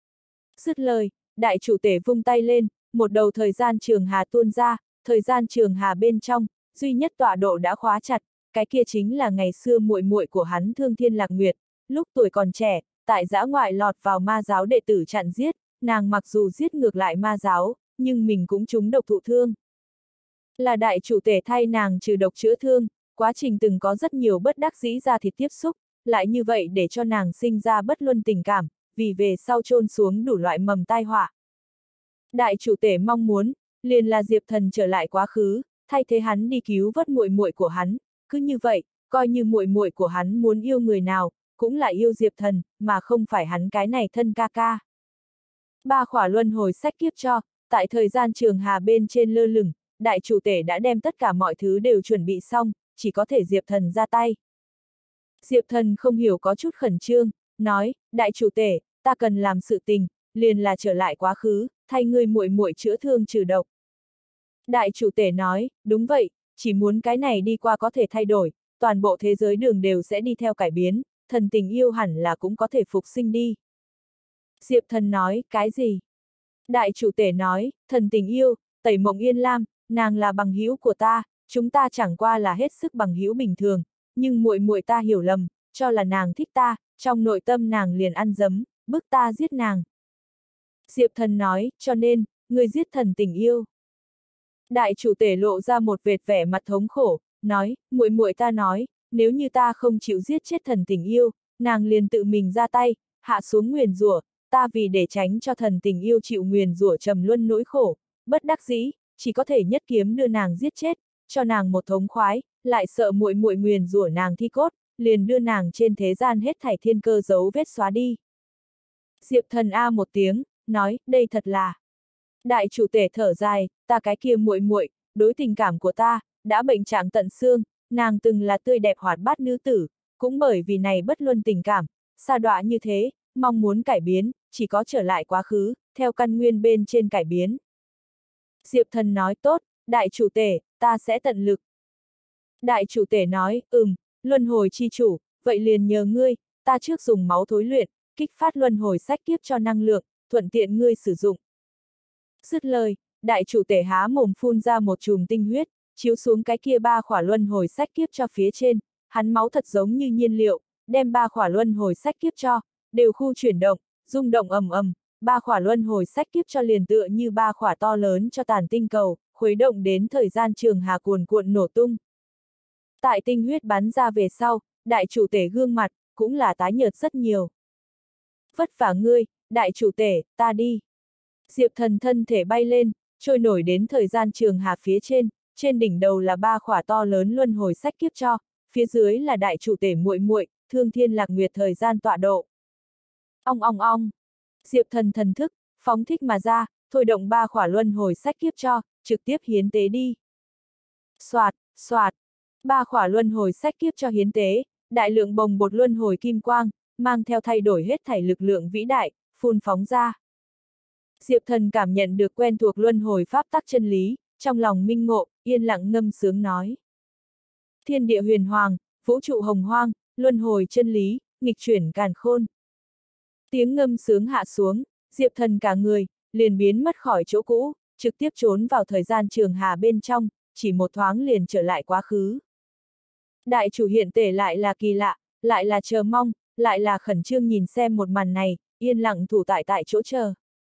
Dứt lời, đại chủ tể vung tay lên, một đầu thời gian trường hà tuôn ra, thời gian trường hà bên trong, duy nhất tọa độ đã khóa chặt, cái kia chính là ngày xưa muội muội của hắn Thương Thiên Lạc Nguyệt, lúc tuổi còn trẻ, tại dã ngoại lọt vào ma giáo đệ tử chặn giết, nàng mặc dù giết ngược lại ma giáo, nhưng mình cũng trúng độc thụ thương. Là đại chủ tể thay nàng trừ độc chữa thương, quá trình từng có rất nhiều bất đắc dĩ ra thịt tiếp xúc, lại như vậy để cho nàng sinh ra bất luân tình cảm, vì về sau chôn xuống đủ loại mầm tai họa. Đại chủ tể mong muốn, liền là Diệp Thần trở lại quá khứ, thay thế hắn đi cứu vớt muội muội của hắn, cứ như vậy, coi như muội muội của hắn muốn yêu người nào, cũng là yêu Diệp Thần, mà không phải hắn cái này thân ca ca. Ba khỏa luân hồi sách kiếp cho, tại thời gian trường hà bên trên lơ lửng, đại chủ tể đã đem tất cả mọi thứ đều chuẩn bị xong, chỉ có thể Diệp Thần ra tay. Diệp Thần không hiểu có chút khẩn trương, nói, đại chủ tể, ta cần làm sự tình, liền là trở lại quá khứ, thay ngươi muội muội chữa thương trừ độc. Đại chủ tể nói, đúng vậy, chỉ muốn cái này đi qua có thể thay đổi, toàn bộ thế giới đường đều sẽ đi theo cải biến, thần tình yêu hẳn là cũng có thể phục sinh đi. Diệp Thần nói, cái gì? Đại chủ tể nói, thần tình yêu, Tẩy Mộng Yên Lam, nàng là bằng hữu của ta, chúng ta chẳng qua là hết sức bằng hữu bình thường, nhưng muội muội ta hiểu lầm, cho là nàng thích ta, trong nội tâm nàng liền ăn dấm, bức ta giết nàng. Diệp Thần nói, cho nên, ngươi giết thần tình yêu. Đại chủ tể lộ ra một vệt vẻ mặt thống khổ, nói, muội muội ta nói, nếu như ta không chịu giết chết thần tình yêu, nàng liền tự mình ra tay, hạ xuống nguyền rủa, ta vì để tránh cho thần tình yêu chịu nguyền rủa trầm luân nỗi khổ, bất đắc dĩ, chỉ có thể nhất kiếm đưa nàng giết chết, cho nàng một thống khoái, lại sợ muội muội nguyền rủa nàng thi cốt, liền đưa nàng trên thế gian hết thảy thiên cơ dấu vết xóa đi. Diệp Thần a một tiếng, nói, đây thật là. Đại chủ tể thở dài, ta cái kia muội muội, đối tình cảm của ta, đã bệnh trạng tận xương, nàng từng là tươi đẹp hoạt bát nữ tử, cũng bởi vì này bất luân tình cảm, sa đọa như thế, mong muốn cải biến, chỉ có trở lại quá khứ, theo căn nguyên bên trên cải biến. Diệp Thần nói tốt, đại chủ tể, ta sẽ tận lực. Đại chủ tể nói, ừm, luân hồi chi chủ, vậy liền nhờ ngươi, ta trước dùng máu thối luyện, kích phát luân hồi sách kiếp cho năng lượng, thuận tiện ngươi sử dụng. Dứt lời, đại chủ tể há mồm phun ra một chùm tinh huyết, chiếu xuống cái kia ba khỏa luân hồi sách kiếp cho phía trên, hắn máu thật giống như nhiên liệu, đem ba khỏa luân hồi sách kiếp cho, đều khu chuyển động, rung động ầm ầm, ba khỏa luân hồi sách kiếp cho liền tựa như ba khỏa to lớn cho tàn tinh cầu, khuấy động đến thời gian trường hà cuồn cuộn nổ tung. Tại tinh huyết bắn ra về sau, đại chủ tể gương mặt, cũng là tái nhợt rất nhiều. Vất vả ngươi, đại chủ tể, ta đi. Diệp Thần thân thể bay lên, trôi nổi đến thời gian trường hà phía trên, trên đỉnh đầu là ba khỏa to lớn luân hồi sách kiếp cho, phía dưới là đại chủ tể muội muội, Thương Thiên Lạc Nguyệt thời gian tọa độ. Ong ong ong. Diệp Thần thần thức, phóng thích mà ra, thôi động ba khỏa luân hồi sách kiếp cho, trực tiếp hiến tế đi. Soạt, soạt. Ba khỏa luân hồi sách kiếp cho hiến tế, đại lượng bồng bột luân hồi kim quang, mang theo thay đổi hết thảy lực lượng vĩ đại, phun phóng ra. Diệp Thần cảm nhận được quen thuộc luân hồi pháp tắc chân lý, trong lòng minh ngộ, yên lặng ngâm sướng nói. Thiên địa huyền hoàng, vũ trụ hồng hoang, luân hồi chân lý, nghịch chuyển càn khôn. Tiếng ngâm sướng hạ xuống, Diệp Thần cả người, liền biến mất khỏi chỗ cũ, trực tiếp trốn vào thời gian trường hà bên trong, chỉ một thoáng liền trở lại quá khứ. Đại chủ hiện tể lại là kỳ lạ, lại là chờ mong, lại là khẩn trương nhìn xem một màn này, yên lặng thủ tại tại chỗ chờ.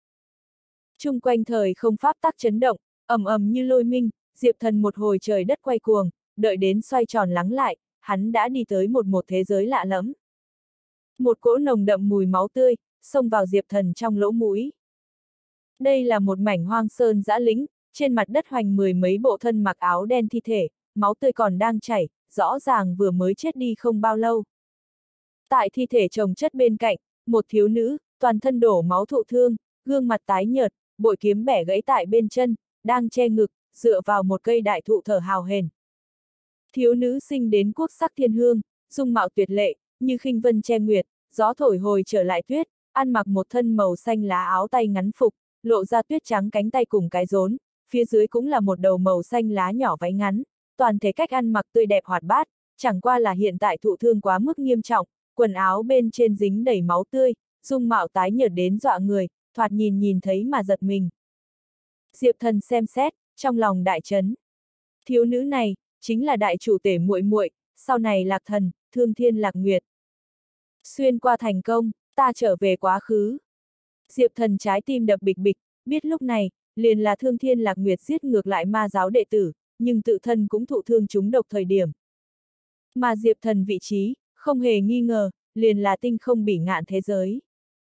Chung quanh thời không pháp tắc chấn động, ầm ầm như lôi minh, Diệp Thần một hồi trời đất quay cuồng, đợi đến xoay tròn lắng lại, hắn đã đi tới một một thế giới lạ lẫm. Một cỗ nồng đậm mùi máu tươi, xông vào Diệp Thần trong lỗ mũi. Đây là một mảnh hoang sơn dã lĩnh, trên mặt đất hoành mười mấy bộ thân mặc áo đen thi thể, máu tươi còn đang chảy, rõ ràng vừa mới chết đi không bao lâu. Tại thi thể chồng chất bên cạnh, một thiếu nữ, toàn thân đổ máu thụ thương, gương mặt tái nhợt, bội kiếm bẻ gãy tại bên chân, đang che ngực, dựa vào một cây đại thụ thở hào hển. Thiếu nữ sinh đến quốc sắc thiên hương, dung mạo tuyệt lệ, như khinh vân che nguyệt, gió thổi hồi trở lại tuyết, ăn mặc một thân màu xanh lá áo tay ngắn phục, lộ ra tuyết trắng cánh tay cùng cái rốn, phía dưới cũng là một đầu màu xanh lá nhỏ váy ngắn, toàn thể cách ăn mặc tươi đẹp hoạt bát, chẳng qua là hiện tại thụ thương quá mức nghiêm trọng, quần áo bên trên dính đầy máu tươi, dung mạo tái nhợt đến dọa người, thoạt nhìn nhìn thấy mà giật mình. Diệp Thần xem xét, trong lòng đại chấn. Thiếu nữ này, chính là đại chủ tể muội muội, sau này Lạc Thần, Thương Thiên Lạc Nguyệt. Xuyên qua thành công, ta trở về quá khứ. Diệp Thần trái tim đập bịch bịch, biết lúc này, liền là Thương Thiên Lạc Nguyệt giết ngược lại ma giáo đệ tử, nhưng tự thân cũng thụ thương trúng độc thời điểm. Mà Diệp Thần vị trí, không hề nghi ngờ, liền là tinh không bỉ ngạn thế giới.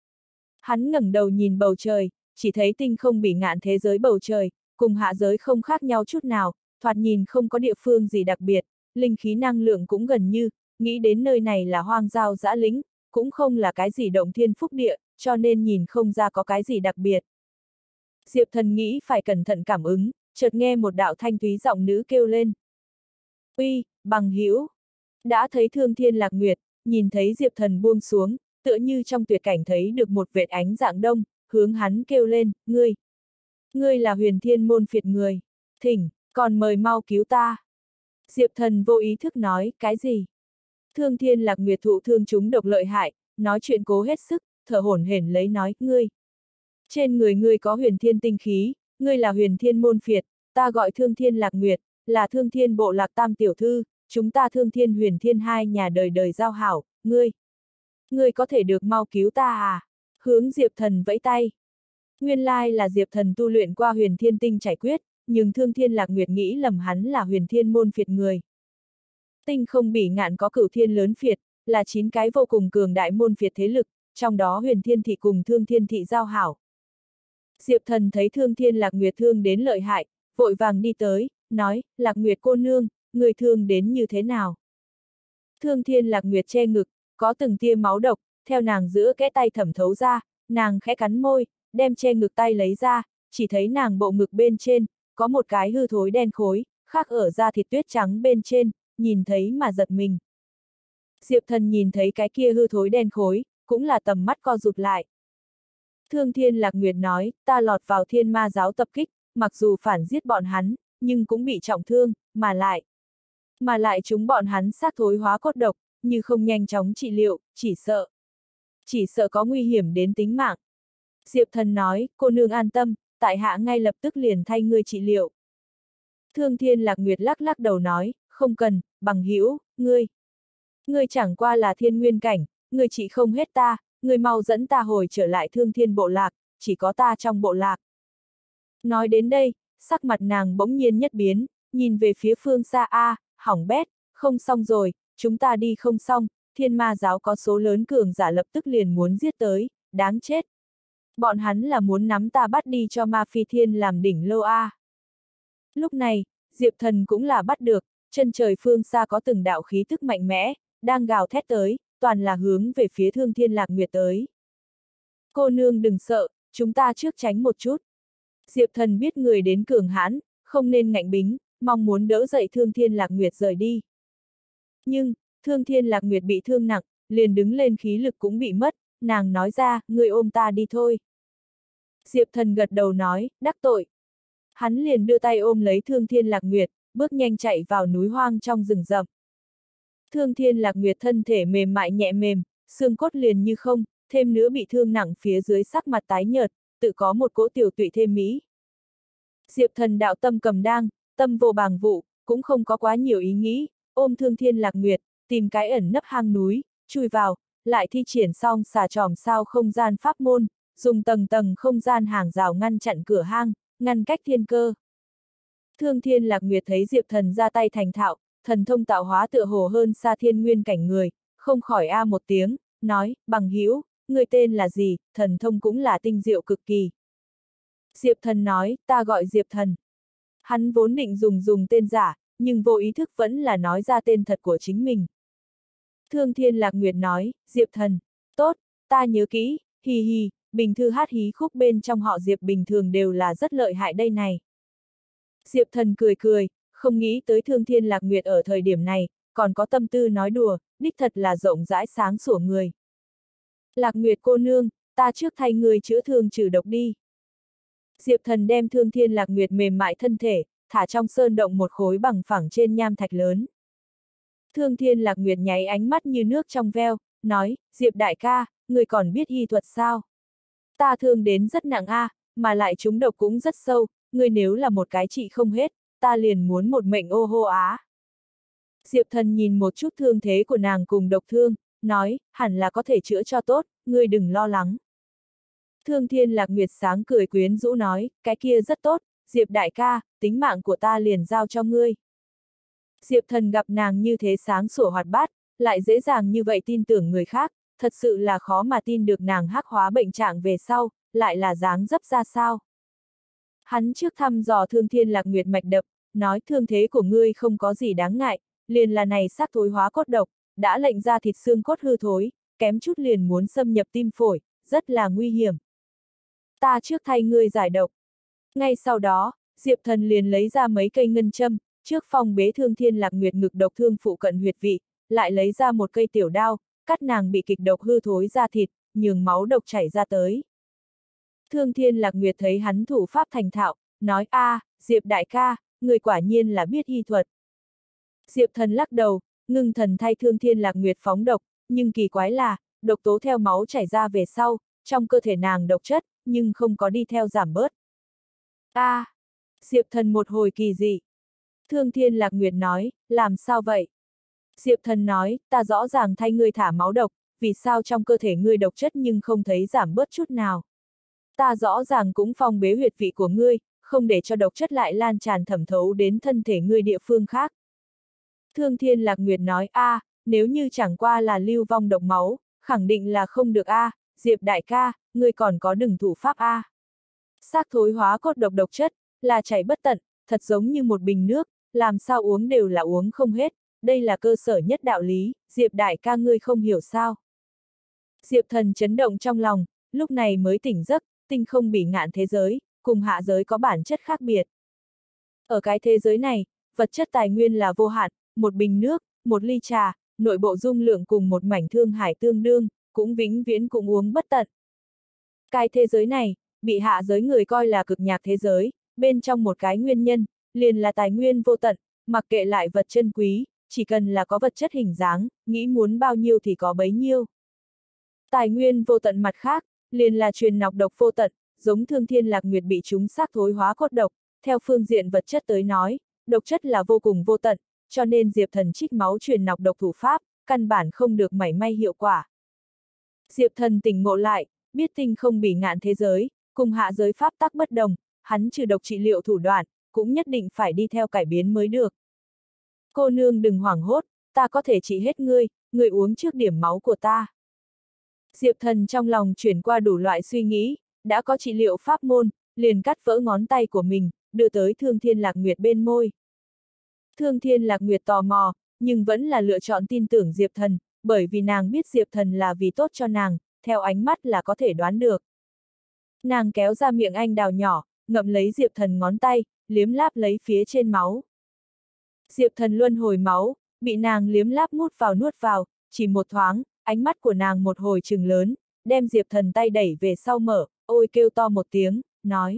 Hắn ngẩng đầu nhìn bầu trời, chỉ thấy tinh không bỉ ngạn thế giới bầu trời, cùng hạ giới không khác nhau chút nào, thoạt nhìn không có địa phương gì đặc biệt, linh khí năng lượng cũng gần như, nghĩ đến nơi này là hoang giao dã lĩnh, cũng không là cái gì động thiên phúc địa, cho nên nhìn không ra có cái gì đặc biệt. Diệp Thần nghĩ phải cẩn thận cảm ứng, chợt nghe một đạo thanh thúy giọng nữ kêu lên. Uy, bằng hữu. Đã thấy Thương Thiên Lạc Nguyệt, nhìn thấy Diệp Thần buông xuống, tựa như trong tuyệt cảnh thấy được một vệt ánh dạng đông, hướng hắn kêu lên, ngươi. Ngươi là Huyền Thiên môn phiệt người. Thỉnh, còn mời mau cứu ta. Diệp Thần vô ý thức nói, cái gì? Thương Thiên Lạc Nguyệt thụ thương chúng độc lợi hại, nói chuyện cố hết sức, thở hổn hển lấy nói, ngươi. Trên người ngươi có huyền thiên tinh khí, ngươi là Huyền Thiên môn phiệt, ta gọi Thương Thiên Lạc Nguyệt, là Thương Thiên bộ lạc tam tiểu thư, chúng ta Thương Thiên Huyền Thiên hai nhà đời đời giao hảo, ngươi. Ngươi có thể được mau cứu ta à? Hướng Diệp Thần vẫy tay. Nguyên lai là Diệp Thần tu luyện qua Huyền Thiên tinh trải quyết, nhưng Thương Thiên Lạc Nguyệt nghĩ lầm hắn là Huyền Thiên môn phiệt người. Tinh không bỉ ngạn có cửu thiên lớn phiệt, là chín cái vô cùng cường đại môn phiệt thế lực, trong đó Huyền Thiên thị cùng Thương Thiên thị giao hảo. Diệp Thần thấy Thương Thiên Lạc Nguyệt thương đến lợi hại, vội vàng đi tới, nói, Lạc Nguyệt cô nương, người thương đến như thế nào? Thương Thiên Lạc Nguyệt che ngực, có từng tia máu độc, theo nàng giữa kẽ tay thẩm thấu ra, nàng khẽ cắn môi, đem che ngực tay lấy ra, chỉ thấy nàng bộ ngực bên trên, có một cái hư thối đen khối, khác ở da thịt tuyết trắng bên trên, nhìn thấy mà giật mình. Diệp Thần nhìn thấy cái kia hư thối đen khối, cũng là tầm mắt co rụt lại. Thương Thiên Lạc Nguyệt nói, ta lọt vào thiên ma giáo tập kích, mặc dù phản giết bọn hắn, nhưng cũng bị trọng thương, mà lại. Mà lại chúng bọn hắn xác thối hóa cốt độc, như không nhanh chóng trị liệu, chỉ sợ. Chỉ sợ có nguy hiểm đến tính mạng. Diệp Thần nói, cô nương an tâm, tại hạ ngay lập tức liền thay ngươi trị liệu. Thương Thiên Lạc Nguyệt lắc lắc đầu nói, không cần, bằng hữu, ngươi. Ngươi chẳng qua là thiên nguyên cảnh, ngươi chỉ không hết ta, ngươi mau dẫn ta hồi trở lại Thương Thiên bộ lạc, chỉ có ta trong bộ lạc. Nói đến đây, sắc mặt nàng bỗng nhiên nhất biến, nhìn về phía phương xa a, à, hỏng bét, không xong rồi, chúng ta đi không xong, thiên ma giáo có số lớn cường giả lập tức liền muốn giết tới, đáng chết. Bọn hắn là muốn nắm ta bắt đi cho ma phi thiên làm đỉnh lô a. À. Lúc này, Diệp Thần cũng là bắt được, chân trời phương xa có từng đạo khí tức mạnh mẽ, đang gào thét tới, toàn là hướng về phía Thương Thiên Lạc Nguyệt tới. Cô nương đừng sợ, chúng ta trước tránh một chút. Diệp Thần biết người đến cường hãn, không nên ngạnh bính, mong muốn đỡ dậy Thương Thiên Lạc Nguyệt rời đi. Nhưng, Thương Thiên Lạc Nguyệt bị thương nặng, liền đứng lên khí lực cũng bị mất, nàng nói ra, người ôm ta đi thôi. Diệp Thần gật đầu nói, đắc tội. Hắn liền đưa tay ôm lấy Thương Thiên Lạc Nguyệt, bước nhanh chạy vào núi hoang trong rừng rậm. Thương Thiên Lạc Nguyệt thân thể mềm mại nhẹ mềm, xương cốt liền như không, thêm nữa bị thương nặng phía dưới sắc mặt tái nhợt, tự có một cỗ tiểu tụy thêm mỹ. Diệp Thần đạo tâm cầm đang, tâm vô bàng vụ, cũng không có quá nhiều ý nghĩ, ôm Thương Thiên Lạc Nguyệt, tìm cái ẩn nấp hang núi, chui vào, lại thi triển xong xà tròm sao không gian pháp môn, dùng tầng tầng không gian hàng rào ngăn chặn cửa hang, ngăn cách thiên cơ. Thương Thiên Lạc Nguyệt thấy Diệp Thần ra tay thành thạo, thần thông tạo hóa tựa hồ hơn xa thiên nguyên cảnh người, không khỏi a một tiếng, nói, bằng hữu, người tên là gì, thần thông cũng là tinh diệu cực kỳ. Diệp Thần nói, ta gọi Diệp Thần. Hắn vốn định dùng dùng tên giả, nhưng vô ý thức vẫn là nói ra tên thật của chính mình. Thương Thiên Lạc Nguyệt nói, Diệp Thần, tốt, ta nhớ kỹ, hì hì, bình thư hát hí khúc bên trong họ Diệp bình thường đều là rất lợi hại đây này. Diệp Thần cười cười, không nghĩ tới Thương Thiên Lạc Nguyệt ở thời điểm này, còn có tâm tư nói đùa, đích thật là rộng rãi sáng sủa người. Lạc Nguyệt cô nương, ta trước thay người chữa thương trừ độc đi. Diệp Thần đem Thương Thiên Lạc Nguyệt mềm mại thân thể, thả trong sơn động một khối bằng phẳng trên nham thạch lớn. Thương Thiên Lạc Nguyệt nháy ánh mắt như nước trong veo, nói, Diệp đại ca, người còn biết y thuật sao? Ta thương đến rất nặng a, à, mà lại trúng độc cũng rất sâu, người nếu là một cái trị không hết, ta liền muốn một mệnh ô hô á. Diệp Thần nhìn một chút thương thế của nàng cùng độc thương, nói, hẳn là có thể chữa cho tốt, ngươi đừng lo lắng. Thương Thiên Lạc Nguyệt sáng cười quyến rũ nói, cái kia rất tốt, Diệp đại ca, tính mạng của ta liền giao cho ngươi. Diệp Thần gặp nàng như thế sáng sủa hoạt bát, lại dễ dàng như vậy tin tưởng người khác, thật sự là khó mà tin được nàng hắc hóa bệnh trạng về sau, lại là dáng dấp ra sao. Hắn trước thăm dò Thương Thiên Lạc Nguyệt mạch đập, nói thương thế của ngươi không có gì đáng ngại, liền là này xác thối hóa cốt độc, đã lệnh ra thịt xương cốt hư thối, kém chút liền muốn xâm nhập tim phổi, rất là nguy hiểm. Ta trước thay ngươi giải độc. Ngay sau đó, Diệp Thần liền lấy ra mấy cây ngân châm, trước phòng bế Thương Thiên Lạc Nguyệt ngực độc thương phụ cận huyệt vị, lại lấy ra một cây tiểu đao, cắt nàng bị kịch độc hư thối ra thịt, nhường máu độc chảy ra tới. Thương Thiên Lạc Nguyệt thấy hắn thủ pháp thành thạo, nói a, à, Diệp đại ca, người quả nhiên là biết y thuật. Diệp Thần lắc đầu, ngưng thần thay Thương Thiên Lạc Nguyệt phóng độc, nhưng kỳ quái là, độc tố theo máu chảy ra về sau, trong cơ thể nàng độc chất, nhưng không có đi theo giảm bớt. A, à, Diệp Thần một hồi kỳ dị. Thương Thiên Lạc Nguyệt nói, làm sao vậy? Diệp Thần nói, ta rõ ràng thay ngươi thả máu độc, vì sao trong cơ thể ngươi độc chất nhưng không thấy giảm bớt chút nào? Ta rõ ràng cũng phong bế huyệt vị của ngươi, không để cho độc chất lại lan tràn thẩm thấu đến thân thể ngươi địa phương khác. Thương Thiên Lạc Nguyệt nói, a, à, nếu như chẳng qua là lưu vong độc máu, khẳng định là không được a, à, Diệp đại ca, ngươi còn có đừng thủ pháp a. À. Xác thối hóa cốt độc độc chất, là chảy bất tận, thật giống như một bình nước, làm sao uống đều là uống không hết, đây là cơ sở nhất đạo lý, Diệp đại ca ngươi không hiểu sao. Diệp Thần chấn động trong lòng, lúc này mới tỉnh giấc, tinh không bỉ ngạn thế giới, cùng hạ giới có bản chất khác biệt. Ở cái thế giới này, vật chất tài nguyên là vô hạn, một bình nước, một ly trà, nội bộ dung lượng cùng một mảnh thương hải tương đương, cũng vĩnh viễn cũng uống bất tận. Cái thế giới này, bị hạ giới người coi là cực nhạc thế giới, bên trong một cái nguyên nhân, liền là tài nguyên vô tận, mặc kệ lại vật chân quý, chỉ cần là có vật chất hình dáng, nghĩ muốn bao nhiêu thì có bấy nhiêu. Tài nguyên vô tận mặt khác, liền là truyền nọc độc vô tận, giống Thương Thiên Lạc Nguyệt bị chúng xác thối hóa cốt độc, theo phương diện vật chất tới nói, độc chất là vô cùng vô tận, cho nên Diệp Thần trích máu truyền nọc độc thủ pháp, căn bản không được mảy may hiệu quả. Diệp Thần tỉnh ngộ lại, biết tinh không bỉ ngạn thế giới, cùng hạ giới pháp tắc bất đồng, hắn trừ độc trị liệu thủ đoạn, cũng nhất định phải đi theo cải biến mới được. Cô nương đừng hoảng hốt, ta có thể trị hết ngươi, ngươi uống trước điểm máu của ta. Diệp Thần trong lòng chuyển qua đủ loại suy nghĩ, đã có trị liệu pháp môn, liền cắt vỡ ngón tay của mình, đưa tới Thương Thiên Lạc Nguyệt bên môi. Thương Thiên Lạc Nguyệt tò mò, nhưng vẫn là lựa chọn tin tưởng Diệp Thần, bởi vì nàng biết Diệp Thần là vì tốt cho nàng, theo ánh mắt là có thể đoán được. Nàng kéo ra miệng anh đào nhỏ, ngậm lấy Diệp Thần ngón tay, liếm láp lấy phía trên máu. Diệp Thần luân hồi máu, bị nàng liếm láp mút vào nuốt vào, chỉ một thoáng, ánh mắt của nàng một hồi trừng lớn, đem Diệp Thần tay đẩy về sau mở, ôi kêu to một tiếng, nói.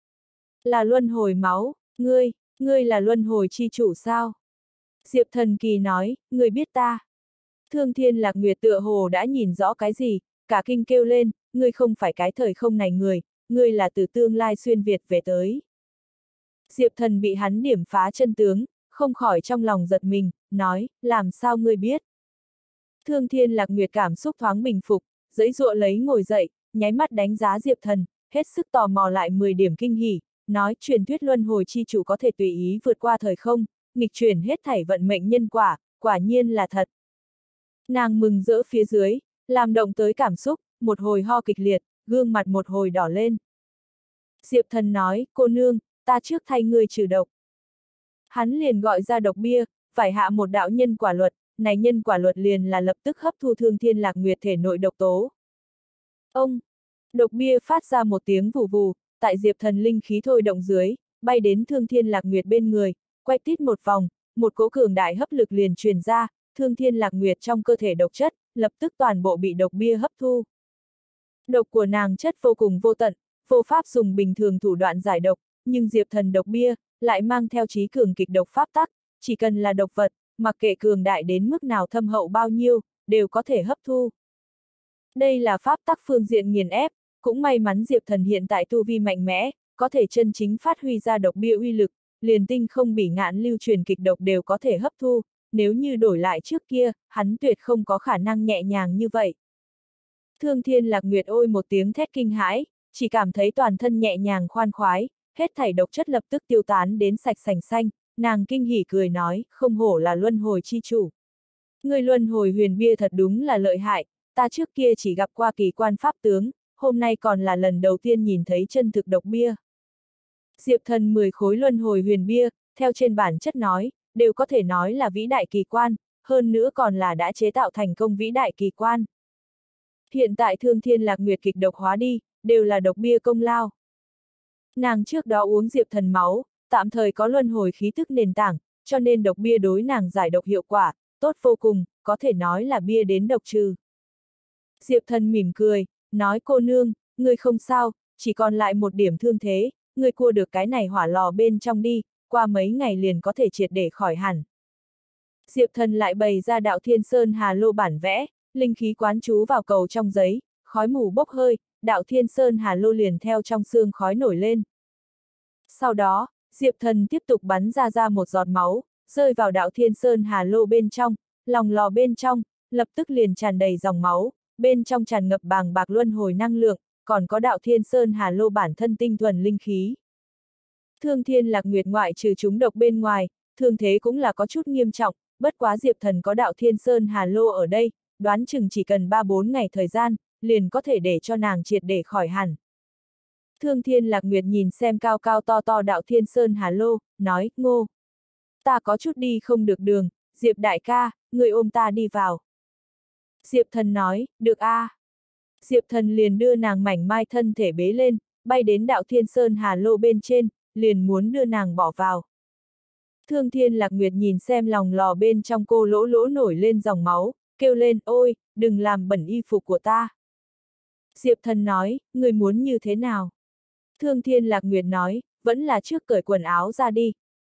Là luân hồi máu, ngươi, ngươi là luân hồi chi chủ sao? Diệp Thần kỳ nói, ngươi biết ta. Thương Thiên Lạc Nguyệt tựa hồ đã nhìn rõ cái gì, cả kinh kêu lên, ngươi không phải cái thời không này người, ngươi là từ tương lai xuyên Việt về tới. Diệp Thần bị hắn điểm phá chân tướng, không khỏi trong lòng giật mình, nói, làm sao ngươi biết? Thương Thiên Lạc Nguyệt cảm xúc thoáng bình phục, giãy giụa lấy ngồi dậy, nháy mắt đánh giá Diệp Thần, hết sức tò mò lại mười điểm kinh hỉ, nói truyền thuyết luân hồi chi chủ có thể tùy ý vượt qua thời không, nghịch chuyển hết thảy vận mệnh nhân quả, quả nhiên là thật. Nàng mừng rỡ phía dưới, làm động tới cảm xúc, một hồi ho kịch liệt, gương mặt một hồi đỏ lên. Diệp Thần nói, cô nương, ta trước thay ngươi trừ độc. Hắn liền gọi ra độc bia, phải hạ một đạo nhân quả luật, này nhân quả luật liền là lập tức hấp thu Thương Thiên Lạc Nguyệt thể nội độc tố. Ông, độc bia phát ra một tiếng vù vù, tại Diệp Thần linh khí thôi động dưới, bay đến Thương Thiên Lạc Nguyệt bên người, quay tít một vòng, một cỗ cường đại hấp lực liền truyền ra, Thương Thiên Lạc Nguyệt trong cơ thể độc chất, lập tức toàn bộ bị độc bia hấp thu. Độc của nàng chất vô cùng vô tận, vô pháp dùng bình thường thủ đoạn giải độc, nhưng Diệp Thần độc bia, lại mang theo trí cường kịch độc pháp tắc, chỉ cần là độc vật, mặc kệ cường đại đến mức nào thâm hậu bao nhiêu, đều có thể hấp thu. Đây là pháp tắc phương diện nghiền ép, cũng may mắn Diệp Thần hiện tại tu vi mạnh mẽ, có thể chân chính phát huy ra độc bia uy lực, liền tinh không bỉ ngạn lưu truyền kịch độc đều có thể hấp thu, nếu như đổi lại trước kia, hắn tuyệt không có khả năng nhẹ nhàng như vậy. Thương Thiên Lạc Nguyệt ôi một tiếng thét kinh hãi, chỉ cảm thấy toàn thân nhẹ nhàng khoan khoái, hết thảy độc chất lập tức tiêu tán đến sạch sành xanh, nàng kinh hỉ cười nói, không hổ là luân hồi chi chủ. Người luân hồi huyền bia thật đúng là lợi hại, ta trước kia chỉ gặp qua kỳ quan pháp tướng, hôm nay còn là lần đầu tiên nhìn thấy chân thực độc bia. Diệp Thần mười khối luân hồi huyền bia, theo trên bản chất nói, đều có thể nói là vĩ đại kỳ quan, hơn nữa còn là đã chế tạo thành công vĩ đại kỳ quan. Hiện tại Thương Thiên Lạc Nguyệt kịch độc hóa đi, đều là độc bia công lao. Nàng trước đó uống Diệp Thần máu, tạm thời có luân hồi khí tức nền tảng, cho nên độc bia đối nàng giải độc hiệu quả, tốt vô cùng, có thể nói là bia đến độc trừ. Diệp Thần mỉm cười, nói cô nương, ngươi không sao, chỉ còn lại một điểm thương thế, ngươi cua được cái này hỏa lò bên trong đi, qua mấy ngày liền có thể triệt để khỏi hẳn. Diệp Thần lại bày ra đạo Thiên Sơn Hà Lô bản vẽ, linh khí quán chú vào cầu trong giấy, khói mù bốc hơi, đạo Thiên Sơn Hà Lô liền theo trong xương khói nổi lên. Sau đó, Diệp Thần tiếp tục bắn ra ra một giọt máu, rơi vào đạo Thiên Sơn Hà Lô bên trong, lòng lò bên trong, lập tức liền tràn đầy dòng máu, bên trong tràn ngập bàng bạc luân hồi năng lượng, còn có đạo Thiên Sơn Hà Lô bản thân tinh thuần linh khí. Thương Thiên Lạc Nguyệt ngoại trừ chúng độc bên ngoài, thương thế cũng là có chút nghiêm trọng, bất quá Diệp Thần có đạo Thiên Sơn Hà Lô ở đây, đoán chừng chỉ cần ba bốn ngày thời gian, liền có thể để cho nàng triệt để khỏi hẳn. Thương Thiên Lạc Nguyệt nhìn xem cao cao to to đạo Thiên Sơn Hà Lô, nói, ngô. Ta có chút đi không được đường, Diệp đại ca, người ôm ta đi vào. Diệp Thần nói, được a. À. Diệp Thần liền đưa nàng mảnh mai thân thể bế lên, bay đến đạo Thiên Sơn Hà Lô bên trên, liền muốn đưa nàng bỏ vào. Thương Thiên Lạc Nguyệt nhìn xem lòng lò bên trong cô lỗ lỗ nổi lên dòng máu, kêu lên, ôi, đừng làm bẩn y phục của ta. Diệp Thần nói, người muốn như thế nào? Thương Thiên Lạc Nguyệt nói, vẫn là trước cởi quần áo ra đi.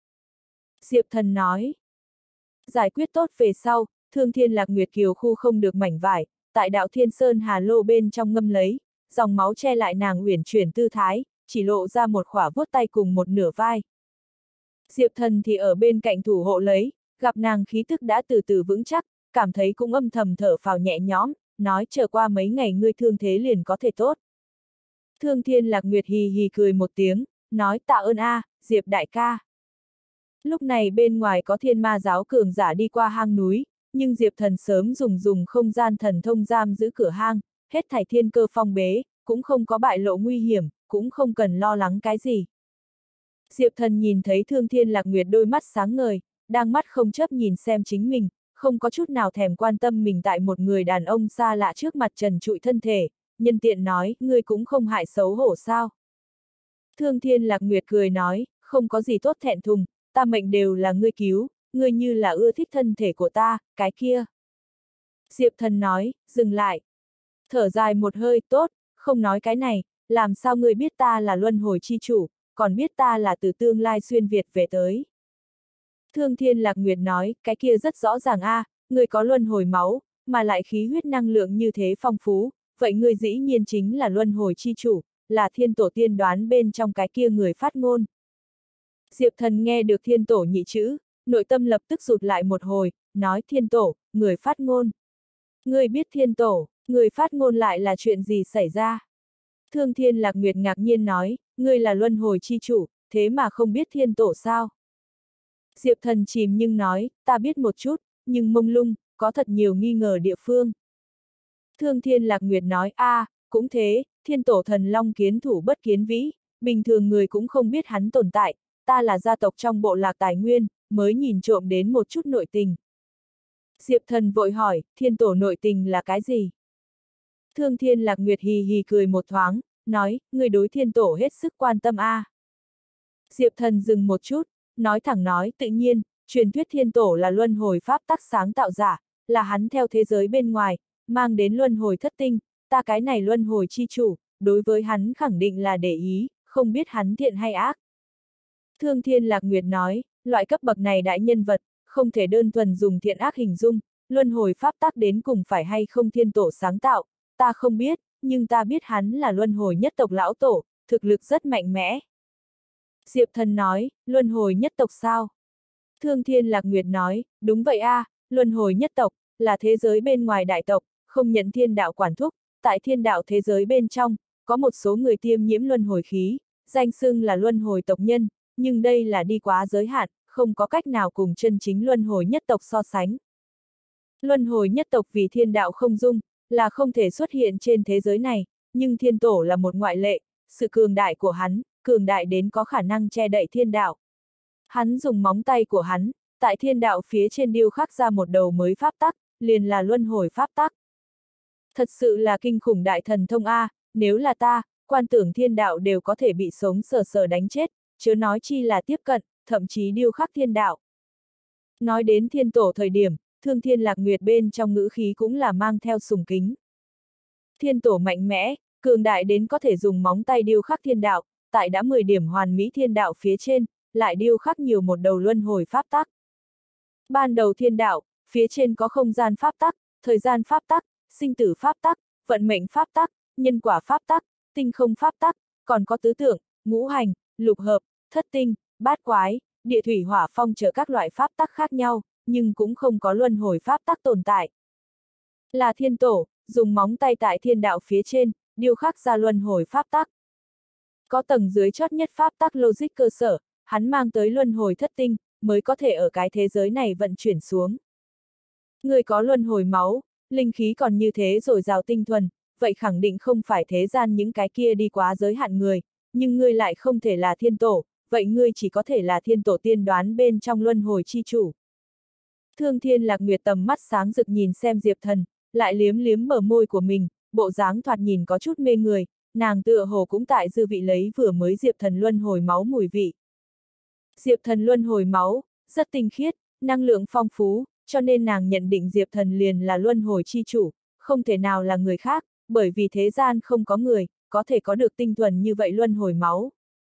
Diệp Thần nói, giải quyết tốt về sau, Thương Thiên Lạc Nguyệt kiều khu không được mảnh vải, tại đạo Thiên Sơn Hà Lô bên trong ngâm lấy, dòng máu che lại nàng uyển chuyển tư thái, chỉ lộ ra một khỏa vuốt tay cùng một nửa vai. Diệp Thần thì ở bên cạnh thủ hộ lấy, gặp nàng khí tức đã từ từ vững chắc, cảm thấy cũng âm thầm thở phào nhẹ nhõm, nói chờ qua mấy ngày ngươi thương thế liền có thể tốt. Thương Thiên Lạc Nguyệt hì hì cười một tiếng, nói tạ ơn a, Diệp đại ca. Lúc này bên ngoài có thiên ma giáo cường giả đi qua hang núi, nhưng Diệp Thần sớm dùng dùng không gian thần thông giam giữ cửa hang, hết thảy thiên cơ phong bế, cũng không có bại lộ nguy hiểm, cũng không cần lo lắng cái gì. Diệp Thần nhìn thấy Thương Thiên Lạc Nguyệt đôi mắt sáng ngời, đang mắt không chớp nhìn xem chính mình, không có chút nào thèm quan tâm mình tại một người đàn ông xa lạ trước mặt trần trụi thân thể, nhân tiện nói, ngươi cũng không hại xấu hổ sao. Thương Thiên Lạc Nguyệt cười nói, không có gì tốt thẹn thùng, ta mệnh đều là ngươi cứu, ngươi như là ưa thích thân thể của ta, cái kia. Diệp Thần nói, dừng lại. Thở dài một hơi, tốt, không nói cái này, làm sao ngươi biết ta là luân hồi chi chủ, còn biết ta là từ tương lai xuyên Việt về tới. Thương Thiên Lạc Nguyệt nói, cái kia rất rõ ràng a, à, ngươi có luân hồi máu, mà lại khí huyết năng lượng như thế phong phú, vậy ngươi dĩ nhiên chính là luân hồi chi chủ, là thiên tổ tiên đoán bên trong cái kia người phát ngôn. Diệp Thần nghe được thiên tổ nhị chữ, nội tâm lập tức rụt lại một hồi, nói thiên tổ, người phát ngôn. Ngươi biết thiên tổ, người phát ngôn lại là chuyện gì xảy ra? Thương Thiên Lạc Nguyệt ngạc nhiên nói, ngươi là luân hồi chi chủ, thế mà không biết thiên tổ sao? Diệp Thần chìm nhưng nói, ta biết một chút, nhưng mông lung, có thật nhiều nghi ngờ địa phương. Thương Thiên Lạc Nguyệt nói, a, à, cũng thế, thiên tổ thần long kiến thủ bất kiến vĩ, bình thường người cũng không biết hắn tồn tại, ta là gia tộc trong bộ lạc tài nguyên, mới nhìn trộm đến một chút nội tình. Diệp Thần vội hỏi, thiên tổ nội tình là cái gì? Thương Thiên Lạc Nguyệt hì hì cười một thoáng, nói, người đối thiên tổ hết sức quan tâm a. À. Diệp Thần dừng một chút, nói thẳng nói, tự nhiên, truyền thuyết thiên tổ là luân hồi pháp tắc sáng tạo giả, là hắn theo thế giới bên ngoài, mang đến luân hồi thất tinh, ta cái này luân hồi chi chủ, đối với hắn khẳng định là để ý, không biết hắn thiện hay ác. Thương Thiên Lạc Nguyệt nói, loại cấp bậc này đại nhân vật, không thể đơn thuần dùng thiện ác hình dung, luân hồi pháp tắc đến cùng phải hay không thiên tổ sáng tạo, ta không biết, nhưng ta biết hắn là luân hồi nhất tộc lão tổ, thực lực rất mạnh mẽ. Diệp Thần nói, luân hồi nhất tộc sao? Thương Thiên Lạc Nguyệt nói, đúng vậy a, à, luân hồi nhất tộc, là thế giới bên ngoài đại tộc, không nhận thiên đạo quản thúc, tại thiên đạo thế giới bên trong, có một số người tiêm nhiễm luân hồi khí, danh xưng là luân hồi tộc nhân, nhưng đây là đi quá giới hạn, không có cách nào cùng chân chính luân hồi nhất tộc so sánh. Luân hồi nhất tộc vì thiên đạo không dung, là không thể xuất hiện trên thế giới này, nhưng thiên tổ là một ngoại lệ, sự cường đại của hắn, cường đại đến có khả năng che đậy thiên đạo. Hắn dùng móng tay của hắn, tại thiên đạo phía trên điêu khắc ra một đầu mới pháp tắc, liền là luân hồi pháp tắc. Thật sự là kinh khủng đại thần thông A, nếu là ta, quan tưởng thiên đạo đều có thể bị sống sờ sờ đánh chết, chớ nói chi là tiếp cận, thậm chí điêu khắc thiên đạo. Nói đến thiên tổ thời điểm, Thương Thiên Lạc Nguyệt bên trong ngữ khí cũng là mang theo sùng kính. Thiên tổ mạnh mẽ, cường đại đến có thể dùng móng tay điêu khắc thiên đạo, tại đã mười điểm hoàn mỹ thiên đạo phía trên, lại điêu khắc nhiều một đầu luân hồi pháp tắc. Ban đầu thiên đạo, phía trên có không gian pháp tắc, thời gian pháp tắc, sinh tử pháp tắc, vận mệnh pháp tắc, nhân quả pháp tắc, tinh không pháp tắc, còn có tứ tượng, ngũ hành, lục hợp, thất tinh, bát quái, địa thủy hỏa phong chờ các loại pháp tắc khác nhau, nhưng cũng không có luân hồi pháp tắc tồn tại. Là thiên tổ, dùng móng tay tại thiên đạo phía trên, điêu khắc ra luân hồi pháp tắc. Có tầng dưới chót nhất pháp tắc logic cơ sở, hắn mang tới luân hồi thất tinh, mới có thể ở cái thế giới này vận chuyển xuống. Người có luân hồi máu, linh khí còn như thế rồi dào tinh thuần, vậy khẳng định không phải thế gian những cái kia đi quá giới hạn người, nhưng ngươi lại không thể là thiên tổ, vậy ngươi chỉ có thể là thiên tổ tiên đoán bên trong luân hồi chi chủ. Thương Thiên Lạc Nguyệt tầm mắt sáng rực nhìn xem Diệp Thần, lại liếm liếm bờ môi của mình, bộ dáng thoạt nhìn có chút mê người, nàng tựa hồ cũng tại dư vị lấy vừa mới Diệp Thần luân hồi máu mùi vị. Diệp Thần luân hồi máu, rất tinh khiết, năng lượng phong phú, cho nên nàng nhận định Diệp Thần liền là luân hồi chi chủ, không thể nào là người khác, bởi vì thế gian không có người, có thể có được tinh thuần như vậy luân hồi máu.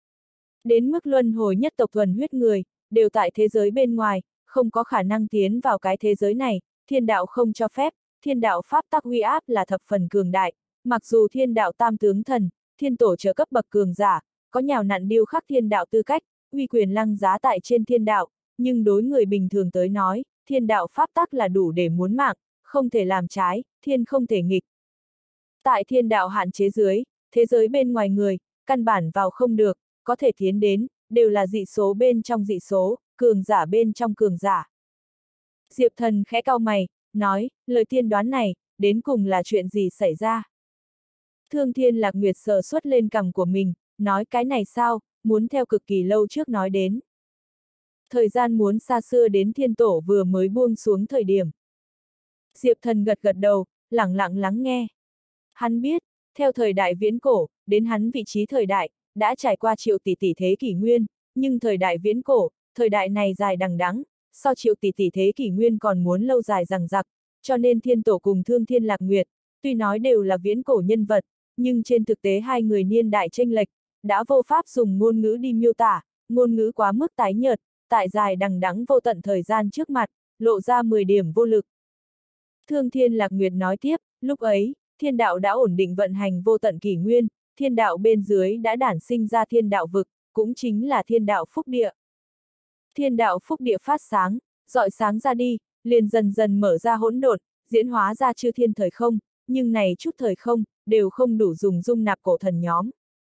Đến mức luân hồi nhất tộc thuần huyết người, đều tại thế giới bên ngoài, không có khả năng tiến vào cái thế giới này, thiên đạo không cho phép, thiên đạo pháp tắc uy áp là thập phần cường đại, mặc dù thiên đạo tam tướng thần, thiên tổ trợ cấp bậc cường giả, có nhào nặn điêu khắc thiên đạo tư cách, uy quyền lăng giá tại trên thiên đạo, nhưng đối người bình thường tới nói, thiên đạo pháp tắc là đủ để muốn mạng, không thể làm trái, thiên không thể nghịch. Tại thiên đạo hạn chế dưới, thế giới bên ngoài người, căn bản vào không được, có thể tiến đến, đều là dị số bên trong dị số, cường giả bên trong cường giả. Diệp Thần khẽ cau mày, nói, lời tiên đoán này, đến cùng là chuyện gì xảy ra? Thương Thiên Lạc Nguyệt sờ suất lên cằm của mình, nói cái này sao, muốn theo cực kỳ lâu trước nói đến. Thời gian muốn xa xưa đến thiên tổ vừa mới buông xuống thời điểm. Diệp Thần gật gật đầu, lẳng lặng lắng nghe. Hắn biết, theo thời đại viễn cổ, đến hắn vị trí thời đại, đã trải qua triệu tỷ tỷ thế kỷ nguyên, nhưng thời đại viễn cổ, thời đại này dài đằng đẵng, so triệu tỷ tỷ thế kỷ nguyên còn muốn lâu dài dằng dặc, cho nên thiên tổ cùng Thương Thiên Lạc Nguyệt, tuy nói đều là viễn cổ nhân vật, nhưng trên thực tế hai người niên đại chênh lệch, đã vô pháp dùng ngôn ngữ đi miêu tả, ngôn ngữ quá mức tái nhợt, tại dài đằng đẵng vô tận thời gian trước mặt, lộ ra mười điểm vô lực. Thương Thiên Lạc Nguyệt nói tiếp, lúc ấy, thiên đạo đã ổn định vận hành vô tận kỷ nguyên, thiên đạo bên dưới đã đản sinh ra thiên đạo vực, cũng chính là thiên đạo phúc địa. Thiên đạo phúc địa phát sáng, rọi sáng ra đi, liền dần dần mở ra hỗn độn, diễn hóa ra chư thiên thời không, nhưng này chút thời không, đều không đủ dùng dung nạp cổ thần nhóm.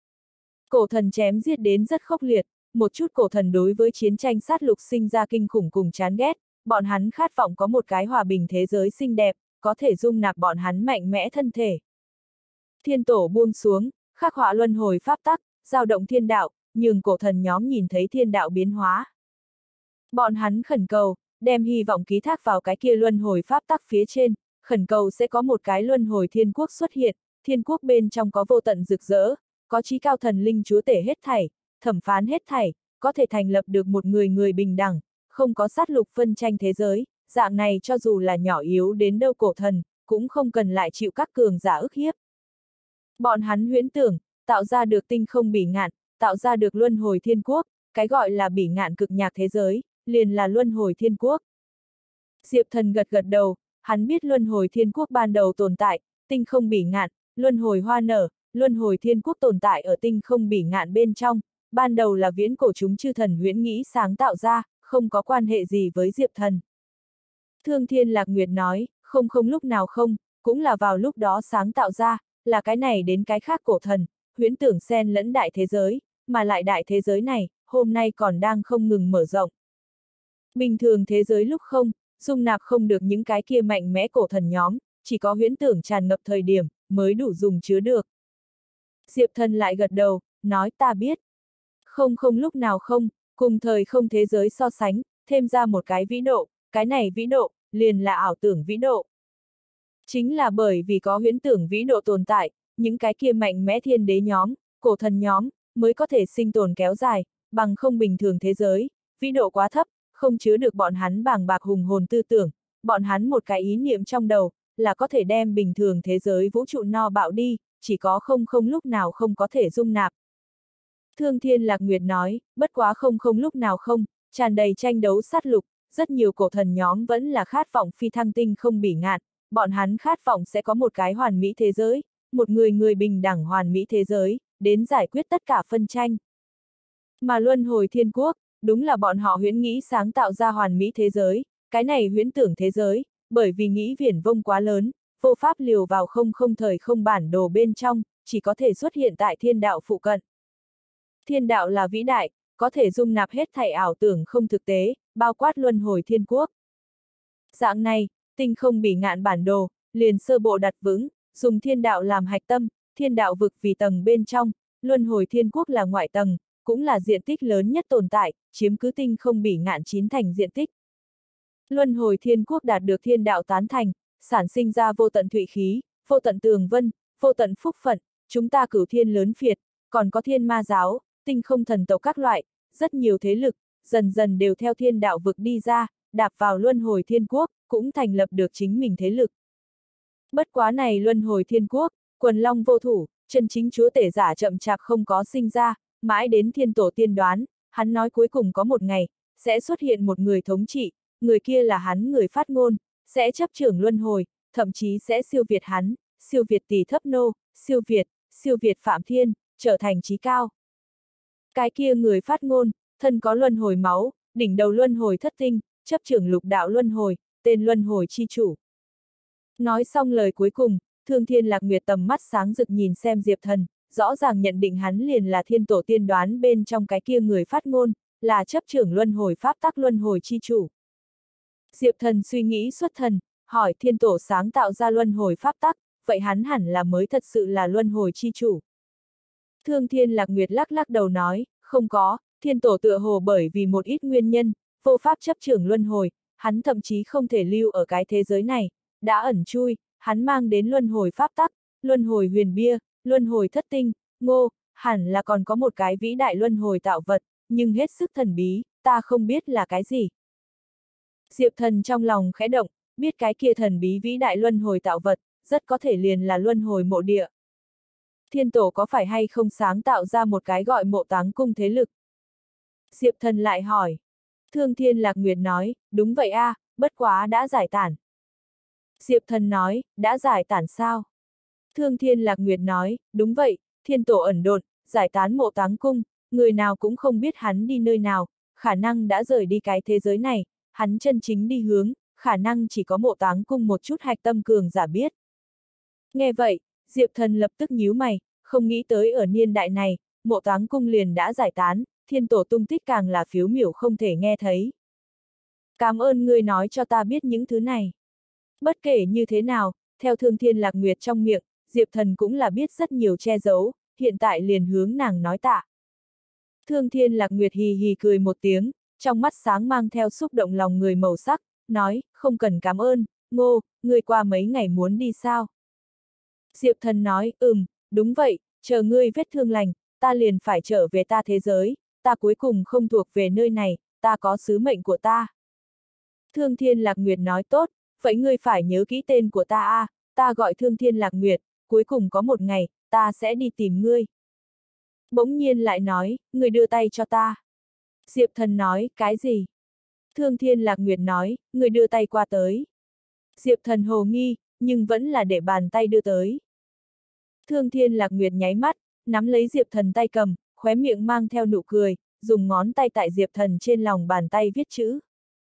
Cổ thần chém giết đến rất khốc liệt, một chút cổ thần đối với chiến tranh sát lục sinh ra kinh khủng cùng chán ghét, bọn hắn khát vọng có một cái hòa bình thế giới xinh đẹp, có thể dung nạp bọn hắn mạnh mẽ thân thể. Thiên tổ buông xuống, khắc họa luân hồi pháp tắc, dao động thiên đạo, nhường cổ thần nhóm nhìn thấy thiên đạo biến hóa. Bọn hắn khẩn cầu, đem hy vọng ký thác vào cái kia luân hồi pháp tắc phía trên, khẩn cầu sẽ có một cái luân hồi thiên quốc xuất hiện, thiên quốc bên trong có vô tận rực rỡ, có chí cao thần linh chúa tể hết thảy, thẩm phán hết thảy, có thể thành lập được một người người bình đẳng, không có sát lục phân tranh thế giới, dạng này cho dù là nhỏ yếu đến đâu cổ thần, cũng không cần lại chịu các cường giả ức hiếp. Bọn hắn huyễn tưởng, tạo ra được tinh không bỉ ngạn, tạo ra được luân hồi thiên quốc, cái gọi là bỉ ngạn cực nhạc thế giới, liền là luân hồi thiên quốc. Diệp Thần gật gật đầu, hắn biết luân hồi thiên quốc ban đầu tồn tại, tinh không bỉ ngạn, luân hồi hoa nở, luân hồi thiên quốc tồn tại ở tinh không bỉ ngạn bên trong, ban đầu là viễn cổ chúng chư thần huyễn nghĩ sáng tạo ra, không có quan hệ gì với Diệp Thần. Thương Thiên Lạc Nguyệt nói, không không lúc nào không, cũng là vào lúc đó sáng tạo ra, là cái này đến cái khác cổ thần, huyễn tưởng xen lẫn đại thế giới, mà lại đại thế giới này, hôm nay còn đang không ngừng mở rộng. Bình thường thế giới lúc không, dung nạp không được những cái kia mạnh mẽ cổ thần nhóm, chỉ có huyễn tưởng tràn ngập thời điểm, mới đủ dùng chứa được. Diệp Thần lại gật đầu, nói ta biết. Không không lúc nào không, cùng thời không thế giới so sánh, thêm ra một cái vĩ độ, cái này vĩ độ, liền là ảo tưởng vĩ độ. Chính là bởi vì có huyễn tưởng vĩ độ tồn tại, những cái kia mạnh mẽ thiên đế nhóm, cổ thần nhóm, mới có thể sinh tồn kéo dài, bằng không bình thường thế giới, vĩ độ quá thấp, không chứa được bọn hắn bàng bạc hùng hồn tư tưởng, bọn hắn một cái ý niệm trong đầu, là có thể đem bình thường thế giới vũ trụ no bạo đi, chỉ có không không lúc nào không có thể dung nạp. Thương Thiên Lạc Nguyệt nói, bất quá không không lúc nào không, tràn đầy tranh đấu sát lục, rất nhiều cổ thần nhóm vẫn là khát vọng phi thăng tinh không bỉ ngạn, bọn hắn khát vọng sẽ có một cái hoàn mỹ thế giới, một người người bình đẳng hoàn mỹ thế giới, đến giải quyết tất cả phân tranh. Mà luân hồi thiên quốc, đúng là bọn họ huyễn nghĩ sáng tạo ra hoàn mỹ thế giới, cái này huyễn tưởng thế giới, bởi vì nghĩ viển vông quá lớn, vô pháp liều vào không không thời không bản đồ bên trong, chỉ có thể xuất hiện tại thiên đạo phụ cận. Thiên đạo là vĩ đại, có thể dung nạp hết thảy ảo tưởng không thực tế, bao quát luân hồi thiên quốc. Dạng này, tinh không bỉ ngạn bản đồ, liền sơ bộ đặt vững, dùng thiên đạo làm hạch tâm, thiên đạo vực vì tầng bên trong, luân hồi thiên quốc là ngoại tầng, cũng là diện tích lớn nhất tồn tại, chiếm cứ tinh không bỉ ngạn chín thành diện tích. Luân hồi thiên quốc đạt được thiên đạo tán thành, sản sinh ra vô tận thụy khí, vô tận tường vân, vô tận phúc phận, chúng ta cửu thiên lớn phiệt, còn có thiên ma giáo, tinh không thần tộc các loại, rất nhiều thế lực, dần dần đều theo thiên đạo vực đi ra, đạp vào luân hồi thiên quốc, cũng thành lập được chính mình thế lực. Bất quá này luân hồi thiên quốc, quần long vô thủ, chân chính chúa tể giả chậm chạp không có sinh ra, mãi đến thiên tổ tiên đoán, hắn nói cuối cùng có một ngày, sẽ xuất hiện một người thống trị, người kia là hắn người phát ngôn, sẽ chấp trưởng luân hồi, thậm chí sẽ siêu việt hắn, siêu việt tỷ thấp nô, siêu việt, siêu việt phạm thiên, trở thành chí cao. Cái kia người phát ngôn, thân có luân hồi máu, đỉnh đầu luân hồi thất tinh, chấp trưởng lục đạo luân hồi, tên luân hồi chi chủ. Nói xong lời cuối cùng, Thương Thiên Lạc Nguyệt tầm mắt sáng rực nhìn xem Diệp Thần, rõ ràng nhận định hắn liền là thiên tổ tiên đoán bên trong cái kia người phát ngôn, là chấp trưởng luân hồi pháp tắc luân hồi chi chủ. Diệp Thần suy nghĩ xuất thần, hỏi thiên tổ sáng tạo ra luân hồi pháp tắc, vậy hắn hẳn là mới thật sự là luân hồi chi chủ. Thương Thiên Lạc Nguyệt lắc lắc đầu nói, không có, thiên tổ tựa hồ bởi vì một ít nguyên nhân, vô pháp chấp trưởng luân hồi, hắn thậm chí không thể lưu ở cái thế giới này, đã ẩn chui, hắn mang đến luân hồi pháp tắc, luân hồi huyền bia, luân hồi thất tinh, ngô, hẳn là còn có một cái vĩ đại luân hồi tạo vật, nhưng hết sức thần bí, ta không biết là cái gì. Diệp Thần trong lòng khẽ động, biết cái kia thần bí vĩ đại luân hồi tạo vật, rất có thể liền là luân hồi mộ địa. Thiên tổ có phải hay không sáng tạo ra một cái gọi mộ táng cung thế lực? Diệp Thần lại hỏi. Thương Thiên Lạc Nguyệt nói, đúng vậy a, à, bất quá đã giải tản. Diệp Thần nói, đã giải tản sao? Thương Thiên Lạc Nguyệt nói, đúng vậy, thiên tổ ẩn độn, giải tán mộ táng cung, người nào cũng không biết hắn đi nơi nào, khả năng đã rời đi cái thế giới này, hắn chân chính đi hướng, khả năng chỉ có mộ táng cung một chút hạch tâm cường giả biết. Nghe vậy, Diệp Thần lập tức nhíu mày, không nghĩ tới ở niên đại này, mộ táng cung liền đã giải tán, thiên tổ tung tích càng là phiếu miểu không thể nghe thấy. Cảm ơn ngươi nói cho ta biết những thứ này. Bất kể như thế nào, theo Thương Thiên Lạc Nguyệt trong miệng, Diệp Thần cũng là biết rất nhiều che giấu, hiện tại liền hướng nàng nói tạ. Thương Thiên Lạc Nguyệt hì hì cười một tiếng, trong mắt sáng mang theo xúc động lòng người màu sắc, nói, không cần cảm ơn, Ngô, ngươi qua mấy ngày muốn đi sao? Diệp Thần nói, ừm, đúng vậy, chờ ngươi vết thương lành, ta liền phải trở về ta thế giới, ta cuối cùng không thuộc về nơi này, ta có sứ mệnh của ta. Thương Thiên Lạc Nguyệt nói tốt, vậy ngươi phải nhớ kỹ tên của ta a, à, ta gọi Thương Thiên Lạc Nguyệt, cuối cùng có một ngày, ta sẽ đi tìm ngươi. Bỗng nhiên lại nói, ngươi đưa tay cho ta. Diệp Thần nói, cái gì? Thương Thiên Lạc Nguyệt nói, ngươi đưa tay qua tới. Diệp Thần hồ nghi, nhưng vẫn là để bàn tay đưa tới. Thương Thiên Lạc Nguyệt nháy mắt, nắm lấy Diệp Thần tay cầm, khóe miệng mang theo nụ cười, dùng ngón tay tại Diệp Thần trên lòng bàn tay viết chữ.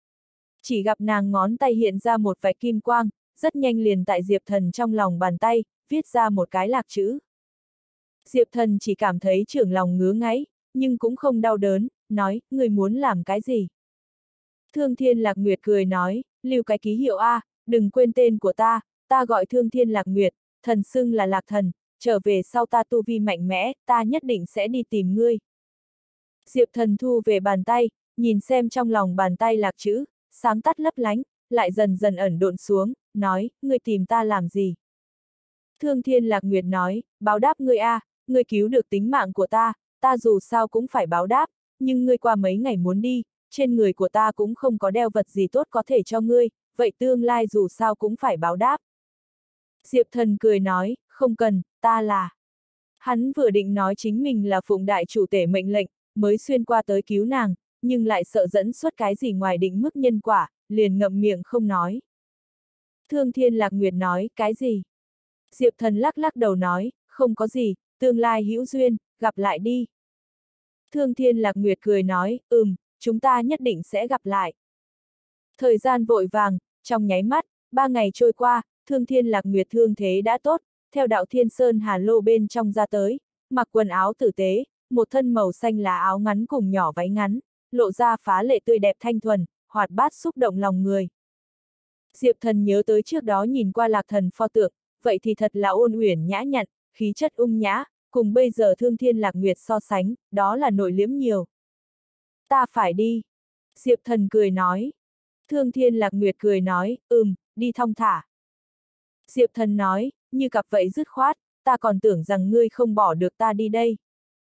Chỉ gặp nàng ngón tay hiện ra một vạch kim quang, rất nhanh liền tại Diệp Thần trong lòng bàn tay, viết ra một cái lạc chữ. Diệp Thần chỉ cảm thấy trưởng lòng ngứa ngáy, nhưng cũng không đau đớn, nói, người muốn làm cái gì? Thương Thiên Lạc Nguyệt cười nói, lưu cái ký hiệu A, đừng quên tên của ta, ta gọi Thương Thiên Lạc Nguyệt, thần xưng là Lạc Thần, trở về sau ta tu vi mạnh mẽ, ta nhất định sẽ đi tìm ngươi. Diệp Thần thu về bàn tay, nhìn xem trong lòng bàn tay lạc chữ, sáng tắt lấp lánh, lại dần dần ẩn độn xuống, nói, ngươi tìm ta làm gì? Thương Thiên Lạc Nguyệt nói, báo đáp ngươi a, ngươi cứu được tính mạng của ta, ta dù sao cũng phải báo đáp, nhưng ngươi qua mấy ngày muốn đi, trên người của ta cũng không có đeo vật gì tốt có thể cho ngươi, vậy tương lai dù sao cũng phải báo đáp. Diệp Thần cười nói, không cần, ta là... Hắn vừa định nói chính mình là phụng đại chủ tể mệnh lệnh, mới xuyên qua tới cứu nàng, nhưng lại sợ dẫn xuất cái gì ngoài định mức nhân quả, liền ngậm miệng không nói. Thương Thiên Lạc Nguyệt nói, cái gì? Diệp Thần lắc lắc đầu nói, không có gì, tương lai hữu duyên, gặp lại đi. Thương Thiên Lạc Nguyệt cười nói, ừm, chúng ta nhất định sẽ gặp lại. Thời gian vội vàng, trong nháy mắt, ba ngày trôi qua, Thương Thiên Lạc Nguyệt thương thế đã tốt, theo đạo Thiên Sơn Hà Lô bên trong ra tới, mặc quần áo tử tế, một thân màu xanh lá áo ngắn cùng nhỏ váy ngắn, lộ ra phá lệ tươi đẹp thanh thuần, hoạt bát xúc động lòng người. Diệp Thần nhớ tới trước đó nhìn qua Lạc Thần pho tượng, vậy thì thật là ôn uyển nhã nhặn, khí chất ung nhã, cùng bây giờ Thương Thiên Lạc Nguyệt so sánh, đó là nội liễm nhiều. Ta phải đi. Diệp Thần cười nói. Thương Thiên Lạc Nguyệt cười nói, ừm, đi thong thả. Diệp Thần nói, như cặp vậy dứt khoát, ta còn tưởng rằng ngươi không bỏ được ta đi đây.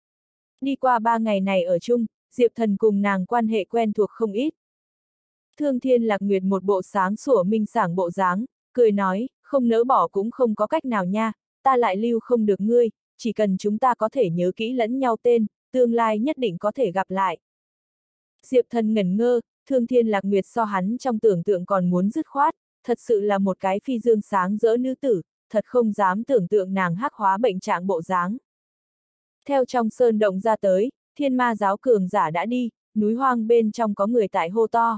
Đi qua ba ngày này ở chung, Diệp Thần cùng nàng quan hệ quen thuộc không ít. Thương Thiên Lạc Nguyệt một bộ sáng sủa minh sảng bộ dáng, cười nói, không nỡ bỏ cũng không có cách nào nha, ta lại lưu không được ngươi, chỉ cần chúng ta có thể nhớ kỹ lẫn nhau tên, tương lai nhất định có thể gặp lại. Diệp Thần ngẩn ngơ, Thương Thiên Lạc Nguyệt so hắn trong tưởng tượng còn muốn dứt khoát, thật sự là một cái phi dương sáng rỡ nữ tử, thật không dám tưởng tượng nàng hắc hóa bệnh trạng bộ dáng. Theo trong sơn động ra tới, Thiên Ma giáo cường giả đã đi, núi hoang bên trong có người tại hô to.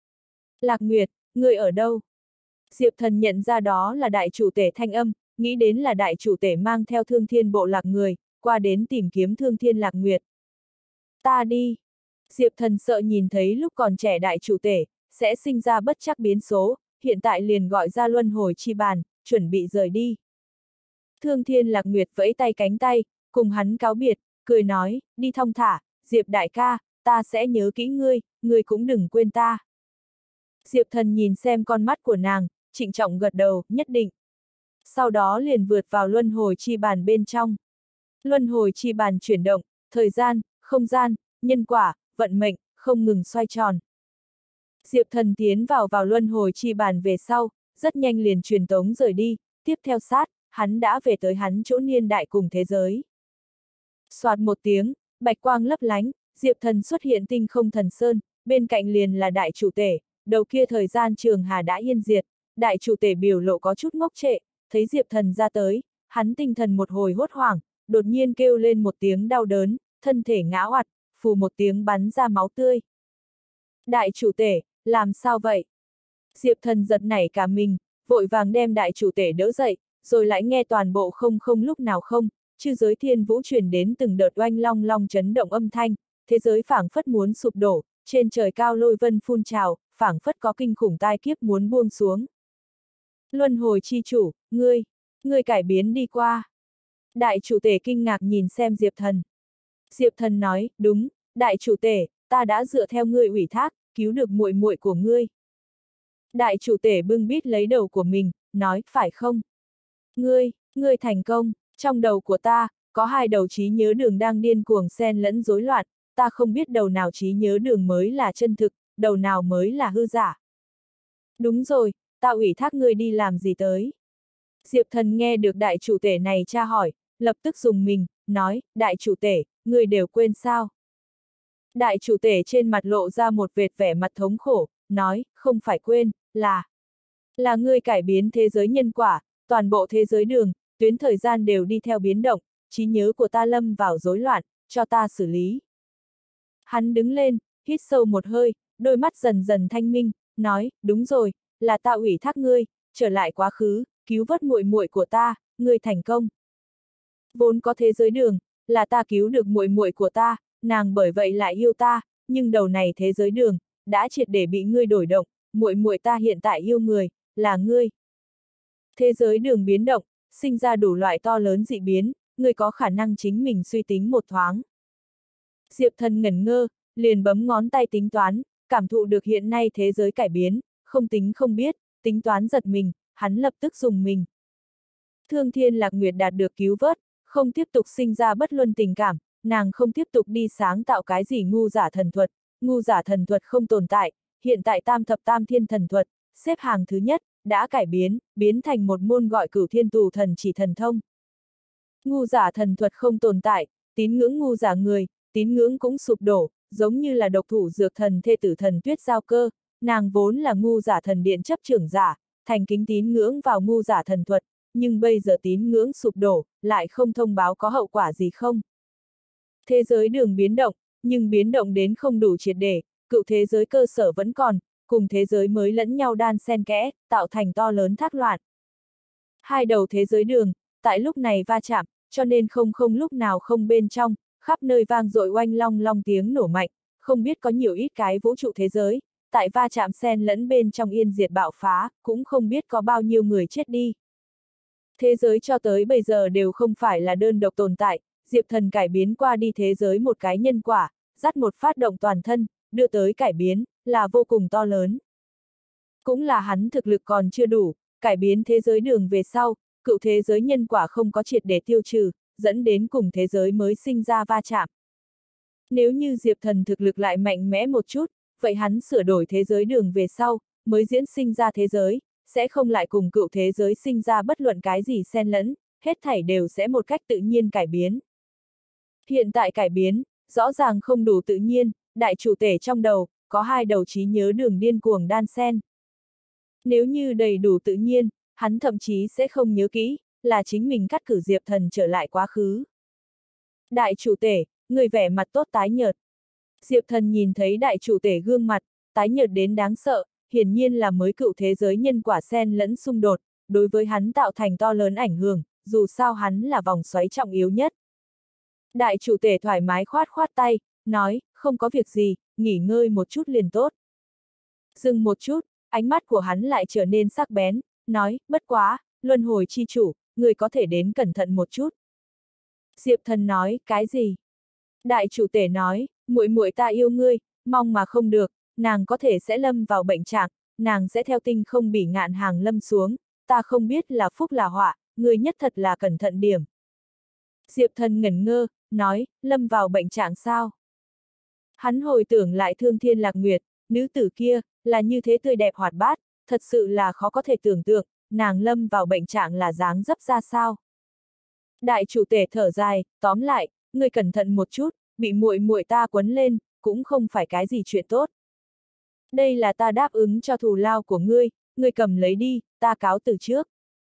Lạc Nguyệt, người ở đâu? Diệp Thần nhận ra đó là đại chủ tể thanh âm, nghĩ đến là đại chủ tể mang theo Thương Thiên bộ lạc người, qua đến tìm kiếm Thương Thiên Lạc Nguyệt. Ta đi. Diệp Thần sợ nhìn thấy lúc còn trẻ đại chủ tể, sẽ sinh ra bất trắc biến số, hiện tại liền gọi ra luân hồi chi bàn, chuẩn bị rời đi. Thương Thiên Lạc Nguyệt vẫy tay cánh tay, cùng hắn cáo biệt, cười nói, đi thong thả, Diệp đại ca, ta sẽ nhớ kỹ ngươi, ngươi cũng đừng quên ta. Diệp Thần nhìn xem con mắt của nàng, trịnh trọng gật đầu, nhất định. Sau đó liền vượt vào luân hồi chi bàn bên trong. Luân hồi chi bàn chuyển động, thời gian, không gian, nhân quả, vận mệnh, không ngừng xoay tròn. Diệp Thần tiến vào vào luân hồi chi bàn về sau, rất nhanh liền truyền tống rời đi, tiếp theo sát, hắn đã về tới hắn chỗ niên đại cùng thế giới. Soạt một tiếng, bạch quang lấp lánh, Diệp Thần xuất hiện tinh không thần sơn, bên cạnh liền là đại chủ tể, đầu kia thời gian trường hà đã yên diệt, đại chủ tể biểu lộ có chút ngốc trệ, thấy Diệp Thần ra tới, hắn tinh thần một hồi hốt hoảng, đột nhiên kêu lên một tiếng đau đớn, thân thể ngã oặt, phù một tiếng bắn ra máu tươi. Đại chủ tể, làm sao vậy? Diệp Thần giật nảy cả mình, vội vàng đem đại chủ tể đỡ dậy, rồi lại nghe toàn bộ không không lúc nào không, chư giới thiên vũ truyền đến từng đợt oanh long long chấn động âm thanh, thế giới phảng phất muốn sụp đổ, trên trời cao lôi vân phun trào, phảng phất có kinh khủng tai kiếp muốn buông xuống. Luân hồi chi chủ, ngươi, ngươi cải biến đi qua. Đại chủ tể kinh ngạc nhìn xem Diệp Thần. Diệp Thần nói, đúng, đại chủ tể, ta đã dựa theo ngươi ủy thác, cứu được muội muội của ngươi. Đại chủ tể bưng bít lấy đầu của mình, nói, phải không? Ngươi, ngươi thành công, trong đầu của ta, có hai đầu trí nhớ đường đang điên cuồng xen lẫn rối loạn, ta không biết đầu nào trí nhớ đường mới là chân thực, đầu nào mới là hư giả. Đúng rồi, ta ủy thác ngươi đi làm gì tới? Diệp Thần nghe được đại chủ tể này tra hỏi, lập tức dùng mình, nói, đại chủ tể, ngươi đều quên sao? Đại chủ tể trên mặt lộ ra một vệt vẻ mặt thống khổ, nói, không phải quên, là, là ngươi cải biến thế giới nhân quả, toàn bộ thế giới đường, tuyến thời gian đều đi theo biến động, trí nhớ của ta lâm vào rối loạn, cho ta xử lý. Hắn đứng lên, hít sâu một hơi, đôi mắt dần dần thanh minh, nói, đúng rồi, là ta ủy thác ngươi, trở lại quá khứ, cứu vớt muội muội của ta, ngươi thành công. Vốn có thế giới đường, là ta cứu được muội muội của ta, nàng bởi vậy lại yêu ta, nhưng đầu này thế giới đường, đã triệt để bị ngươi đổi động, muội muội ta hiện tại yêu người, là ngươi. Thế giới đường biến động, sinh ra đủ loại to lớn dị biến, ngươi có khả năng chính mình suy tính một thoáng. Diệp Thần ngẩn ngơ, liền bấm ngón tay tính toán, cảm thụ được hiện nay thế giới cải biến, không tính không biết, tính toán giật mình, hắn lập tức dùng mình. Thương Thiên Lạc Nguyệt đạt được cứu vớt, không tiếp tục sinh ra bất luân tình cảm, nàng không tiếp tục đi sáng tạo cái gì ngu giả thần thuật, ngu giả thần thuật không tồn tại, hiện tại tam thập tam thiên thần thuật, xếp hàng thứ nhất, đã cải biến, biến thành một môn gọi cửu thiên tù thần chỉ thần thông. Ngu giả thần thuật không tồn tại, tín ngưỡng ngu giả người, tín ngưỡng cũng sụp đổ, giống như là độc thủ dược thần thê tử thần tuyết giao cơ, nàng vốn là ngu giả thần điện chấp trưởng giả, thành kính tín ngưỡng vào ngu giả thần thuật, nhưng bây giờ tín ngưỡng sụp đổ, lại không thông báo có hậu quả gì không. Thế giới đường biến động, nhưng biến động đến không đủ triệt để, cựu thế giới cơ sở vẫn còn, cùng thế giới mới lẫn nhau đan xen kẽ, tạo thành to lớn thác loạn. Hai đầu thế giới đường, tại lúc này va chạm, cho nên không không lúc nào không bên trong, khắp nơi vang dội oanh long long tiếng nổ mạnh, không biết có nhiều ít cái vũ trụ thế giới, tại va chạm xen lẫn bên trong yên diệt bạo phá, cũng không biết có bao nhiêu người chết đi. Thế giới cho tới bây giờ đều không phải là đơn độc tồn tại, Diệp Thần cải biến qua đi thế giới một cái nhân quả, dắt một phát động toàn thân, đưa tới cải biến, là vô cùng to lớn. Cũng là hắn thực lực còn chưa đủ, cải biến thế giới đường về sau, cựu thế giới nhân quả không có triệt để tiêu trừ, dẫn đến cùng thế giới mới sinh ra va chạm. Nếu như Diệp Thần thực lực lại mạnh mẽ một chút, vậy hắn sửa đổi thế giới đường về sau, mới diễn sinh ra thế giới, sẽ không lại cùng cựu thế giới sinh ra bất luận cái gì xen lẫn, hết thảy đều sẽ một cách tự nhiên cải biến. Hiện tại cải biến, rõ ràng không đủ tự nhiên, đại chủ tể trong đầu, có hai đầu trí nhớ đường điên cuồng đan xen. Nếu như đầy đủ tự nhiên, hắn thậm chí sẽ không nhớ kỹ, là chính mình cắt cử Diệp Thần trở lại quá khứ. Đại chủ tể, người vẻ mặt tốt tái nhợt. Diệp Thần nhìn thấy đại chủ tể gương mặt, tái nhợt đến đáng sợ, hiển nhiên là mới cựu thế giới nhân quả xen lẫn xung đột, đối với hắn tạo thành to lớn ảnh hưởng, dù sao hắn là vòng xoáy trọng yếu nhất. Đại chủ tể thoải mái khoát khoát tay, nói, không có việc gì, nghỉ ngơi một chút liền tốt. Dừng một chút, ánh mắt của hắn lại trở nên sắc bén, nói, bất quá, luân hồi chi chủ, người có thể đến cẩn thận một chút. Diệp Thần nói, cái gì? Đại chủ tể nói, muội muội ta yêu ngươi, mong mà không được, nàng có thể sẽ lâm vào bệnh trạng, nàng sẽ theo tinh không bỉ ngạn hàng lâm xuống, ta không biết là phúc là họa, ngươi nhất thật là cẩn thận điểm. Diệp Thần ngẩn ngơ, nói, lâm vào bệnh trạng sao? Hắn hồi tưởng lại Thương Thiên Lạc Nguyệt, nữ tử kia, là như thế tươi đẹp hoạt bát, thật sự là khó có thể tưởng tượng, nàng lâm vào bệnh trạng là dáng dấp ra sao. Đại chủ tể thở dài, tóm lại, ngươi cẩn thận một chút, bị muội muội ta quấn lên, cũng không phải cái gì chuyện tốt. Đây là ta đáp ứng cho thù lao của ngươi, ngươi cầm lấy đi, ta cáo từ trước.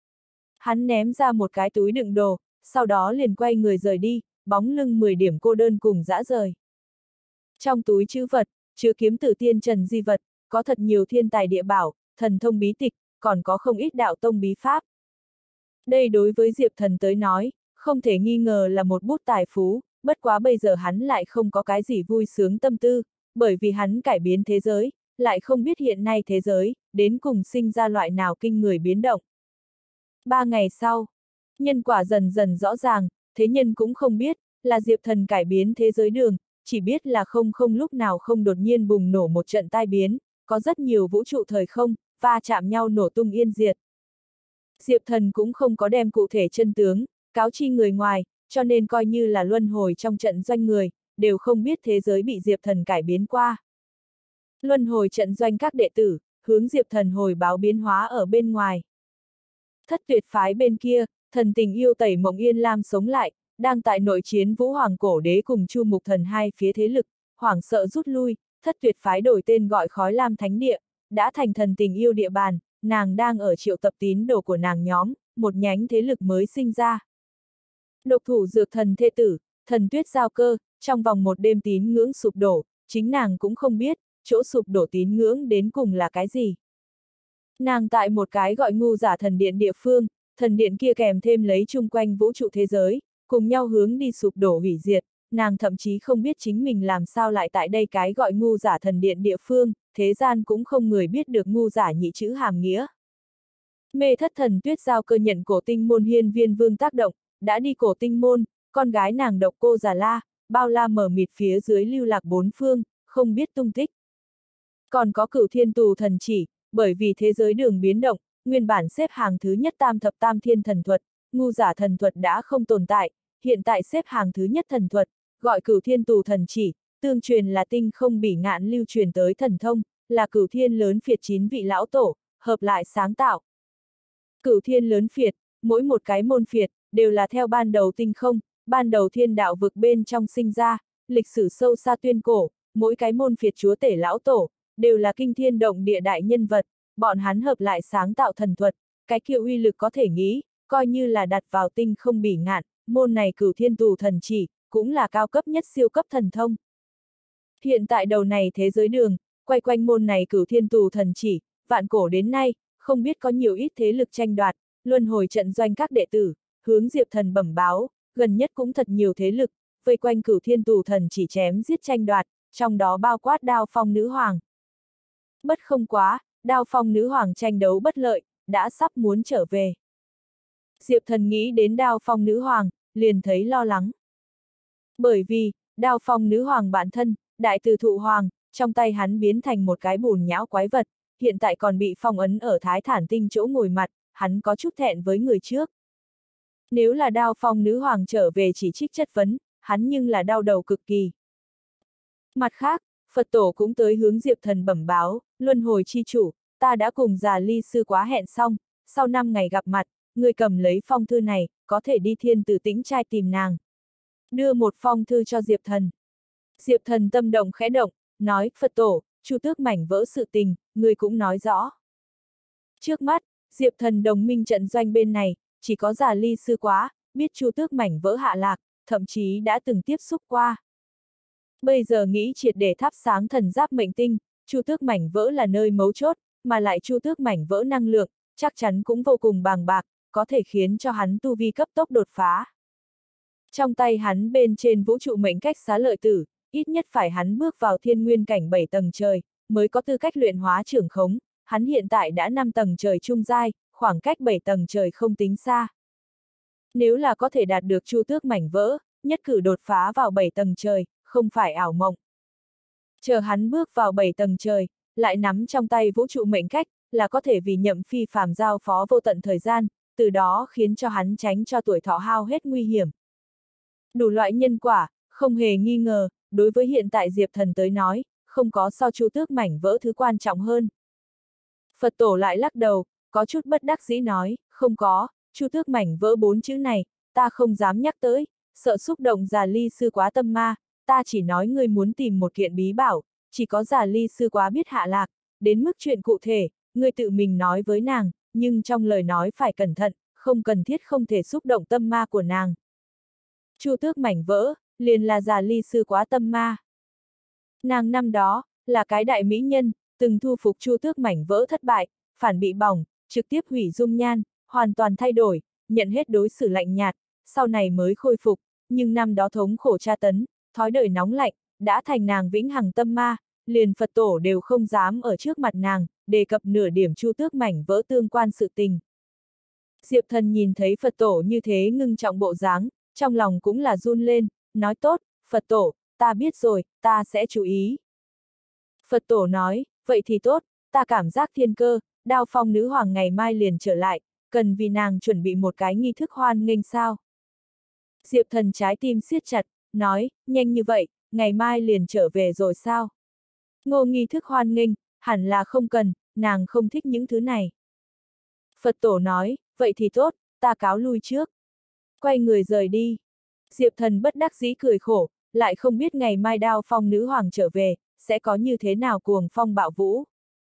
Hắn ném ra một cái túi đựng đồ, sau đó liền quay người rời đi, bóng lưng mười điểm cô đơn cùng dã rời. Trong túi trữ vật, chứa kiếm tử tiên trần di vật, có thật nhiều thiên tài địa bảo, thần thông bí tịch, còn có không ít đạo tông bí pháp. Đây đối với Diệp Thần tới nói, không thể nghi ngờ là một bút tài phú, bất quá bây giờ hắn lại không có cái gì vui sướng tâm tư, bởi vì hắn cải biến thế giới, lại không biết hiện nay thế giới, đến cùng sinh ra loại nào kinh người biến động. Ba ngày sau, nhân quả dần dần rõ ràng, thế nhân cũng không biết, là Diệp Thần cải biến thế giới đường, chỉ biết là không không lúc nào không đột nhiên bùng nổ một trận tai biến, có rất nhiều vũ trụ thời không, va chạm nhau nổ tung yên diệt. Diệp Thần cũng không có đem cụ thể chân tướng, cáo chi người ngoài, cho nên coi như là luân hồi trong trận doanh người, đều không biết thế giới bị Diệp Thần cải biến qua. Luân hồi trận doanh các đệ tử, hướng Diệp Thần hồi báo biến hóa ở bên ngoài. Thất tuyệt phái bên kia, thần tình yêu tẩy mộng yên lam sống lại, đang tại nội chiến Vũ Hoàng Cổ Đế cùng Chu Mục Thần hai phía thế lực, hoảng sợ rút lui, thất tuyệt phái đổi tên gọi Khói Lam Thánh Địa, đã thành thần tình yêu địa bàn, nàng đang ở triệu tập tín đồ của nàng nhóm, một nhánh thế lực mới sinh ra. Độc thủ dược thần thê tử, thần tuyết giao cơ, trong vòng một đêm tín ngưỡng sụp đổ, chính nàng cũng không biết, chỗ sụp đổ tín ngưỡng đến cùng là cái gì. Nàng tại một cái gọi ngu giả thần điện địa phương, thần điện kia kèm thêm lấy chung quanh vũ trụ thế giới, cùng nhau hướng đi sụp đổ hủy diệt, nàng thậm chí không biết chính mình làm sao lại tại đây cái gọi ngu giả thần điện địa phương, thế gian cũng không người biết được ngu giả nhị chữ hàm nghĩa. Mê thất thần tuyết giao cơ nhận cổ tinh môn hiên viên vương tác động, đã đi cổ tinh môn, con gái nàng độc cô già la, bao la mở mịt phía dưới lưu lạc bốn phương, không biết tung tích. Còn có cửu thiên tù thần chỉ, bởi vì thế giới đường biến động, nguyên bản xếp hàng thứ nhất tam thập tam thiên thần thuật, ngu giả thần thuật đã không tồn tại, hiện tại xếp hàng thứ nhất thần thuật, gọi cửu thiên tù thần chỉ, tương truyền là tinh không bỉ ngạn lưu truyền tới thần thông, là cửu thiên lớn phiệt chín vị lão tổ, hợp lại sáng tạo. Cửu thiên lớn phiệt, mỗi một cái môn phiệt, đều là theo ban đầu tinh không, ban đầu thiên đạo vực bên trong sinh ra, lịch sử sâu xa tuyên cổ, mỗi cái môn phiệt chúa tể lão tổ, đều là kinh thiên động địa đại nhân vật, bọn hắn hợp lại sáng tạo thần thuật, cái kia uy lực có thể nghĩ, coi như là đặt vào tinh không bỉ ngạn, môn này cửu thiên tù thần chỉ, cũng là cao cấp nhất siêu cấp thần thông. Hiện tại đầu này thế giới đường, quay quanh môn này cửu thiên tù thần chỉ, vạn cổ đến nay, không biết có nhiều ít thế lực tranh đoạt, luân hồi trận doanh các đệ tử, hướng Diệp Thần bẩm báo, gần nhất cũng thật nhiều thế lực, vây quanh cửu thiên tù thần chỉ chém giết tranh đoạt, trong đó bao quát Đao Phong nữ hoàng. Bất không quá, Đao Phong nữ hoàng tranh đấu bất lợi, đã sắp muốn trở về. Diệp Thần nghĩ đến Đao Phong nữ hoàng, liền thấy lo lắng. Bởi vì, Đao Phong nữ hoàng bản thân, đại từ thụ hoàng, trong tay hắn biến thành một cái bùn nhão quái vật, hiện tại còn bị phong ấn ở Thái Thản Tinh chỗ ngồi mặt, hắn có chút thẹn với người trước. Nếu là Đao Phong nữ hoàng trở về chỉ trích chất vấn, hắn nhưng là đau đầu cực kỳ. Mặt khác, Phật tổ cũng tới hướng Diệp Thần bẩm báo, luân hồi chi chủ, ta đã cùng già ly sư quá hẹn xong, sau năm ngày gặp mặt, người cầm lấy phong thư này, có thể đi thiên tử tĩnh trai tìm nàng. Đưa một phong thư cho Diệp Thần. Diệp Thần tâm động khẽ động, nói, Phật tổ, Chu Tước mảnh vỡ sự tình, người cũng nói rõ. Trước mắt, Diệp Thần đồng minh trận doanh bên này, chỉ có già ly sư quá, biết Chu Tước mảnh vỡ hạ lạc, thậm chí đã từng tiếp xúc qua. Bây giờ nghĩ triệt để thắp sáng thần giáp mệnh tinh, chu tước mảnh vỡ là nơi mấu chốt, mà lại chu tước mảnh vỡ năng lượng, chắc chắn cũng vô cùng bàng bạc, có thể khiến cho hắn tu vi cấp tốc đột phá. Trong tay hắn bên trên vũ trụ mệnh cách xá lợi tử, ít nhất phải hắn bước vào thiên nguyên cảnh bảy tầng trời, mới có tư cách luyện hóa trưởng khống, hắn hiện tại đã năm tầng trời trung giai, khoảng cách bảy tầng trời không tính xa. Nếu là có thể đạt được chu tước mảnh vỡ, nhất cử đột phá vào bảy tầng trời, không phải ảo mộng. Chờ hắn bước vào bảy tầng trời, lại nắm trong tay vũ trụ mệnh cách, là có thể vì nhậm phi phàm giao phó vô tận thời gian, từ đó khiến cho hắn tránh cho tuổi thọ hao hết nguy hiểm. Đủ loại nhân quả, không hề nghi ngờ, đối với hiện tại Diệp Thần tới nói, không có so chu tước mảnh vỡ thứ quan trọng hơn. Phật tổ lại lắc đầu, có chút bất đắc dĩ nói, không có, chu tước mảnh vỡ bốn chữ này, ta không dám nhắc tới, sợ xúc động Già Ly sư quá tâm ma, ta chỉ nói ngươi muốn tìm một kiện bí bảo, chỉ có Già Ly sư quá biết hạ lạc, đến mức chuyện cụ thể, ngươi tự mình nói với nàng, nhưng trong lời nói phải cẩn thận, không cần thiết không thể xúc động tâm ma của nàng. Chu tước mảnh vỡ, liền là Già Ly sư quá tâm ma. Nàng năm đó, là cái đại mỹ nhân, từng thu phục chu tước mảnh vỡ thất bại, phản bị bỏng, trực tiếp hủy dung nhan, hoàn toàn thay đổi, nhận hết đối xử lạnh nhạt, sau này mới khôi phục, nhưng năm đó thống khổ tra tấn, thói đời nóng lạnh, đã thành nàng vĩnh hằng tâm ma, liền Phật tổ đều không dám ở trước mặt nàng, đề cập nửa điểm chu tước mảnh vỡ tương quan sự tình. Diệp Thần nhìn thấy Phật tổ như thế ngưng trọng bộ dáng, trong lòng cũng là run lên, nói tốt, Phật tổ, ta biết rồi, ta sẽ chú ý. Phật tổ nói, vậy thì tốt, ta cảm giác thiên cơ, Đao Phong nữ hoàng ngày mai liền trở lại, cần vì nàng chuẩn bị một cái nghi thức hoan nghênh sao. Diệp Thần trái tim siết chặt, nói, nhanh như vậy, ngày mai liền trở về rồi sao? Ngô nghi thức hoan nghênh, hẳn là không cần, nàng không thích những thứ này. Phật tổ nói, vậy thì tốt, ta cáo lui trước. Quay người rời đi. Diệp Thần bất đắc dĩ cười khổ, lại không biết ngày mai Đao Phong nữ hoàng trở về, sẽ có như thế nào cuồng phong bạo vũ.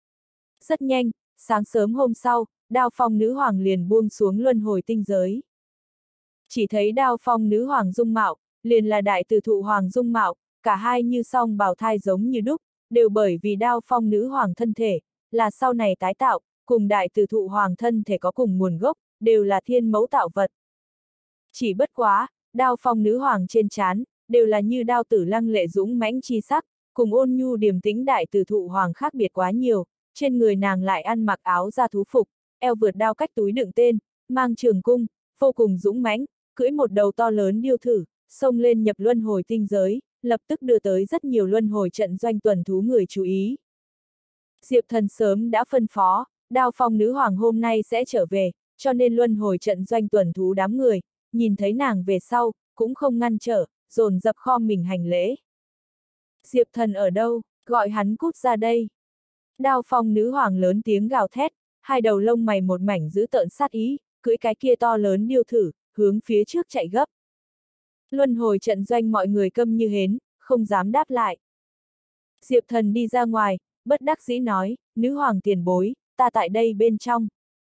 Rất nhanh, sáng sớm hôm sau, Đao Phong nữ hoàng liền buông xuống luân hồi tinh giới. Chỉ thấy Đao Phong nữ hoàng dung mạo, liền là đại từ thụ hoàng dung mạo, cả hai như song bào thai giống như đúc, đều bởi vì Đao Phong nữ hoàng thân thể, là sau này tái tạo, cùng đại từ thụ hoàng thân thể có cùng nguồn gốc, đều là thiên mẫu tạo vật. Chỉ bất quá, Đao Phong nữ hoàng trên trán, đều là như đao tử lăng lệ dũng mãnh chi sắc, cùng ôn nhu điềm tĩnh đại từ thụ hoàng khác biệt quá nhiều, trên người nàng lại ăn mặc áo da thú phục, eo vượt đao cách túi đựng tên, mang trường cung, vô cùng dũng mãnh, cưỡi một đầu to lớn điêu thử, xông lên nhập luân hồi tinh giới, lập tức đưa tới rất nhiều luân hồi trận doanh tuần thú người chú ý. Diệp Thần sớm đã phân phó, Đao Phong nữ hoàng hôm nay sẽ trở về, cho nên luân hồi trận doanh tuần thú đám người, nhìn thấy nàng về sau, cũng không ngăn trở, dồn dập khom mình hành lễ. Diệp Thần ở đâu, gọi hắn cút ra đây. Đao Phong nữ hoàng lớn tiếng gào thét, hai đầu lông mày một mảnh dữ tợn sát ý, cưỡi cái kia to lớn điêu thử, hướng phía trước chạy gấp. Luân hồi trận doanh mọi người câm như hến, không dám đáp lại. Diệp Thần đi ra ngoài, bất đắc dĩ nói, nữ hoàng tiền bối, ta tại đây bên trong.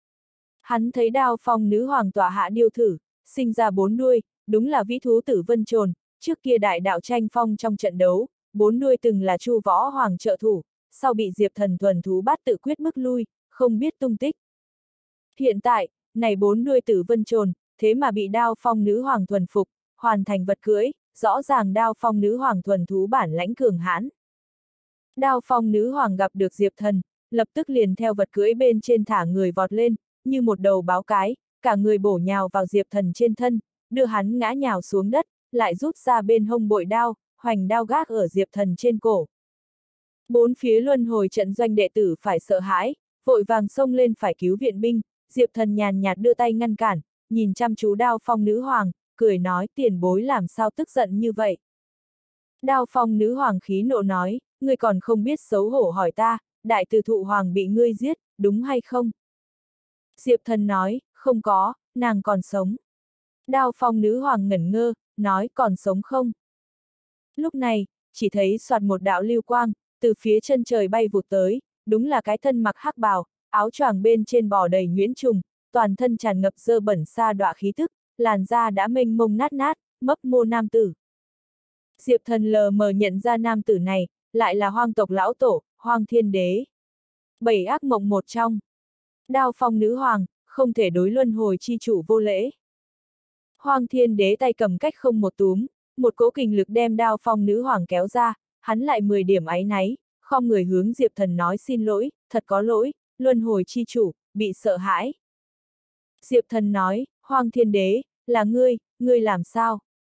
Hắn thấy Đao Phong nữ hoàng tọa hạ điêu thử, sinh ra bốn đuôi, đúng là vĩ thú tử vân trồn, trước kia đại đạo tranh phong trong trận đấu, bốn đuôi từng là Chu Võ Hoàng trợ thủ, sau bị Diệp Thần thuần thú bát tự quyết bức lui, không biết tung tích. Hiện tại, này bốn đuôi tử vân trồn, thế mà bị Đao Phong nữ hoàng thuần phục, hoàn thành vật cưỡi, rõ ràng Đao Phong nữ hoàng thuần thú bản lãnh cường hãn. Đao Phong nữ hoàng gặp được Diệp Thần, lập tức liền theo vật cưỡi bên trên thả người vọt lên, như một đầu báo cái, cả người bổ nhào vào Diệp Thần trên thân, đưa hắn ngã nhào xuống đất, lại rút ra bên hông bội đao, hoành đao gác ở Diệp Thần trên cổ. Bốn phía luân hồi trận doanh đệ tử phải sợ hãi, vội vàng xông lên phải cứu viện binh, Diệp Thần nhàn nhạt đưa tay ngăn cản, nhìn chăm chú Đao Phong nữ hoàng, cười nói tiền bối làm sao tức giận như vậy. Đao Phong nữ hoàng khí nộ nói, ngươi còn không biết xấu hổ hỏi ta, đại từ thụ hoàng bị ngươi giết, đúng hay không? Diệp Thần nói, không có, nàng còn sống. Đao Phong nữ hoàng ngẩn ngơ, nói còn sống không? Lúc này, chỉ thấy soạt một đạo lưu quang, từ phía chân trời bay vụt tới, đúng là cái thân mặc hắc bào, áo choàng bên trên bò đầy nhuyễn trùng, toàn thân tràn ngập dơ bẩn sa đọa khí tức, làn da đã mênh mông nát nát, mấp mô nam tử. Diệp Thần lờ mờ nhận ra nam tử này, lại là hoang tộc lão tổ, Hoang Thiên Đế. Bảy ác mộng một trong. Đao phong nữ hoàng, không thể đối luân hồi chi chủ vô lễ. Hoang Thiên Đế tay cầm cách không một túm, một cỗ kình lực đem đao phong nữ hoàng kéo ra, hắn lại mười điểm áy náy, khom người hướng Diệp Thần nói xin lỗi, thật có lỗi, luân hồi chi chủ, bị sợ hãi. Diệp Thần nói, Hoang Thiên Đế, là ngươi, ngươi làm sao?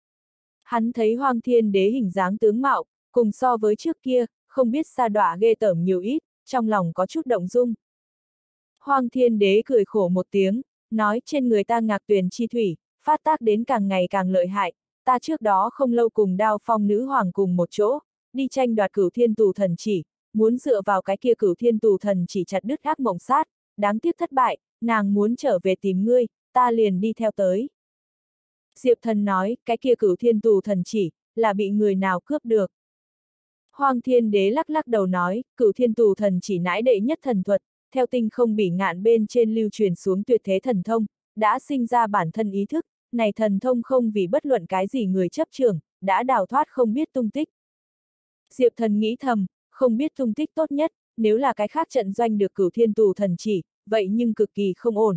Hắn thấy Hoang Thiên Đế hình dáng tướng mạo, cùng so với trước kia, không biết sa đọa ghê tởm nhiều ít, trong lòng có chút động dung. Hoang Thiên Đế cười khổ một tiếng, nói trên người ta ngạc tuyền chi thủy, phát tác đến càng ngày càng lợi hại, ta trước đó không lâu cùng đao phong nữ hoàng cùng một chỗ, đi tranh đoạt cửu thiên tù thần chỉ, muốn dựa vào cái kia cửu thiên tù thần chỉ chặt đứt ác mộng sát, đáng tiếc thất bại, nàng muốn trở về tìm ngươi, ta liền đi theo tới. Diệp Thần nói, cái kia cửu thiên tù thần chỉ, là bị người nào cướp được. Hoang Thiên Đế lắc lắc đầu nói, cửu thiên tù thần chỉ nãi đệ nhất thần thuật, theo tinh không bỉ ngạn bên trên lưu truyền xuống tuyệt thế thần thông, đã sinh ra bản thân ý thức, này thần thông không vì bất luận cái gì người chấp trường, đã đào thoát không biết tung tích. Diệp Thần nghĩ thầm, không biết tung tích tốt nhất, nếu là cái khác trận doanh được cửu thiên tù thần chỉ, vậy nhưng cực kỳ không ổn.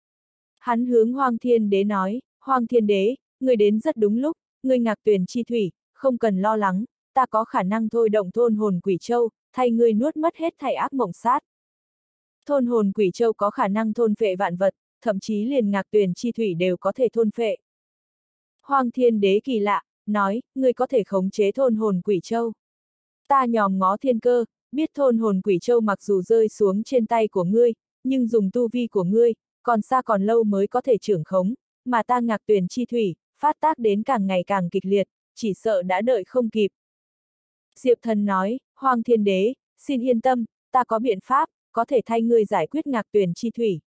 Hắn hướng Hoang Thiên Đế nói, Hoang Thiên Đế, người đến rất đúng lúc, người ngạc tuyền chi thủy, không cần lo lắng, ta có khả năng thôi động thôn hồn quỷ châu, thay ngươi nuốt mất hết thảy ác mộng sát. Thôn hồn quỷ châu có khả năng thôn phệ vạn vật, thậm chí liền ngạc tuyền chi thủy đều có thể thôn phệ. Hoang Thiên Đế kỳ lạ, nói, ngươi có thể khống chế thôn hồn quỷ châu. Ta nhòm ngó thiên cơ, biết thôn hồn quỷ châu mặc dù rơi xuống trên tay của ngươi, nhưng dùng tu vi của ngươi, còn xa còn lâu mới có thể trưởng khống, mà ta ngạc tuyền chi thủy, phát tác đến càng ngày càng kịch liệt, chỉ sợ đã đợi không kịp. Diệp Thần nói, Hoang Thiên Đế, xin yên tâm, ta có biện pháp, có thể thay ngươi giải quyết ngạc tuyền chi thủy.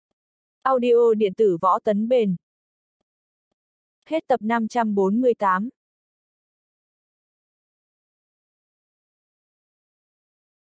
Audio điện tử võ tấn bền. Hết tập năm trăm bốn mươi tám.